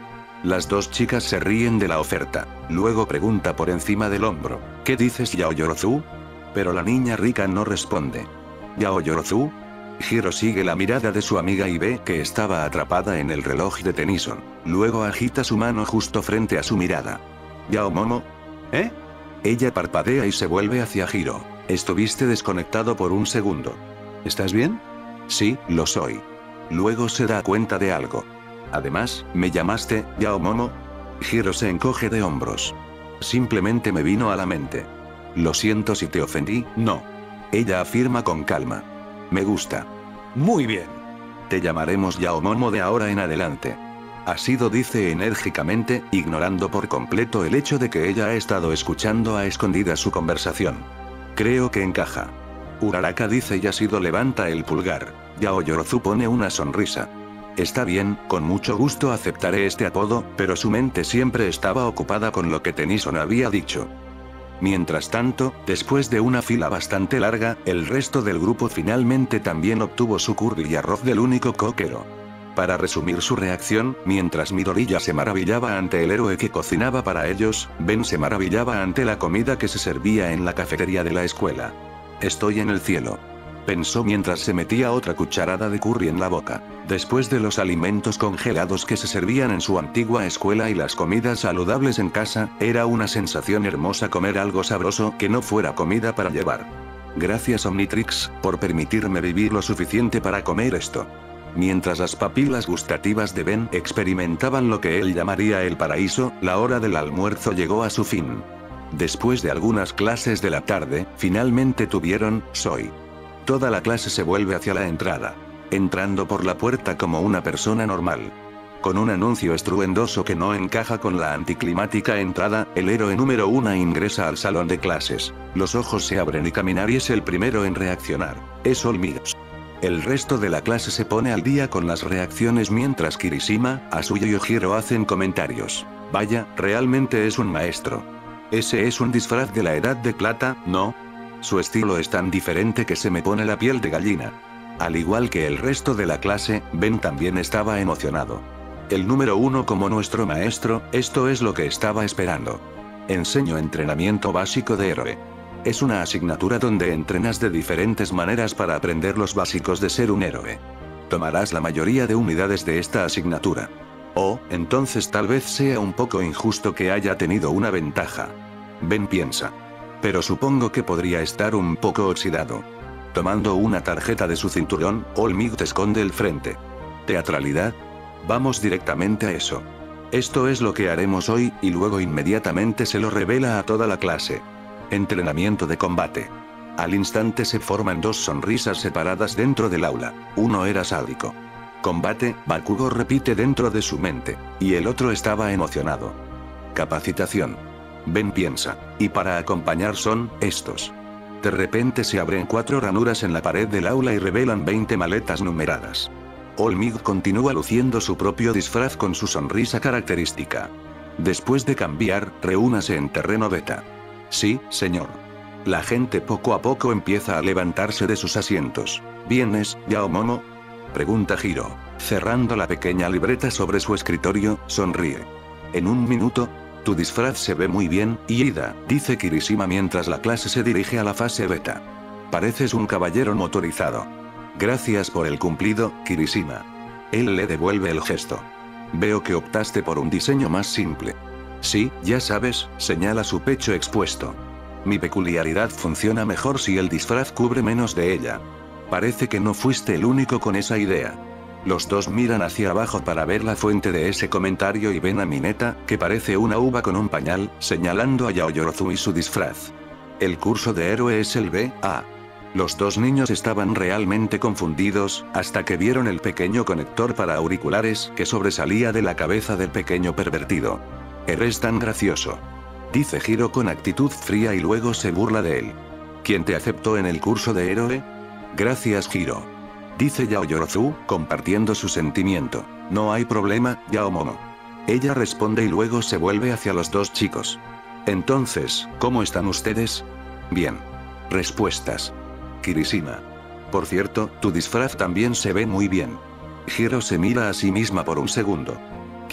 Las dos chicas se ríen de la oferta. Luego pregunta por encima del hombro: ¿qué dices, Yaoyorozu? Pero la niña rica no responde. ¿Yaoyorozu? Hiro sigue la mirada de su amiga y ve que estaba atrapada en el reloj de Tennyson. Luego agita su mano justo frente a su mirada. ¿Yaomomo? ¿Eh? Ella parpadea y se vuelve hacia Hiro. Estuviste desconectado por un segundo. ¿Estás bien? Sí, lo soy. Luego se da cuenta de algo. Además, ¿me llamaste, Yaomomo? Hiro se encoge de hombros. Simplemente me vino a la mente. Lo siento si te ofendí, no. Ella afirma con calma. Me gusta. Muy bien. Te llamaremos Yaomomo de ahora en adelante. Ashido dice enérgicamente, ignorando por completo el hecho de que ella ha estado escuchando a escondidas su conversación. Creo que encaja. Uraraka dice y Ashido levanta el pulgar. Yaoyorozu pone una sonrisa. Está bien, con mucho gusto aceptaré este apodo, pero su mente siempre estaba ocupada con lo que Tennyson había dicho. Mientras tanto, después de una fila bastante larga, el resto del grupo finalmente también obtuvo su curry y arroz del único coquero. Para resumir su reacción, mientras Midoriya se maravillaba ante el héroe que cocinaba para ellos, Ben se maravillaba ante la comida que se servía en la cafetería de la escuela. Estoy en el cielo. Pensó mientras se metía otra cucharada de curry en la boca. Después de los alimentos congelados que se servían en su antigua escuela y las comidas saludables en casa, era una sensación hermosa comer algo sabroso que no fuera comida para llevar. Gracias Omnitrix, por permitirme vivir lo suficiente para comer esto. Mientras las papilas gustativas de Ben experimentaban lo que él llamaría el paraíso, la hora del almuerzo llegó a su fin. Después de algunas clases de la tarde, finalmente tuvieron Soy. Toda la clase se vuelve hacia la entrada. Entrando por la puerta como una persona normal. Con un anuncio estruendoso que no encaja con la anticlimática entrada, el héroe número 1 ingresa al salón de clases. Los ojos se abren y Kaminari es el primero en reaccionar. Es All Might. El resto de la clase se pone al día con las reacciones mientras Kirishima, Asuyo y Ojiro hacen comentarios. Vaya, realmente es un maestro. Ese es un disfraz de la edad de plata, ¿no? Su estilo es tan diferente que se me pone la piel de gallina. Al igual que el resto de la clase, Ben también estaba emocionado. El número 1 como nuestro maestro, esto es lo que estaba esperando. Enseño entrenamiento básico de héroe. Es una asignatura donde entrenas de diferentes maneras para aprender los básicos de ser un héroe. Tomarás la mayoría de unidades de esta asignatura. Oh, entonces tal vez sea un poco injusto que haya tenido una ventaja. Ben piensa. Pero supongo que podría estar un poco oxidado. Tomando una tarjeta de su cinturón, All Might esconde el frente. ¿Teatralidad? Vamos directamente a eso. Esto es lo que haremos hoy, y luego inmediatamente se lo revela a toda la clase. Entrenamiento de combate. Al instante se forman dos sonrisas separadas dentro del aula. Uno era sádico. Combate, Bakugo repite dentro de su mente. Y el otro estaba emocionado. Capacitación. Ben piensa. Y para acompañar son, estos. De repente se abren 4 ranuras en la pared del aula y revelan 20 maletas numeradas. All Might continúa luciendo su propio disfraz con su sonrisa característica. Después de cambiar, reúnase en terreno beta. Sí, señor. La gente poco a poco empieza a levantarse de sus asientos. ¿Vienes, Yaomomo? Pregunta Hiro. Cerrando la pequeña libreta sobre su escritorio, sonríe. En un minuto. Tu disfraz se ve muy bien, Ida, dice Kirishima mientras la clase se dirige a la fase beta. Pareces un caballero motorizado. Gracias por el cumplido, Kirishima. Él le devuelve el gesto. Veo que optaste por un diseño más simple. Sí, ya sabes, señala su pecho expuesto. Mi peculiaridad funciona mejor si el disfraz cubre menos de ella. Parece que no fuiste el único con esa idea. Los dos miran hacia abajo para ver la fuente de ese comentario y ven a Mineta, que parece una uva con un pañal, señalando a Yaoyorozu y su disfraz. El curso de héroe es el B.A. Los dos niños estaban realmente confundidos, hasta que vieron el pequeño conector para auriculares que sobresalía de la cabeza del pequeño pervertido. Eres tan gracioso. Dice Hiro con actitud fría y luego se burla de él. ¿Quién te aceptó en el curso de héroe? Gracias Hiro. Dice Yaoyorozu, compartiendo su sentimiento. No hay problema, Yaomomo. Ella responde y luego se vuelve hacia los dos chicos. Entonces, ¿cómo están ustedes? Bien. Respuestas. Kirishima. Por cierto, tu disfraz también se ve muy bien. Hiro se mira a sí misma por un segundo.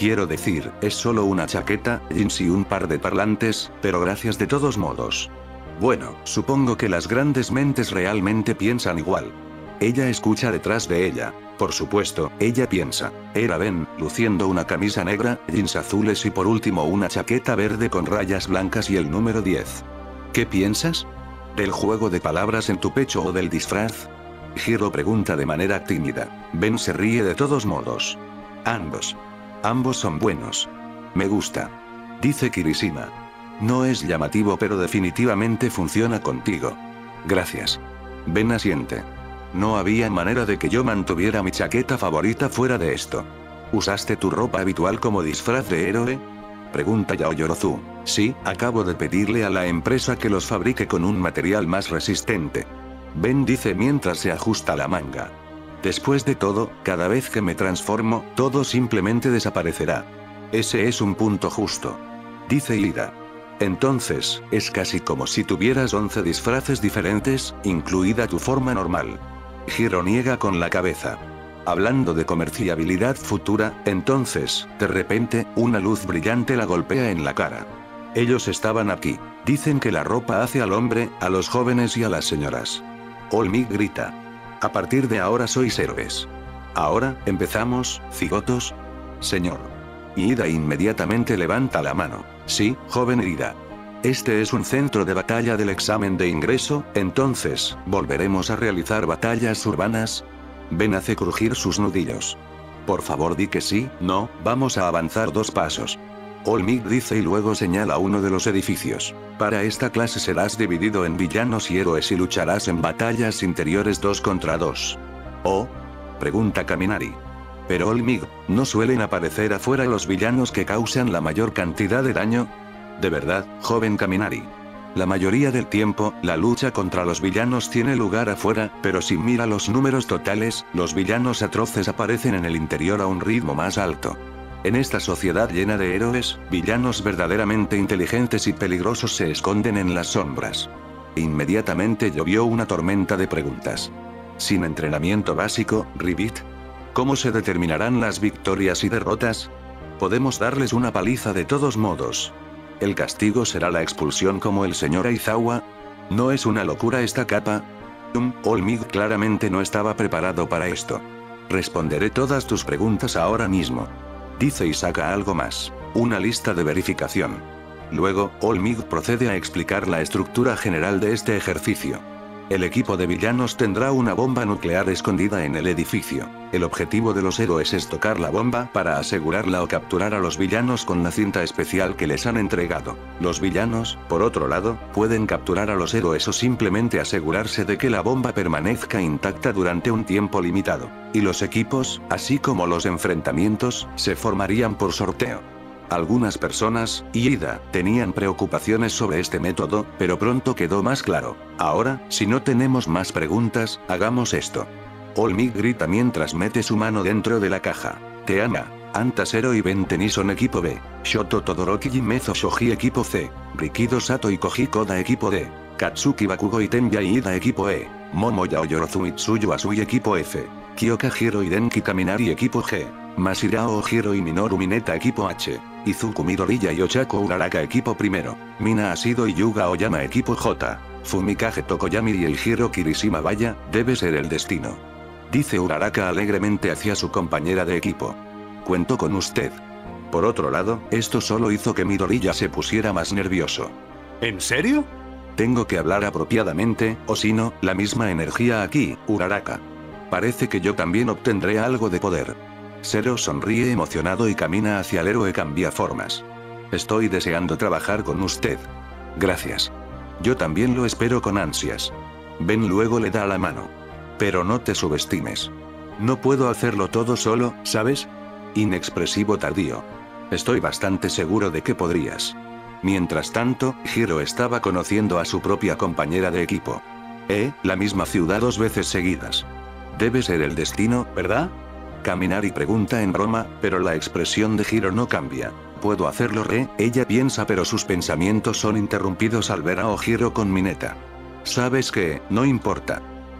Quiero decir, es solo una chaqueta, jeans y un par de parlantes, pero gracias de todos modos. Bueno, supongo que las grandes mentes realmente piensan igual. Ella escucha detrás de ella. Por supuesto, ella piensa. Era Ben, luciendo una camisa negra, jeans azules y por último una chaqueta verde con rayas blancas y el número 10. ¿Qué piensas? ¿Del juego de palabras en tu pecho o del disfraz? Hiro pregunta de manera tímida. Ben se ríe de todos modos. Ambos. Ambos son buenos. Me gusta. Dice Kirishima. No es llamativo pero definitivamente funciona contigo. Gracias. Ben asiente. No había manera de que yo mantuviera mi chaqueta favorita fuera de esto. ¿Usaste tu ropa habitual como disfraz de héroe? Pregunta Yaoyorozu. Sí, acabo de pedirle a la empresa que los fabrique con un material más resistente. Ben dice mientras se ajusta la manga. Después de todo, cada vez que me transformo, todo simplemente desaparecerá. Ese es un punto justo. Dice Ida. Entonces, es casi como si tuvieras 11 disfraces diferentes, incluida tu forma normal. Hiro niega con la cabeza. Hablando de comerciabilidad futura, entonces, de repente, una luz brillante la golpea en la cara. Ellos estaban aquí. Dicen que la ropa hace al hombre, a los jóvenes y a las señoras. Olmig grita. A partir de ahora sois héroes. Ahora, empezamos, cigotos. Señor. Ida inmediatamente levanta la mano. Sí, joven Ida. Este es un centro de batalla del examen de ingreso, entonces, ¿volveremos a realizar batallas urbanas? Ben hace crujir sus nudillos. Por favor di que sí, no, vamos a avanzar 2 pasos. Olmig dice y luego señala uno de los edificios. Para esta clase serás dividido en villanos y héroes y lucharás en batallas interiores 2 contra 2. ¿Oh? Pregunta Kaminari. Pero Olmig, ¿no suelen aparecer afuera los villanos que causan la mayor cantidad de daño? De verdad, joven Kaminari. La mayoría del tiempo, la lucha contra los villanos tiene lugar afuera, pero si mira los números totales, los villanos atroces aparecen en el interior a un ritmo más alto. En esta sociedad llena de héroes, villanos verdaderamente inteligentes y peligrosos se esconden en las sombras. Inmediatamente llovió una tormenta de preguntas. ¿Sin entrenamiento básico, Ribbit? ¿Cómo se determinarán las victorias y derrotas? Podemos darles una paliza de todos modos. ¿El castigo será la expulsión como el señor Aizawa? ¿No es una locura esta capa? Olmig claramente no estaba preparado para esto. Responderé todas tus preguntas ahora mismo. Dice y saca algo más. Una lista de verificación. Luego, Olmig procede a explicar la estructura general de este ejercicio. El equipo de villanos tendrá una bomba nuclear escondida en el edificio. El objetivo de los héroes es tocar la bomba para asegurarla o capturar a los villanos con la cinta especial que les han entregado. Los villanos, por otro lado, pueden capturar a los héroes o simplemente asegurarse de que la bomba permanezca intacta durante un tiempo limitado. Y los equipos, así como los enfrentamientos, se formarían por sorteo. Algunas personas, y Ida, tenían preocupaciones sobre este método, pero pronto quedó más claro. Ahora, si no tenemos más preguntas, hagamos esto. Olmig grita mientras mete su mano dentro de la caja. Teama, Anta Zero y Ben Tennyson equipo B. Shoto Todoroki y Mezo Shoji equipo C. Rikido Sato y Koji Koda equipo D. Katsuki Bakugo y Tenbya y Ida equipo E. Momo Yaoyorozu y Tsuyu Asui equipo F. Kyoka Hiro y Denki Kaminari equipo G. Masirao Ojiro y Minoru Mineta equipo H. Izuku Midoriya y Ochako Uraraka equipo primero. Mina Asido y Yuga Oyama equipo J. Fumikage Tokoyami y el Hiro Kirishima vaya, debe ser el destino. Dice Uraraka alegremente hacia su compañera de equipo. Cuento con usted. Por otro lado, esto solo hizo que Midoriya se pusiera más nervioso. ¿En serio? Tengo que hablar apropiadamente, o si no, la misma energía aquí, Uraraka. Parece que yo también obtendré algo de poder. Zero sonríe emocionado y camina hacia el héroe cambiaformas. Estoy deseando trabajar con usted. Gracias. Yo también lo espero con ansias. Ben luego le da la mano. Pero no te subestimes. No puedo hacerlo todo solo, ¿sabes? Inexpresivo tardío. Estoy bastante seguro de que podrías. Mientras tanto, Hiro estaba conociendo a su propia compañera de equipo. La misma ciudad 2 veces seguidas. Debe ser el destino, ¿verdad? Kaminari pregunta en broma, pero la expresión de Hiro no cambia. Puedo hacerlo ella piensa pero sus pensamientos son interrumpidos al ver a Ojiro con Mineta. ¿Sabes qué? No importa.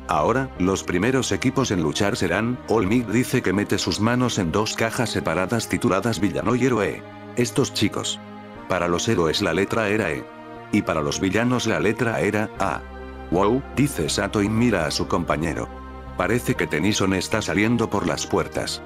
Ahora, los primeros equipos en luchar serán, All Might dice que mete sus manos en dos cajas separadas tituladas villano y héroe. Estos chicos. Para los héroes la letra era E. Y para los villanos la letra era A. Wow, dice Sato y mira a su compañero. Parece que Tennyson está saliendo por las puertas.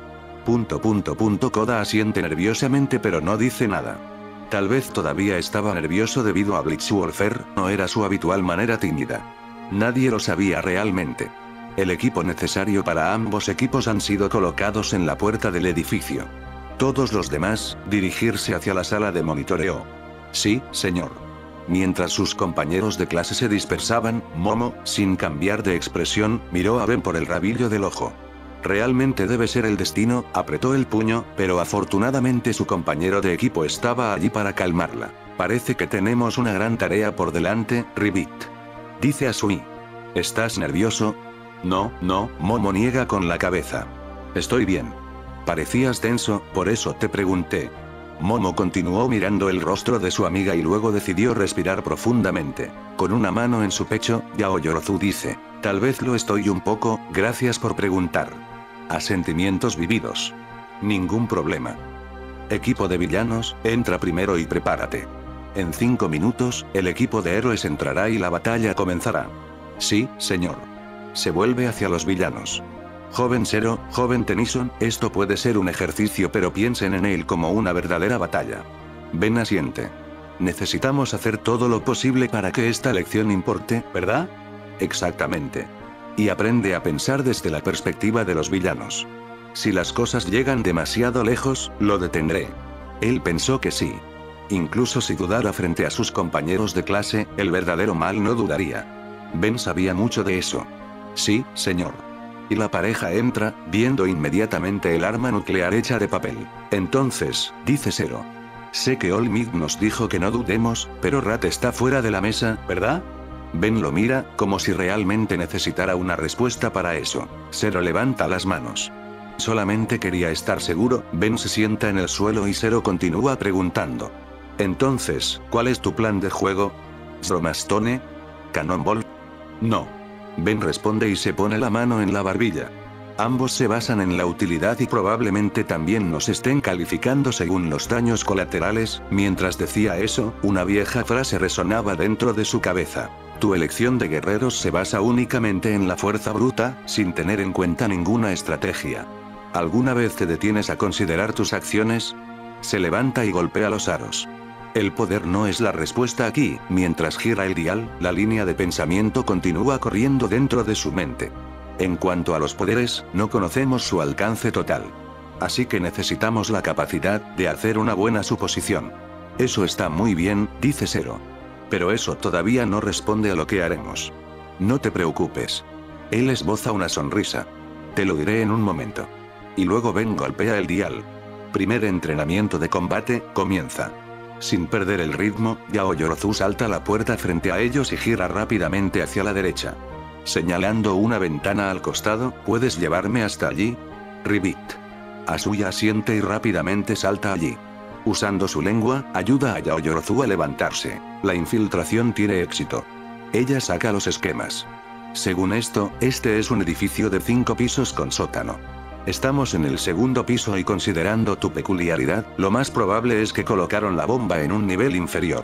Koda asiente nerviosamente pero no dice nada. Tal vez todavía estaba nervioso debido a Blitzwolfer, no era su habitual manera tímida. Nadie lo sabía realmente. El equipo necesario para ambos equipos han sido colocados en la puerta del edificio. Todos los demás, dirigirse hacia la sala de monitoreo. Sí, señor. Mientras sus compañeros de clase se dispersaban, Momo, sin cambiar de expresión, miró a Ben por el rabillo del ojo. Realmente debe ser el destino, apretó el puño, pero afortunadamente su compañero de equipo estaba allí para calmarla. Parece que tenemos una gran tarea por delante, Ribbit. Dice Asui. ¿Estás nervioso? No, Momo niega con la cabeza. Estoy bien. Parecías tenso, por eso te pregunté. Momo continuó mirando el rostro de su amiga y luego decidió respirar profundamente. Con una mano en su pecho, Yaoyorozu dice, tal vez lo estoy un poco, gracias por preguntar. Asentimientos vividos. Ningún problema. Equipo de villanos, entra primero y prepárate. En 5 minutos, el equipo de héroes entrará y la batalla comenzará. Sí, señor. Se vuelve hacia los villanos. Joven Zero, joven Tennyson, esto puede ser un ejercicio pero piensen en él como una verdadera batalla. Ben asiente. Necesitamos hacer todo lo posible para que esta lección importe, ¿verdad? Exactamente. Y aprende a pensar desde la perspectiva de los villanos. Si las cosas llegan demasiado lejos, lo detendré. Él pensó que sí. Incluso si dudara frente a sus compañeros de clase, el verdadero mal no dudaría. Ben sabía mucho de eso. Sí, señor. Y la pareja entra, viendo inmediatamente el arma nuclear hecha de papel. Entonces, dice Zero. Sé que All Might nos dijo que no dudemos, pero Rat está fuera de la mesa, ¿verdad? Ben lo mira, como si realmente necesitara una respuesta para eso. Zero levanta las manos. Solamente quería estar seguro. Ben se sienta en el suelo y Zero continúa preguntando. Entonces, ¿cuál es tu plan de juego? ¿Zromastone? ¿Cannonball? No. Ben responde y se pone la mano en la barbilla. Ambos se basan en la utilidad y probablemente también nos estén calificando según los daños colaterales. Mientras decía eso, una vieja frase resonaba dentro de su cabeza. Tu elección de guerreros se basa únicamente en la fuerza bruta, sin tener en cuenta ninguna estrategia. ¿Alguna vez te detienes a considerar tus acciones? Se levanta y golpea los aros. El poder no es la respuesta aquí. Mientras gira el dial, la línea de pensamiento continúa corriendo dentro de su mente. En cuanto a los poderes, no conocemos su alcance total. Así que necesitamos la capacidad de hacer una buena suposición. Eso está muy bien, dice Zero. Pero eso todavía no responde a lo que haremos. No te preocupes. Él esboza una sonrisa. Te lo diré en un momento. Y luego Ben golpea el dial. Primer entrenamiento de combate, comienza. Sin perder el ritmo, Yaoyorozu salta a la puerta frente a ellos y gira rápidamente hacia la derecha. Señalando una ventana al costado, ¿puedes llevarme hasta allí? Ribbit. Asuya asiente y rápidamente salta allí. Usando su lengua, ayuda a Yaoyorozu a levantarse. La infiltración tiene éxito. Ella saca los esquemas. Según esto, este es un edificio de 5 pisos con sótano. Estamos en el segundo piso y considerando tu peculiaridad, lo más probable es que colocaron la bomba en un nivel inferior.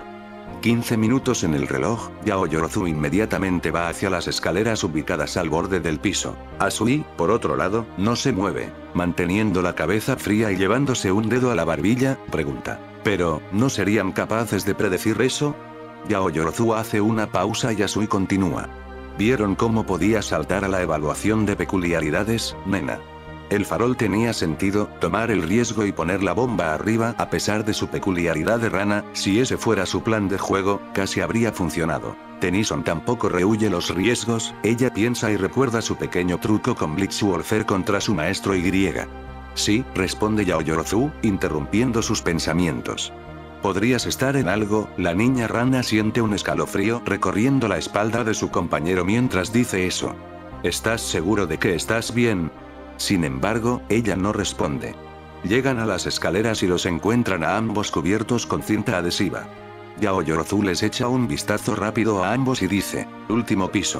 15 minutos en el reloj, Yaoyorozu inmediatamente va hacia las escaleras ubicadas al borde del piso. Asui, por otro lado, no se mueve, manteniendo la cabeza fría y llevándose un dedo a la barbilla, pregunta. ¿Pero, no serían capaces de predecir eso? Yaoyorozu hace una pausa y Asui continúa. ¿Vieron cómo podía saltar a la evaluación de peculiaridades, nena? El farol tenía sentido, tomar el riesgo y poner la bomba arriba a pesar de su peculiaridad de rana, si ese fuera su plan de juego, casi habría funcionado. Tennyson tampoco rehúye los riesgos, ella piensa y recuerda su pequeño truco con Blitzwolfer contra su maestro Y. Sí, responde Yaoyorozu, interrumpiendo sus pensamientos. ¿Podrías estar en algo? La niña rana siente un escalofrío recorriendo la espalda de su compañero mientras dice eso. ¿Estás seguro de que estás bien? Sin embargo, ella no responde. Llegan a las escaleras y los encuentran a ambos cubiertos con cinta adhesiva. Yaoyorozu les echa un vistazo rápido a ambos y dice, último piso.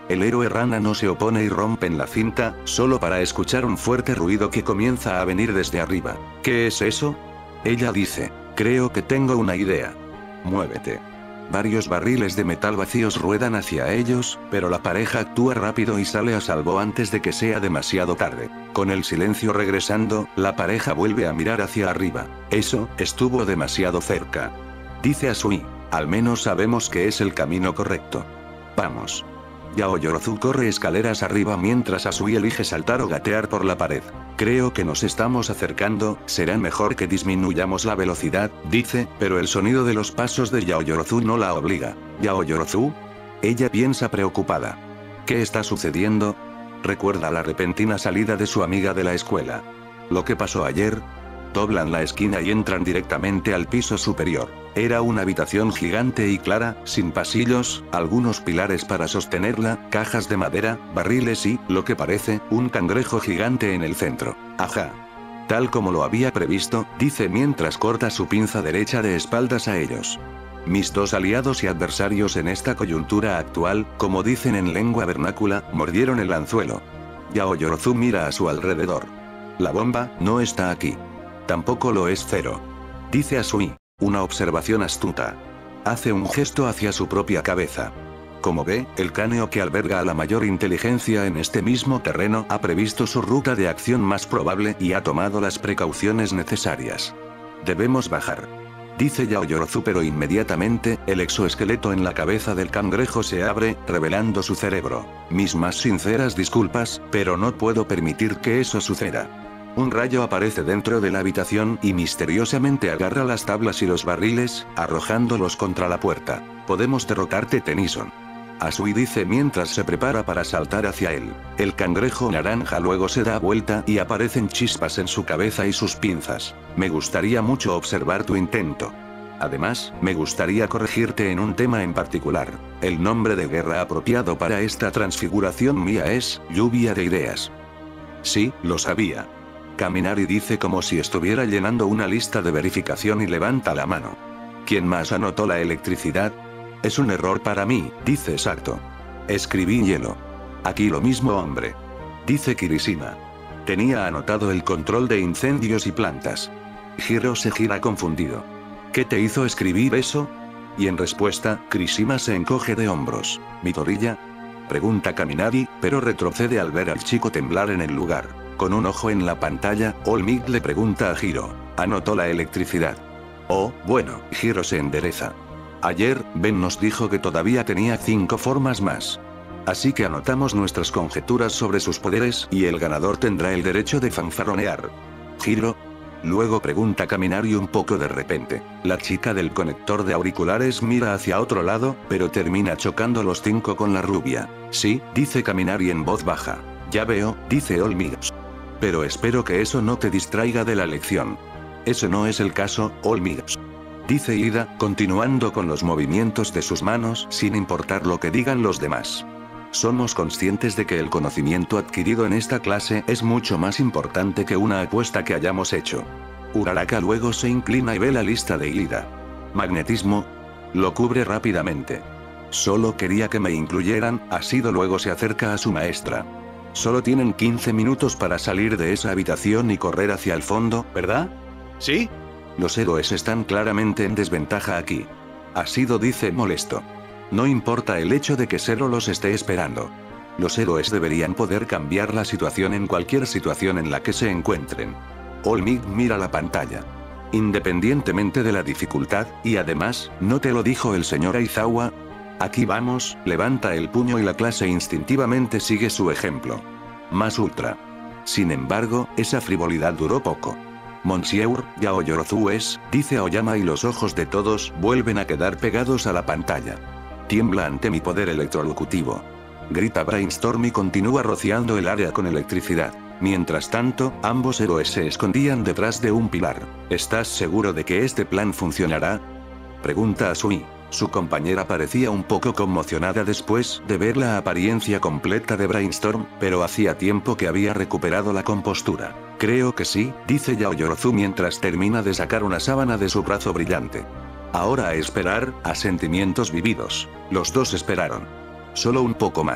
El héroe rana no se opone y rompen la cinta, solo para escuchar un fuerte ruido que comienza a venir desde arriba. ¿Qué es eso? Ella dice, creo que tengo una idea. Muévete. Varios barriles de metal vacíos ruedan hacia ellos, pero la pareja actúa rápido y sale a salvo antes de que sea demasiado tarde. Con el silencio regresando, la pareja vuelve a mirar hacia arriba. Eso estuvo demasiado cerca. Dice Asui, al menos sabemos que es el camino correcto. Vamos. Yaoyorozu corre escaleras arriba mientras Asui elige saltar o gatear por la pared. Creo que nos estamos acercando, será mejor que disminuyamos la velocidad, dice, pero el sonido de los pasos de Yaoyorozu no la obliga. ¿Yaoyorozu? Ella piensa preocupada. ¿Qué está sucediendo? Recuerda la repentina salida de su amiga de la escuela. ¿Lo que pasó ayer? Doblan la esquina y entran directamente al piso superior. Era una habitación gigante y clara, sin pasillos, algunos pilares para sostenerla, cajas de madera, barriles y, lo que parece, un cangrejo gigante en el centro. Ajá. Tal como lo había previsto, dice mientras corta su pinza derecha de espaldas a ellos. Mis dos aliados y adversarios en esta coyuntura actual, como dicen en lengua vernácula, mordieron el anzuelo. Yaoyorozu mira a su alrededor. La bomba no está aquí. Tampoco lo es Zero. Dice Asui. Una observación astuta. Hace un gesto hacia su propia cabeza. Como ve, el cráneo que alberga a la mayor inteligencia en este mismo terreno ha previsto su ruta de acción más probable y ha tomado las precauciones necesarias. Debemos bajar. Dice Yaoyorozu, pero inmediatamente, el exoesqueleto en la cabeza del cangrejo se abre, revelando su cerebro. Mis más sinceras disculpas, pero no puedo permitir que eso suceda. Un rayo aparece dentro de la habitación y misteriosamente agarra las tablas y los barriles, arrojándolos contra la puerta. Podemos derrotarte, Tennyson. Asui dice mientras se prepara para saltar hacia él. El cangrejo naranja luego se da vuelta y aparecen chispas en su cabeza y sus pinzas. Me gustaría mucho observar tu intento. Además, me gustaría corregirte en un tema en particular. El nombre de guerra apropiado para esta transfiguración mía es, lluvia de ideas. Sí, lo sabía. Kaminari dice como si estuviera llenando una lista de verificación y levanta la mano. ¿Quién más anotó la electricidad? Es un error para mí, dice Sato. Escribí hielo. Aquí lo mismo, hombre. Dice Kirishima. Tenía anotado el control de incendios y plantas. Hiro se gira confundido. ¿Qué te hizo escribir eso? Y en respuesta, Kirishima se encoge de hombros. ¿Midoriya? Pregunta Kaminari, pero retrocede al ver al chico temblar en el lugar. Con un ojo en la pantalla, All Might le pregunta a Hiro. ¿Anotó la electricidad? Oh, bueno, Hiro se endereza. Ayer, Ben nos dijo que todavía tenía 5 formas más. Así que anotamos nuestras conjeturas sobre sus poderes y el ganador tendrá el derecho de fanfarronear. Hiro. Luego pregunta Kaminari un poco de repente. La chica del conector de auriculares mira hacia otro lado, pero termina chocando los 5 con la rubia. Sí, dice Kaminari en voz baja. Ya veo, dice All Might. Pero espero que eso no te distraiga de la lección. Eso no es el caso, All Might. Dice Ida, continuando con los movimientos de sus manos sin importar lo que digan los demás. Somos conscientes de que el conocimiento adquirido en esta clase es mucho más importante que una apuesta que hayamos hecho. Uraraka luego se inclina y ve la lista de Ida. Magnetismo. Lo cubre rápidamente. Solo quería que me incluyeran, Asido luego se acerca a su maestra. Solo tienen 15 minutos para salir de esa habitación y correr hacia el fondo, ¿verdad? ¿Sí? Los héroes están claramente en desventaja aquí. Asido dice molesto. No importa el hecho de que Zero los esté esperando. Los héroes deberían poder cambiar la situación en cualquier situación en la que se encuentren. All Might mira la pantalla. Independientemente de la dificultad, y además, ¿no te lo dijo el señor Aizawa? Aquí vamos, levanta el puño y la clase instintivamente sigue su ejemplo. Más ultra. Sin embargo, esa frivolidad duró poco. Monsieur, Yaoyorozu es, dice Aoyama y los ojos de todos vuelven a quedar pegados a la pantalla. Tiembla ante mi poder electrolocutivo. Grita Brainstorm y continúa rociando el área con electricidad. Mientras tanto, ambos héroes se escondían detrás de un pilar. ¿Estás seguro de que este plan funcionará? Pregunta Asui. Su compañera parecía un poco conmocionada después de ver la apariencia completa de Brainstorm, pero hacía tiempo que había recuperado la compostura. Creo que sí, dice Yaoyorozu mientras termina de sacar una sábana de su brazo brillante. Ahora a esperar, a sentimientos vividos. Los dos esperaron. Solo un poco más.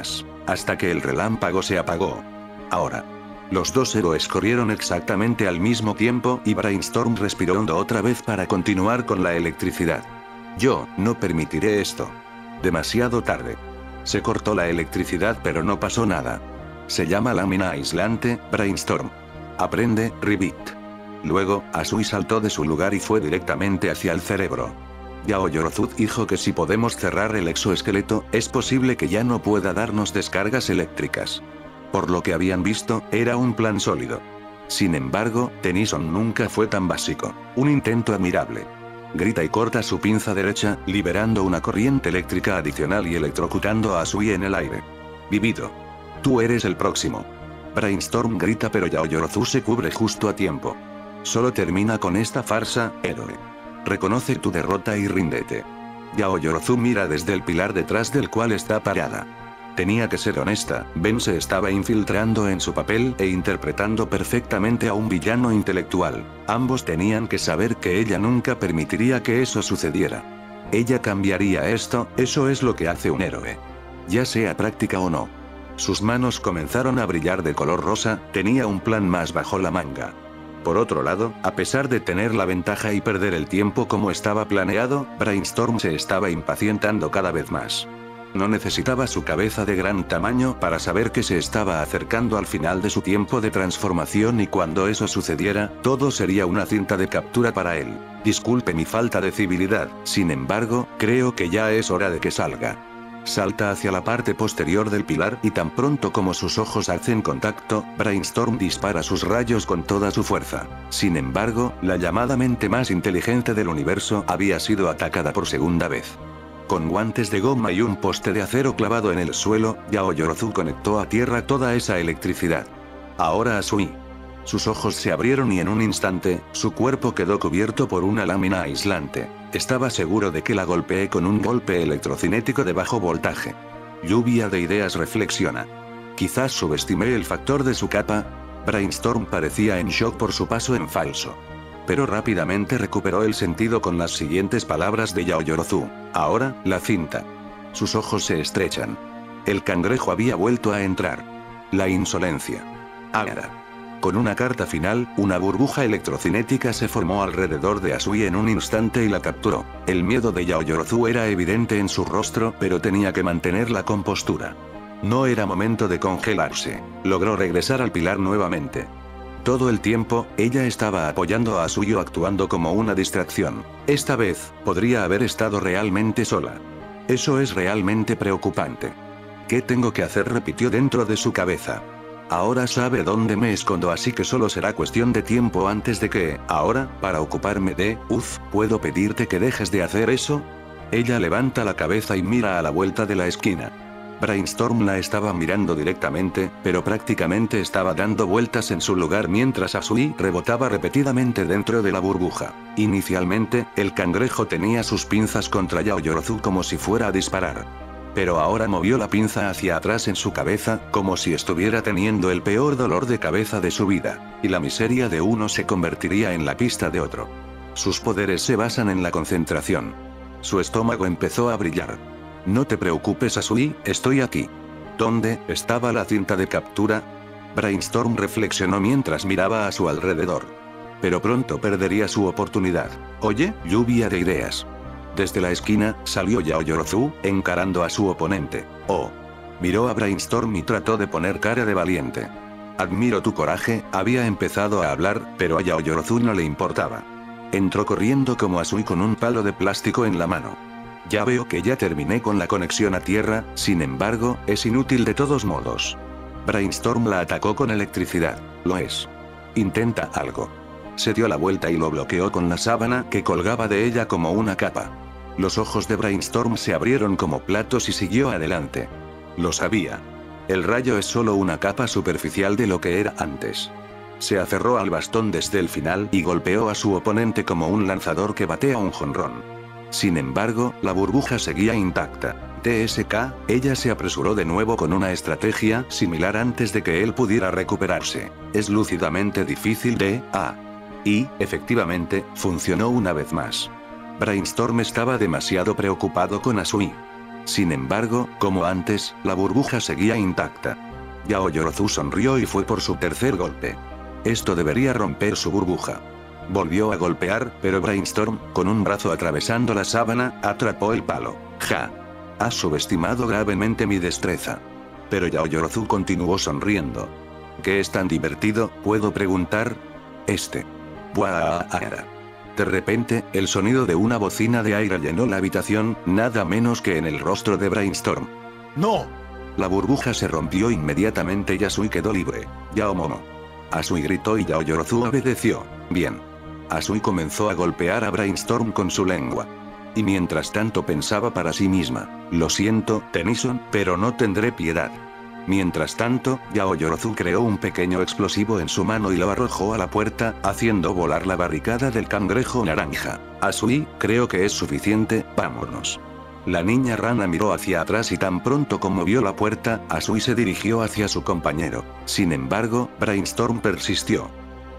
hasta que el relámpago se apagó. Ahora. Los dos héroes corrieron exactamente al mismo tiempo y Brainstorm respiró hondo otra vez para continuar con la electricidad. Yo no permitiré esto. Demasiado tarde. Se cortó la electricidad pero no pasó nada. Se llama lámina aislante, Brainstorm. Aprende, Ribbit. Luego, Asui saltó de su lugar y fue directamente hacia el cerebro. Yaoyorozu dijo que si podemos cerrar el exoesqueleto, es posible que ya no pueda darnos descargas eléctricas. Por lo que habían visto, era un plan sólido. Sin embargo, Tennyson nunca fue tan básico. Un intento admirable. Grita y corta su pinza derecha, liberando una corriente eléctrica adicional y electrocutando a Asui en el aire. Vivido. Tú eres el próximo. Brainstorm grita pero Yaoyorozu se cubre justo a tiempo. Solo termina con esta farsa, héroe. Reconoce tu derrota y ríndete. Yaoyorozu mira desde el pilar detrás del cual está parada. Tenía que ser honesta, Ben se estaba infiltrando en su papel e interpretando perfectamente a un villano intelectual. Ambos tenían que saber que ella nunca permitiría que eso sucediera. Ella cambiaría esto, eso es lo que hace un héroe. Ya sea práctica o no. Sus manos comenzaron a brillar de color rosa, tenía un plan más bajo la manga. Por otro lado, a pesar de tener la ventaja y perder el tiempo como estaba planeado, Brainstorm se estaba impacientando cada vez más. No necesitaba su cabeza de gran tamaño para saber que se estaba acercando al final de su tiempo de transformación y cuando eso sucediera, todo sería una cinta de captura para él. Disculpe mi falta de civilidad, sin embargo, creo que ya es hora de que salga. Salta hacia la parte posterior del pilar y tan pronto como sus ojos hacen contacto, Brainstorm dispara sus rayos con toda su fuerza. Sin embargo, la llamada mente más inteligente del universo había sido atacada por segunda vez. Con guantes de goma y un poste de acero clavado en el suelo, Yaoyorozu conectó a tierra toda esa electricidad. Ahora Asui. Sus ojos se abrieron y en un instante, su cuerpo quedó cubierto por una lámina aislante. Estaba seguro de que la golpeé con un golpe electrocinético de bajo voltaje. Lluvia de ideas reflexiona. Quizás subestimé el factor de su capa. Brainstorm parecía en shock por su paso en falso. Pero rápidamente recuperó el sentido con las siguientes palabras de Yaoyorozu. Ahora, la cinta. Sus ojos se estrechan. El cangrejo había vuelto a entrar. La insolencia. Agara. Con una carta final, una burbuja electrocinética se formó alrededor de Asui en un instante y la capturó. El miedo de Yaoyorozu era evidente en su rostro, pero tenía que mantener la compostura. No era momento de congelarse. Logró regresar al pilar nuevamente. Todo el tiempo, ella estaba apoyando a Asui actuando como una distracción. Esta vez, podría haber estado realmente sola. Eso es realmente preocupante. ¿Qué tengo que hacer?, repitió dentro de su cabeza. Ahora sabe dónde me escondo, así que solo será cuestión de tiempo antes de que, ahora, para ocuparme de, ¿puedo pedirte que dejes de hacer eso? Ella levanta la cabeza y mira a la vuelta de la esquina. Brainstorm la estaba mirando directamente, pero prácticamente estaba dando vueltas en su lugar mientras Asui rebotaba repetidamente dentro de la burbuja. Inicialmente, el cangrejo tenía sus pinzas contra Yaoyorozu como si fuera a disparar. Pero ahora movió la pinza hacia atrás en su cabeza, como si estuviera teniendo el peor dolor de cabeza de su vida, y la miseria de uno se convertiría en la pista de otro. Sus poderes se basan en la concentración. Su estómago empezó a brillar. No te preocupes, Asui, estoy aquí. ¿Dónde estaba la cinta de captura? Brainstorm reflexionó mientras miraba a su alrededor. Pero pronto perdería su oportunidad. Oye, lluvia de ideas. Desde la esquina, salió Yaoyorozu, encarando a su oponente. Oh. Miró a Brainstorm y trató de poner cara de valiente. Admiro tu coraje, había empezado a hablar, pero a Yaoyorozu no le importaba. Entró corriendo como Asui con un palo de plástico en la mano. Ya veo que ya terminé con la conexión a tierra, sin embargo, es inútil de todos modos. Brainstorm la atacó con electricidad. Lo es. Intenta algo. Se dio la vuelta y lo bloqueó con la sábana que colgaba de ella como una capa. Los ojos de Brainstorm se abrieron como platos y siguió adelante. Lo sabía. El rayo es solo una capa superficial de lo que era antes. Se aferró al bastón desde el final y golpeó a su oponente como un lanzador que batea un jonrón. Sin embargo, la burbuja seguía intacta. TSK, ella se apresuró de nuevo con una estrategia similar antes de que él pudiera recuperarse. Es lúcidamente difícil y, efectivamente, funcionó una vez más. Brainstorm estaba demasiado preocupado con Asui. Sin embargo, como antes, la burbuja seguía intacta. Yaoyorozu sonrió y fue por su tercer golpe. Esto debería romper su burbuja. Volvió a golpear, pero Brainstorm, con un brazo atravesando la sábana, atrapó el palo. Ja. Has subestimado gravemente mi destreza. Pero Yaoyorozu continuó sonriendo. ¿Qué es tan divertido, puedo preguntar? Buah. De repente, el sonido de una bocina de aire llenó la habitación, nada menos que en el rostro de Brainstorm. ¡No! La burbuja se rompió inmediatamente y Asui quedó libre. Yaomomo. Asui gritó y Yaoyorozu obedeció. Bien. Asui comenzó a golpear a Brainstorm con su lengua. Y mientras tanto pensaba para sí misma, lo siento, Tennyson, pero no tendré piedad. Mientras tanto, Yaoyorozu creó un pequeño explosivo en su mano y lo arrojó a la puerta, haciendo volar la barricada del cangrejo naranja. Asui, creo que es suficiente, vámonos. La niña rana miró hacia atrás y tan pronto como vio la puerta, Asui se dirigió hacia su compañero. Sin embargo, Brainstorm persistió.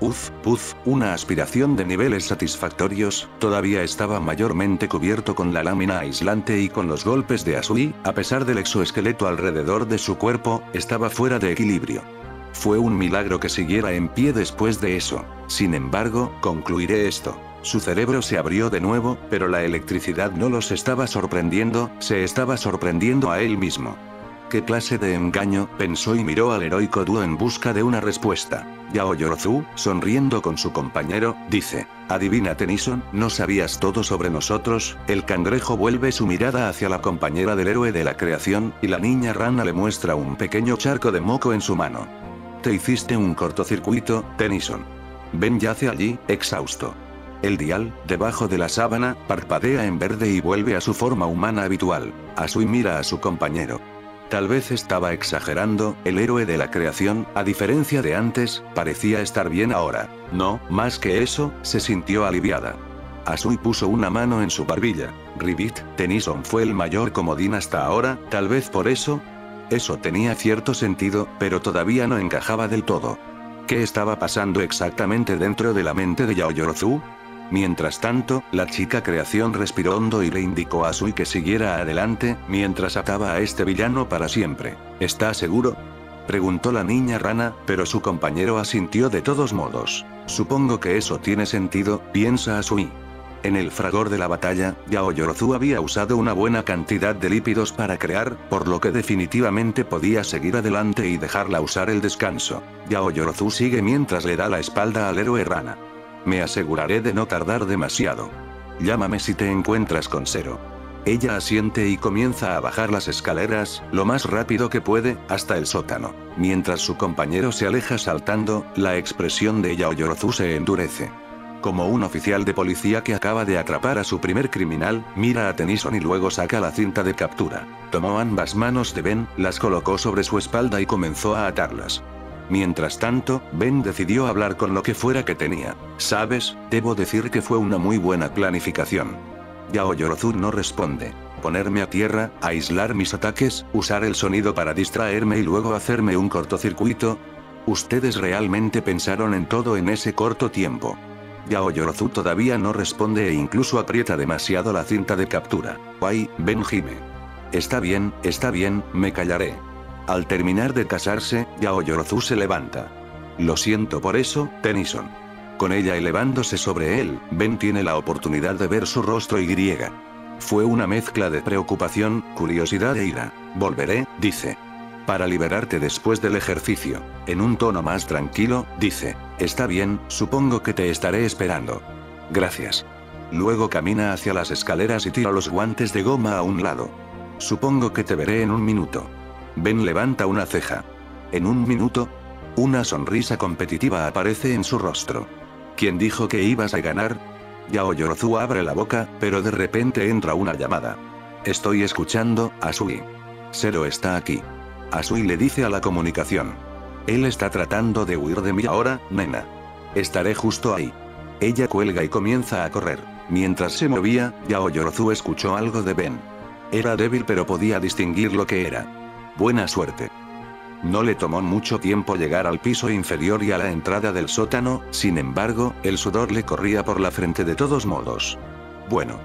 Una aspiración de niveles satisfactorios, todavía estaba mayormente cubierto con la lámina aislante y con los golpes de Asui, a pesar del exoesqueleto alrededor de su cuerpo, estaba fuera de equilibrio. Fue un milagro que siguiera en pie después de eso. Sin embargo, concluiré esto. Su cerebro se abrió de nuevo, pero la electricidad no los estaba sorprendiendo, se estaba sorprendiendo a él mismo. ¿Qué clase de engaño?, pensó y miró al heroico dúo en busca de una respuesta. Yaoyorozu, sonriendo con su compañero, dice, adivina Tennyson, ¿no sabías todo sobre nosotros? El cangrejo vuelve su mirada hacia la compañera del héroe de la creación, y la niña rana le muestra un pequeño charco de moco en su mano. Te hiciste un cortocircuito, Tennyson. Ben yace allí, exhausto. El dial, debajo de la sábana, parpadea en verde y vuelve a su forma humana habitual. Asui mira a su compañero. Tal vez estaba exagerando, el héroe de la creación, a diferencia de antes, parecía estar bien ahora. No, más que eso, se sintió aliviada. Asui puso una mano en su barbilla. Ribbit, Tennyson fue el mayor comodín hasta ahora, tal vez por eso. Eso tenía cierto sentido, pero todavía no encajaba del todo. ¿Qué estaba pasando exactamente dentro de la mente de Yaoyorozu? Mientras tanto, la chica creación respiró hondo y le indicó a Asui que siguiera adelante, mientras ataba a este villano para siempre. ¿Está seguro?, preguntó la niña rana, pero su compañero asintió de todos modos. Supongo que eso tiene sentido, piensa Asui. En el fragor de la batalla, Yaoyorozu había usado una buena cantidad de lípidos para crear, por lo que definitivamente podía seguir adelante y dejarla usar el descanso. Yaoyorozu sigue mientras le da la espalda al héroe rana. Me aseguraré de no tardar demasiado. Llámame si te encuentras con Zero. Ella asiente y comienza a bajar las escaleras, lo más rápido que puede, hasta el sótano. Mientras su compañero se aleja saltando, la expresión de Yaoyorozu se endurece. Como un oficial de policía que acaba de atrapar a su primer criminal, mira a Tennyson y luego saca la cinta de captura. Tomó ambas manos de Ben, las colocó sobre su espalda y comenzó a atarlas. Mientras tanto, Ben decidió hablar con lo que fuera que tenía. ¿Sabes? Debo decir que fue una muy buena planificación. Yaoyorozu no responde. Ponerme a tierra, aislar mis ataques, usar el sonido para distraerme y luego hacerme un cortocircuito. Ustedes realmente pensaron en todo en ese corto tiempo. Yaoyorozu todavía no responde e incluso aprieta demasiado la cinta de captura. Ay, Ben gime. Está bien, me callaré. Al terminar de casarse, Yaoyorozu se levanta. Lo siento por eso, Tennyson. Con ella elevándose sobre él, Ben tiene la oportunidad de ver su rostro y griega. Fue una mezcla de preocupación, curiosidad e ira. Volveré, dice. Para liberarte después del ejercicio. En un tono más tranquilo, dice. Está bien, supongo que te estaré esperando. Gracias. Luego camina hacia las escaleras y tira los guantes de goma a un lado. Supongo que te veré en un minuto. Ben levanta una ceja. ¿En un minuto? Una sonrisa competitiva aparece en su rostro. ¿Quién dijo que ibas a ganar? Yaoyorozu abre la boca, pero de repente entra una llamada. Estoy escuchando, Asui. Zero está aquí. Asui le dice a la comunicación. Él está tratando de huir de mí ahora, nena. Estaré justo ahí. Ella cuelga y comienza a correr. Mientras se movía, Yaoyorozu escuchó algo de Ben. Era débil pero podía distinguir lo que era. Buena suerte. No le tomó mucho tiempo llegar al piso inferior y a la entrada del sótano, sin embargo, el sudor le corría por la frente de todos modos. Bueno.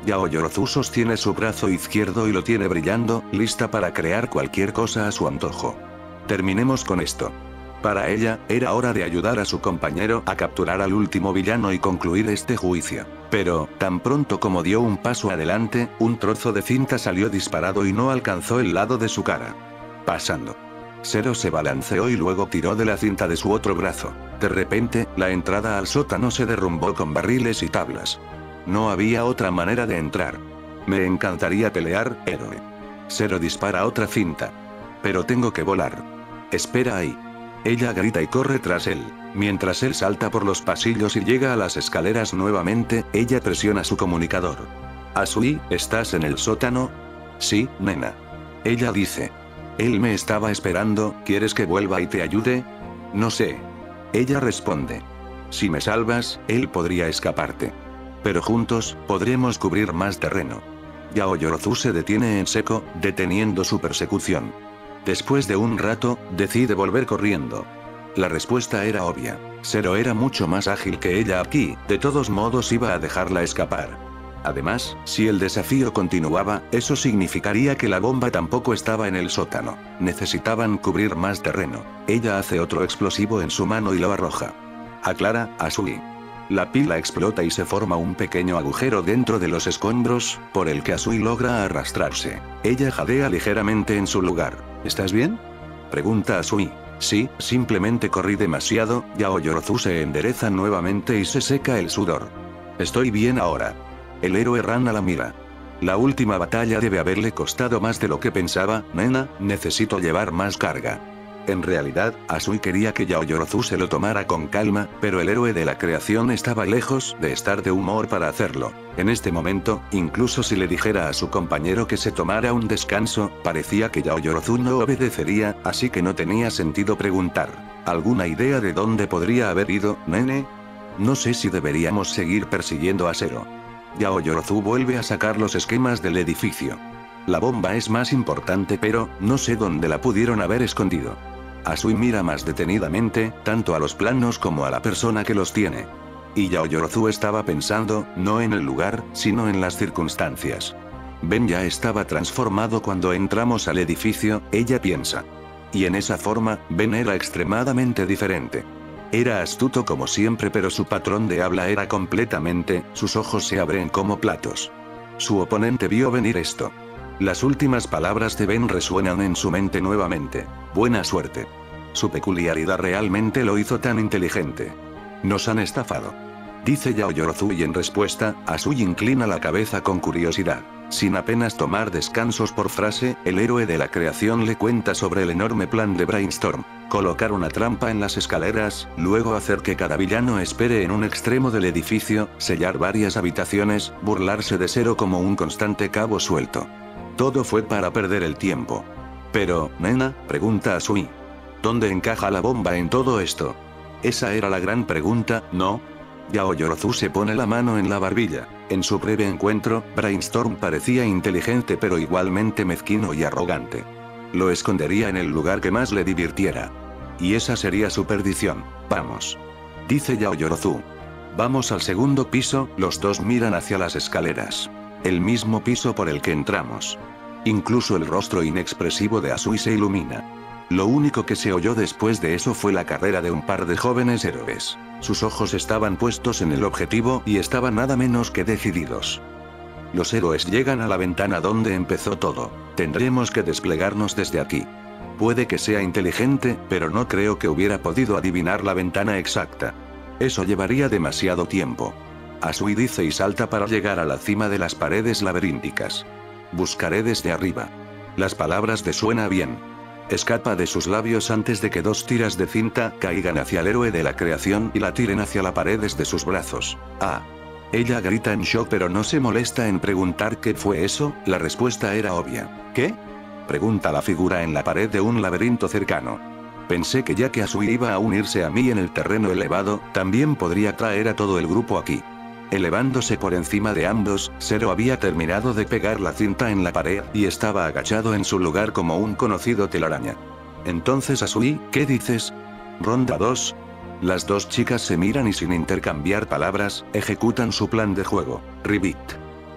Yaoyorozu sostiene su brazo izquierdo y lo tiene brillando, lista para crear cualquier cosa a su antojo. Terminemos con esto. Para ella, era hora de ayudar a su compañero a capturar al último villano y concluir este juicio. Pero, tan pronto como dio un paso adelante, un trozo de cinta salió disparado y no alcanzó el lado de su cara. Pasando. Zero se balanceó y luego tiró de la cinta de su otro brazo. De repente, la entrada al sótano se derrumbó con barriles y tablas. No había otra manera de entrar. Me encantaría pelear, héroe. Zero dispara otra cinta. Pero tengo que volar. Espera ahí. Ella grita y corre tras él. Mientras él salta por los pasillos y llega a las escaleras nuevamente, ella presiona su comunicador. Asui, ¿estás en el sótano? Sí, nena. Ella dice. Él me estaba esperando, ¿quieres que vuelva y te ayude? No sé. Ella responde. Si me salvas, él podría escaparte. Pero juntos, podremos cubrir más terreno. Yaoyorozu se detiene en seco, deteniendo su persecución. Después de un rato, decide volver corriendo. La respuesta era obvia. Zero era mucho más ágil que ella aquí, de todos modos iba a dejarla escapar. Además, si el desafío continuaba, eso significaría que la bomba tampoco estaba en el sótano. Necesitaban cubrir más terreno. Ella hace otro explosivo en su mano y lo arroja. Aclara, Asui. La pila explota y se forma un pequeño agujero dentro de los escombros, por el que Asui logra arrastrarse. Ella jadea ligeramente en su lugar. ¿Estás bien? Pregunta Asui. Sí, simplemente corrí demasiado. Yaoyorozu se endereza nuevamente y se seca el sudor. Estoy bien ahora. El héroe Ran la mira. La última batalla debe haberle costado más de lo que pensaba, nena, necesito llevar más carga. En realidad, Asui quería que Yaoyorozu se lo tomara con calma, pero el héroe de la creación estaba lejos de estar de humor para hacerlo. En este momento, incluso si le dijera a su compañero que se tomara un descanso, parecía que Yaoyorozu no obedecería, así que no tenía sentido preguntar. ¿Alguna idea de dónde podría haber ido, nene? No sé si deberíamos seguir persiguiendo a Zero. Yaoyorozu vuelve a sacar los esquemas del edificio. La bomba es más importante, pero no sé dónde la pudieron haber escondido. Asui mira más detenidamente, tanto a los planos como a la persona que los tiene. Y Yaoyorozu estaba pensando, no en el lugar, sino en las circunstancias. Ben ya estaba transformado cuando entramos al edificio, ella piensa. Y en esa forma, Ben era extremadamente diferente. Era astuto como siempre, pero su patrón de habla era completamente, sus ojos se abren como platos. Su oponente vio venir esto. Las últimas palabras de Ben resuenan en su mente nuevamente. Buena suerte. Su peculiaridad realmente lo hizo tan inteligente. Nos han estafado. Dice Yaoyorozu y en respuesta, Asui inclina la cabeza con curiosidad. Sin apenas tomar descansos por frase, el héroe de la creación le cuenta sobre el enorme plan de Brainstorm. Colocar una trampa en las escaleras, luego hacer que cada villano espere en un extremo del edificio, sellar varias habitaciones, burlarse de Zero como un constante cabo suelto. Todo fue para perder el tiempo. Pero, nena, pregunta Asui. ¿Dónde encaja la bomba en todo esto? Esa era la gran pregunta, ¿no? Yaoyorozu se pone la mano en la barbilla. En su breve encuentro, Brainstorm parecía inteligente pero igualmente mezquino y arrogante. Lo escondería en el lugar que más le divirtiera. Y esa sería su perdición. Vamos. Dice Yaoyorozu. Vamos al segundo piso, los dos miran hacia las escaleras. El mismo piso por el que entramos. Incluso el rostro inexpresivo de Asui se ilumina. Lo único que se oyó después de eso fue la carrera de un par de jóvenes héroes. Sus ojos estaban puestos en el objetivo y estaban nada menos que decididos. Los héroes llegan a la ventana donde empezó todo. Tendremos que desplegarnos desde aquí. Puede que sea inteligente, pero no creo que hubiera podido adivinar la ventana exacta. Eso llevaría demasiado tiempo. Asui dice y salta para llegar a la cima de las paredes laberínticas. Buscaré desde arriba. Las palabras de suena bien. Escapa de sus labios antes de que dos tiras de cinta caigan hacia el héroe de la creación y la tiren hacia la pared desde sus brazos. Ah. Ella grita en shock pero no se molesta en preguntar qué fue eso, la respuesta era obvia. ¿Qué? Pregunta la figura en la pared de un laberinto cercano. Pensé que ya que Asui iba a unirse a mí en el terreno elevado, también podría traer a todo el grupo aquí. Elevándose por encima de ambos, Zero había terminado de pegar la cinta en la pared y estaba agachado en su lugar como un conocido telaraña. Entonces Asui, ¿qué dices? Ronda 2. Las dos chicas se miran y sin intercambiar palabras, ejecutan su plan de juego. Ribbit.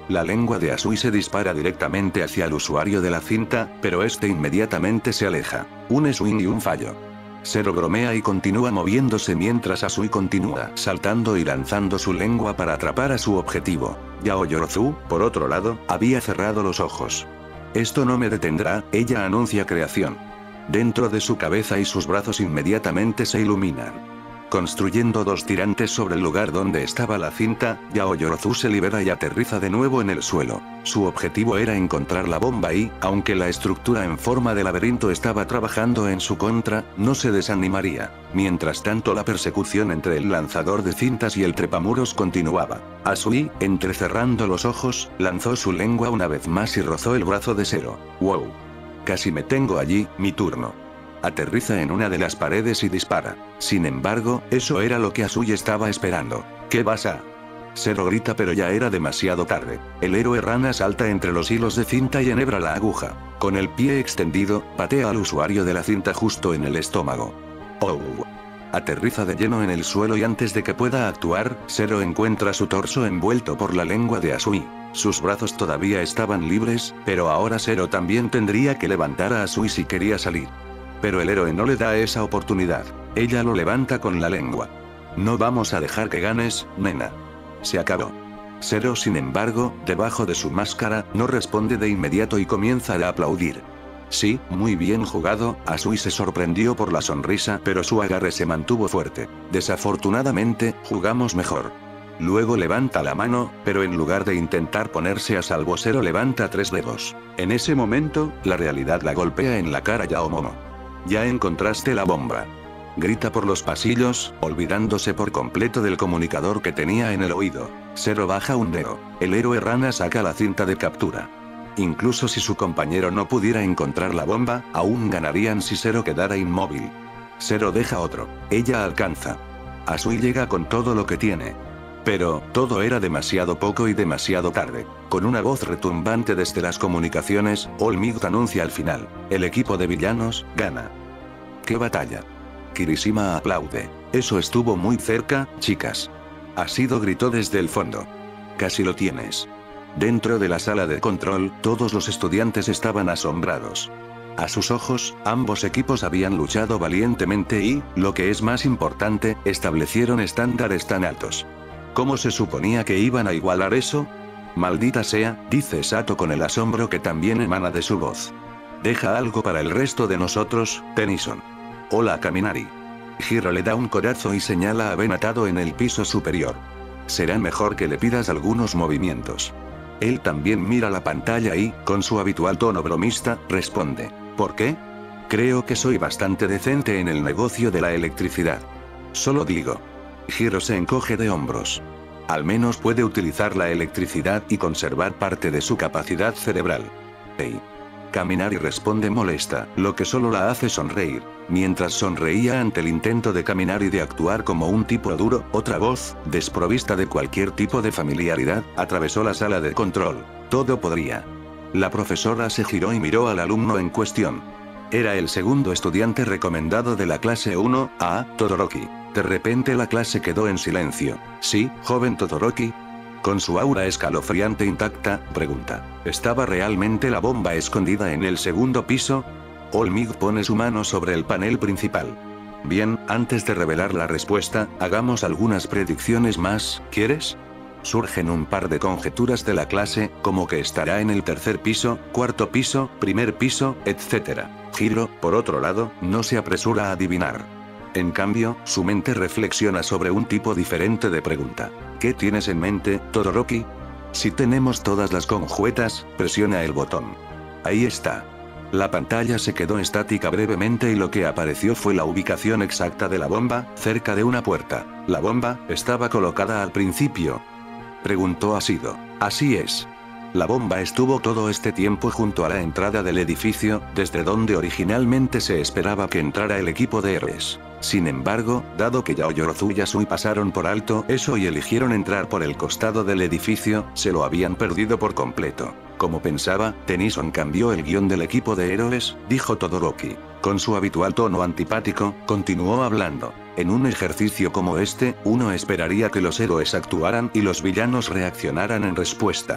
La lengua de Asui se dispara directamente hacia el usuario de la cinta, pero este inmediatamente se aleja. Un swing y un fallo. Zero bromea y continúa moviéndose mientras Asui continúa saltando y lanzando su lengua para atrapar a su objetivo. Yaoyorozu, por otro lado, había cerrado los ojos. Esto no me detendrá, ella anuncia creación. Dentro de su cabeza y sus brazos inmediatamente se iluminan. Construyendo dos tirantes sobre el lugar donde estaba la cinta, Yaoyorozu se libera y aterriza de nuevo en el suelo. Su objetivo era encontrar la bomba y, aunque la estructura en forma de laberinto estaba trabajando en su contra, no se desanimaría. Mientras tanto la persecución entre el lanzador de cintas y el trepamuros continuaba. Asui, entrecerrando los ojos, lanzó su lengua una vez más y rozó el brazo de Zero. ¡Wow! Casi me tengo allí, mi turno. Aterriza en una de las paredes y dispara. Sin embargo, eso era lo que Asui estaba esperando. ¿Qué vas a...? Zero grita, pero ya era demasiado tarde. El héroe rana salta entre los hilos de cinta y enhebra la aguja. Con el pie extendido, patea al usuario de la cinta justo en el estómago. ¡Oh! Aterriza de lleno en el suelo y antes de que pueda actuar, Zero encuentra su torso envuelto por la lengua de Asui. Sus brazos todavía estaban libres, pero ahora Zero también tendría que levantar a Asui si quería salir. Pero el héroe no le da esa oportunidad. Ella lo levanta con la lengua. No vamos a dejar que ganes, nena. Se acabó. Zero, sin embargo, debajo de su máscara, no responde de inmediato y comienza a aplaudir. Sí, muy bien jugado. Asui se sorprendió por la sonrisa, pero su agarre se mantuvo fuerte. Desafortunadamente, jugamos mejor. Luego levanta la mano, pero en lugar de intentar ponerse a salvo, Zero levanta 3 dedos. En ese momento, la realidad la golpea en la cara a Yaomomo. Ya encontraste la bomba. Grita por los pasillos, olvidándose por completo del comunicador que tenía en el oído. Zero baja un dedo. El héroe rana saca la cinta de captura. Incluso si su compañero no pudiera encontrar la bomba, aún ganarían si Zero quedara inmóvil. Zero deja otro. Ella alcanza. Asui llega con todo lo que tiene. Pero, todo era demasiado poco y demasiado tarde. Con una voz retumbante desde las comunicaciones, All Might anuncia al final. El equipo de villanos, gana. ¡Qué batalla! Kirishima aplaude. Eso estuvo muy cerca, chicas. Asido gritó desde el fondo. Casi lo tienes. Dentro de la sala de control, todos los estudiantes estaban asombrados. A sus ojos, ambos equipos habían luchado valientemente y, lo que es más importante, establecieron estándares tan altos. ¿Cómo se suponía que iban a igualar eso? Maldita sea, dice Sato con el asombro que también emana de su voz. Deja algo para el resto de nosotros, Tennyson. Hola Kaminari. Hiro le da un codazo y señala a Ben atado en el piso superior. Será mejor que le pidas algunos movimientos. Él también mira la pantalla y, con su habitual tono bromista, responde. ¿Por qué? Creo que soy bastante decente en el negocio de la electricidad. Solo digo. Hiro se encoge de hombros. Al menos puede utilizar la electricidad y conservar parte de su capacidad cerebral. Hey. Kaminari responde molesta, lo que solo la hace sonreír. Mientras sonreía ante el intento de Kaminari de actuar como un tipo duro, otra voz, desprovista de cualquier tipo de familiaridad, atravesó la sala de control. Todo podría. La profesora se giró y miró al alumno en cuestión. Era el segundo estudiante recomendado de la clase 1A, Todoroki. De repente la clase quedó en silencio. ¿Sí, joven Todoroki? Con su aura escalofriante intacta, pregunta. ¿Estaba realmente la bomba escondida en el segundo piso? All Might pone su mano sobre el panel principal. Bien, antes de revelar la respuesta, hagamos algunas predicciones más, ¿quieres? Surgen un par de conjeturas de la clase, como que estará en el tercer piso, cuarto piso, primer piso, etc. Hiro, por otro lado, no se apresura a adivinar. En cambio, su mente reflexiona sobre un tipo diferente de pregunta. ¿Qué tienes en mente, Todoroki? Si tenemos todas las conjeturas, presiona el botón. Ahí está. La pantalla se quedó estática brevemente y lo que apareció fue la ubicación exacta de la bomba, cerca de una puerta. ¿La bomba estaba colocada al principio?, preguntó Asido. Así es. La bomba estuvo todo este tiempo junto a la entrada del edificio, desde donde originalmente se esperaba que entrara el equipo de héroes. Sin embargo, dado que Yaoyorozu y Asui pasaron por alto eso y eligieron entrar por el costado del edificio, se lo habían perdido por completo. Como pensaba, Tennyson cambió el guión del equipo de héroes, dijo Todoroki. Con su habitual tono antipático, continuó hablando. En un ejercicio como este, uno esperaría que los héroes actuaran y los villanos reaccionaran en respuesta.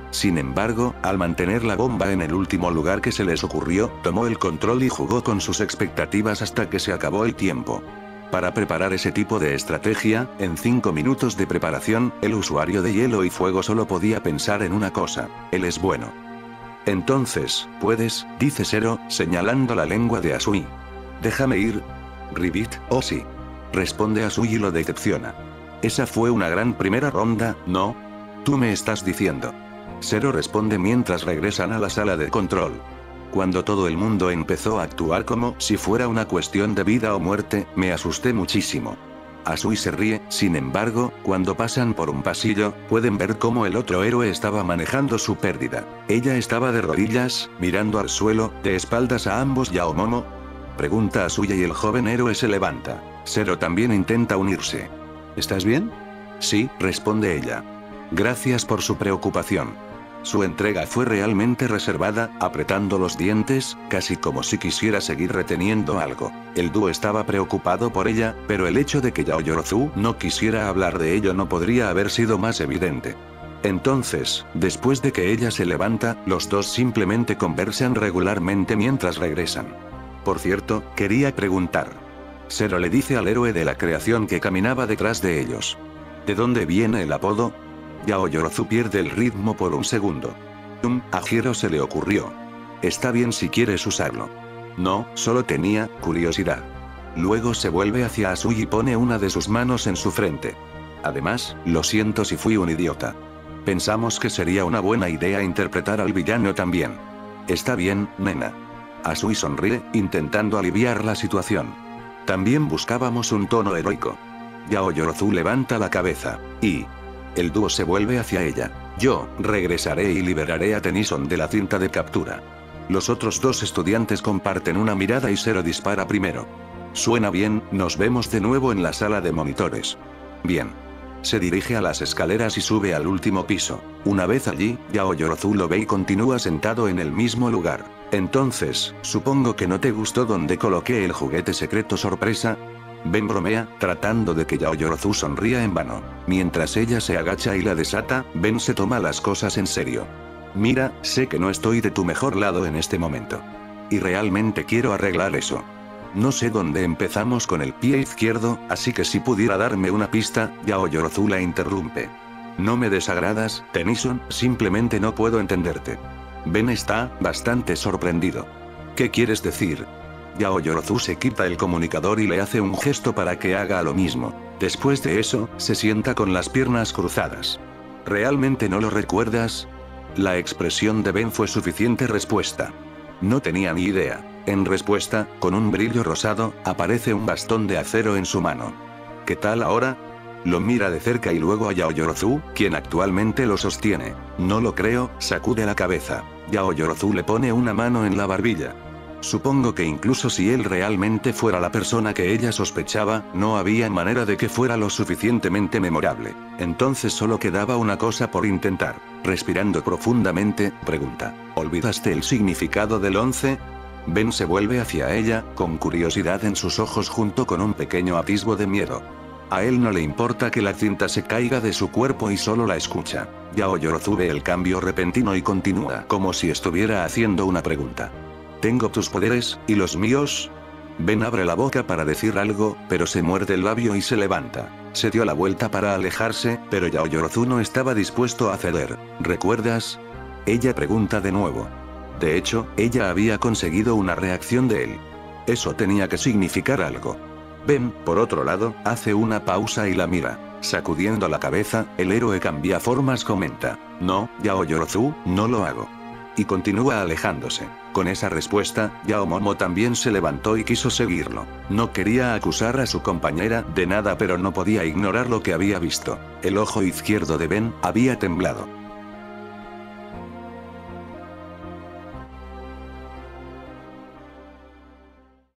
Sin embargo, al mantener la bomba en el último lugar que se les ocurrió, tomó el control y jugó con sus expectativas hasta que se acabó el tiempo. Para preparar ese tipo de estrategia, en 5 minutos de preparación, el usuario de hielo y fuego solo podía pensar en una cosa: él es bueno. Entonces, puedes, dice Zero, señalando la lengua de Asui. Déjame ir. Ribbit, oh sí. Responde Asui y lo decepciona. Esa fue una gran primera ronda, ¿no? Tú me estás diciendo. Zero responde mientras regresan a la sala de control. Cuando todo el mundo empezó a actuar como si fuera una cuestión de vida o muerte, me asusté muchísimo. Asui se ríe, sin embargo, cuando pasan por un pasillo, pueden ver cómo el otro héroe estaba manejando su pérdida. Ella estaba de rodillas, mirando al suelo, de espaldas a ambos. ¿Yaomomo? Pregunta Asuya y el joven héroe se levanta. Zero también intenta unirse. ¿Estás bien? Sí, responde ella. Gracias por su preocupación. Su entrega fue realmente reservada, apretando los dientes, casi como si quisiera seguir reteniendo algo. El dúo estaba preocupado por ella, pero el hecho de que Yaoyorozu no quisiera hablar de ello no podría haber sido más evidente. Entonces, después de que ella se levanta, los dos simplemente conversan regularmente mientras regresan. Por cierto, quería preguntar. Zero le dice al héroe de la creación que caminaba detrás de ellos. ¿De dónde viene el apodo? Yaoyorozu pierde el ritmo por un segundo. A Hiro se le ocurrió. Está bien si quieres usarlo. No, solo tenía curiosidad. Luego se vuelve hacia Asui y pone una de sus manos en su frente. Además, lo siento si fui un idiota. Pensamos que sería una buena idea interpretar al villano también. Está bien, nena. Asui sonríe, intentando aliviar la situación. También buscábamos un tono heroico. Yaoyorozu levanta la cabeza. Y... el dúo se vuelve hacia ella. Yo, regresaré y liberaré a Tennyson de la cinta de captura. Los otros dos estudiantes comparten una mirada y Zero dispara primero. Suena bien, nos vemos de nuevo en la sala de monitores. Bien. Se dirige a las escaleras y sube al último piso. Una vez allí, Yaoyorozu lo ve y continúa sentado en el mismo lugar. Entonces, supongo que no te gustó donde coloqué el juguete secreto sorpresa. Ben bromea, tratando de que Yaoyorozu sonría en vano. Mientras ella se agacha y la desata, Ben se toma las cosas en serio. Mira, sé que no estoy de tu mejor lado en este momento. Y realmente quiero arreglar eso. No sé dónde empezamos con el pie izquierdo, así que si pudiera darme una pista. Yaoyorozu la interrumpe. No me desagradas, Tennyson, simplemente no puedo entenderte. Ben está bastante sorprendido. ¿Qué quieres decir? Yaoyorozu se quita el comunicador y le hace un gesto para que haga lo mismo. Después de eso, se sienta con las piernas cruzadas. ¿Realmente no lo recuerdas? La expresión de Ben fue suficiente respuesta. No tenía ni idea. En respuesta, con un brillo rosado, aparece un bastón de acero en su mano. ¿Qué tal ahora? Lo mira de cerca y luego a Yaoyorozu, quien actualmente lo sostiene. No lo creo, sacude la cabeza. Yaoyorozu le pone una mano en la barbilla. Supongo que incluso si él realmente fuera la persona que ella sospechaba, no había manera de que fuera lo suficientemente memorable. Entonces solo quedaba una cosa por intentar. Respirando profundamente, pregunta: ¿olvidaste el significado del 11? Ben se vuelve hacia ella, con curiosidad en sus ojos junto con un pequeño atisbo de miedo. A él no le importa que la cinta se caiga de su cuerpo y solo la escucha. Yaoyorozu ve el cambio repentino y continúa como si estuviera haciendo una pregunta. ¿Tengo tus poderes, y los míos? Ben abre la boca para decir algo, pero se muerde el labio y se levanta. Se dio la vuelta para alejarse, pero Yaoyorozu no estaba dispuesto a ceder. ¿Recuerdas? Ella pregunta de nuevo. De hecho, ella había conseguido una reacción de él. Eso tenía que significar algo. Ben, por otro lado, hace una pausa y la mira. Sacudiendo la cabeza, el héroe cambia formas comenta. No, Yaoyorozu, no lo hago. Y continúa alejándose. Con esa respuesta, Yaomomo también se levantó y quiso seguirlo. No quería acusar a su compañera de nada, pero no podía ignorar lo que había visto. El ojo izquierdo de Ben había temblado.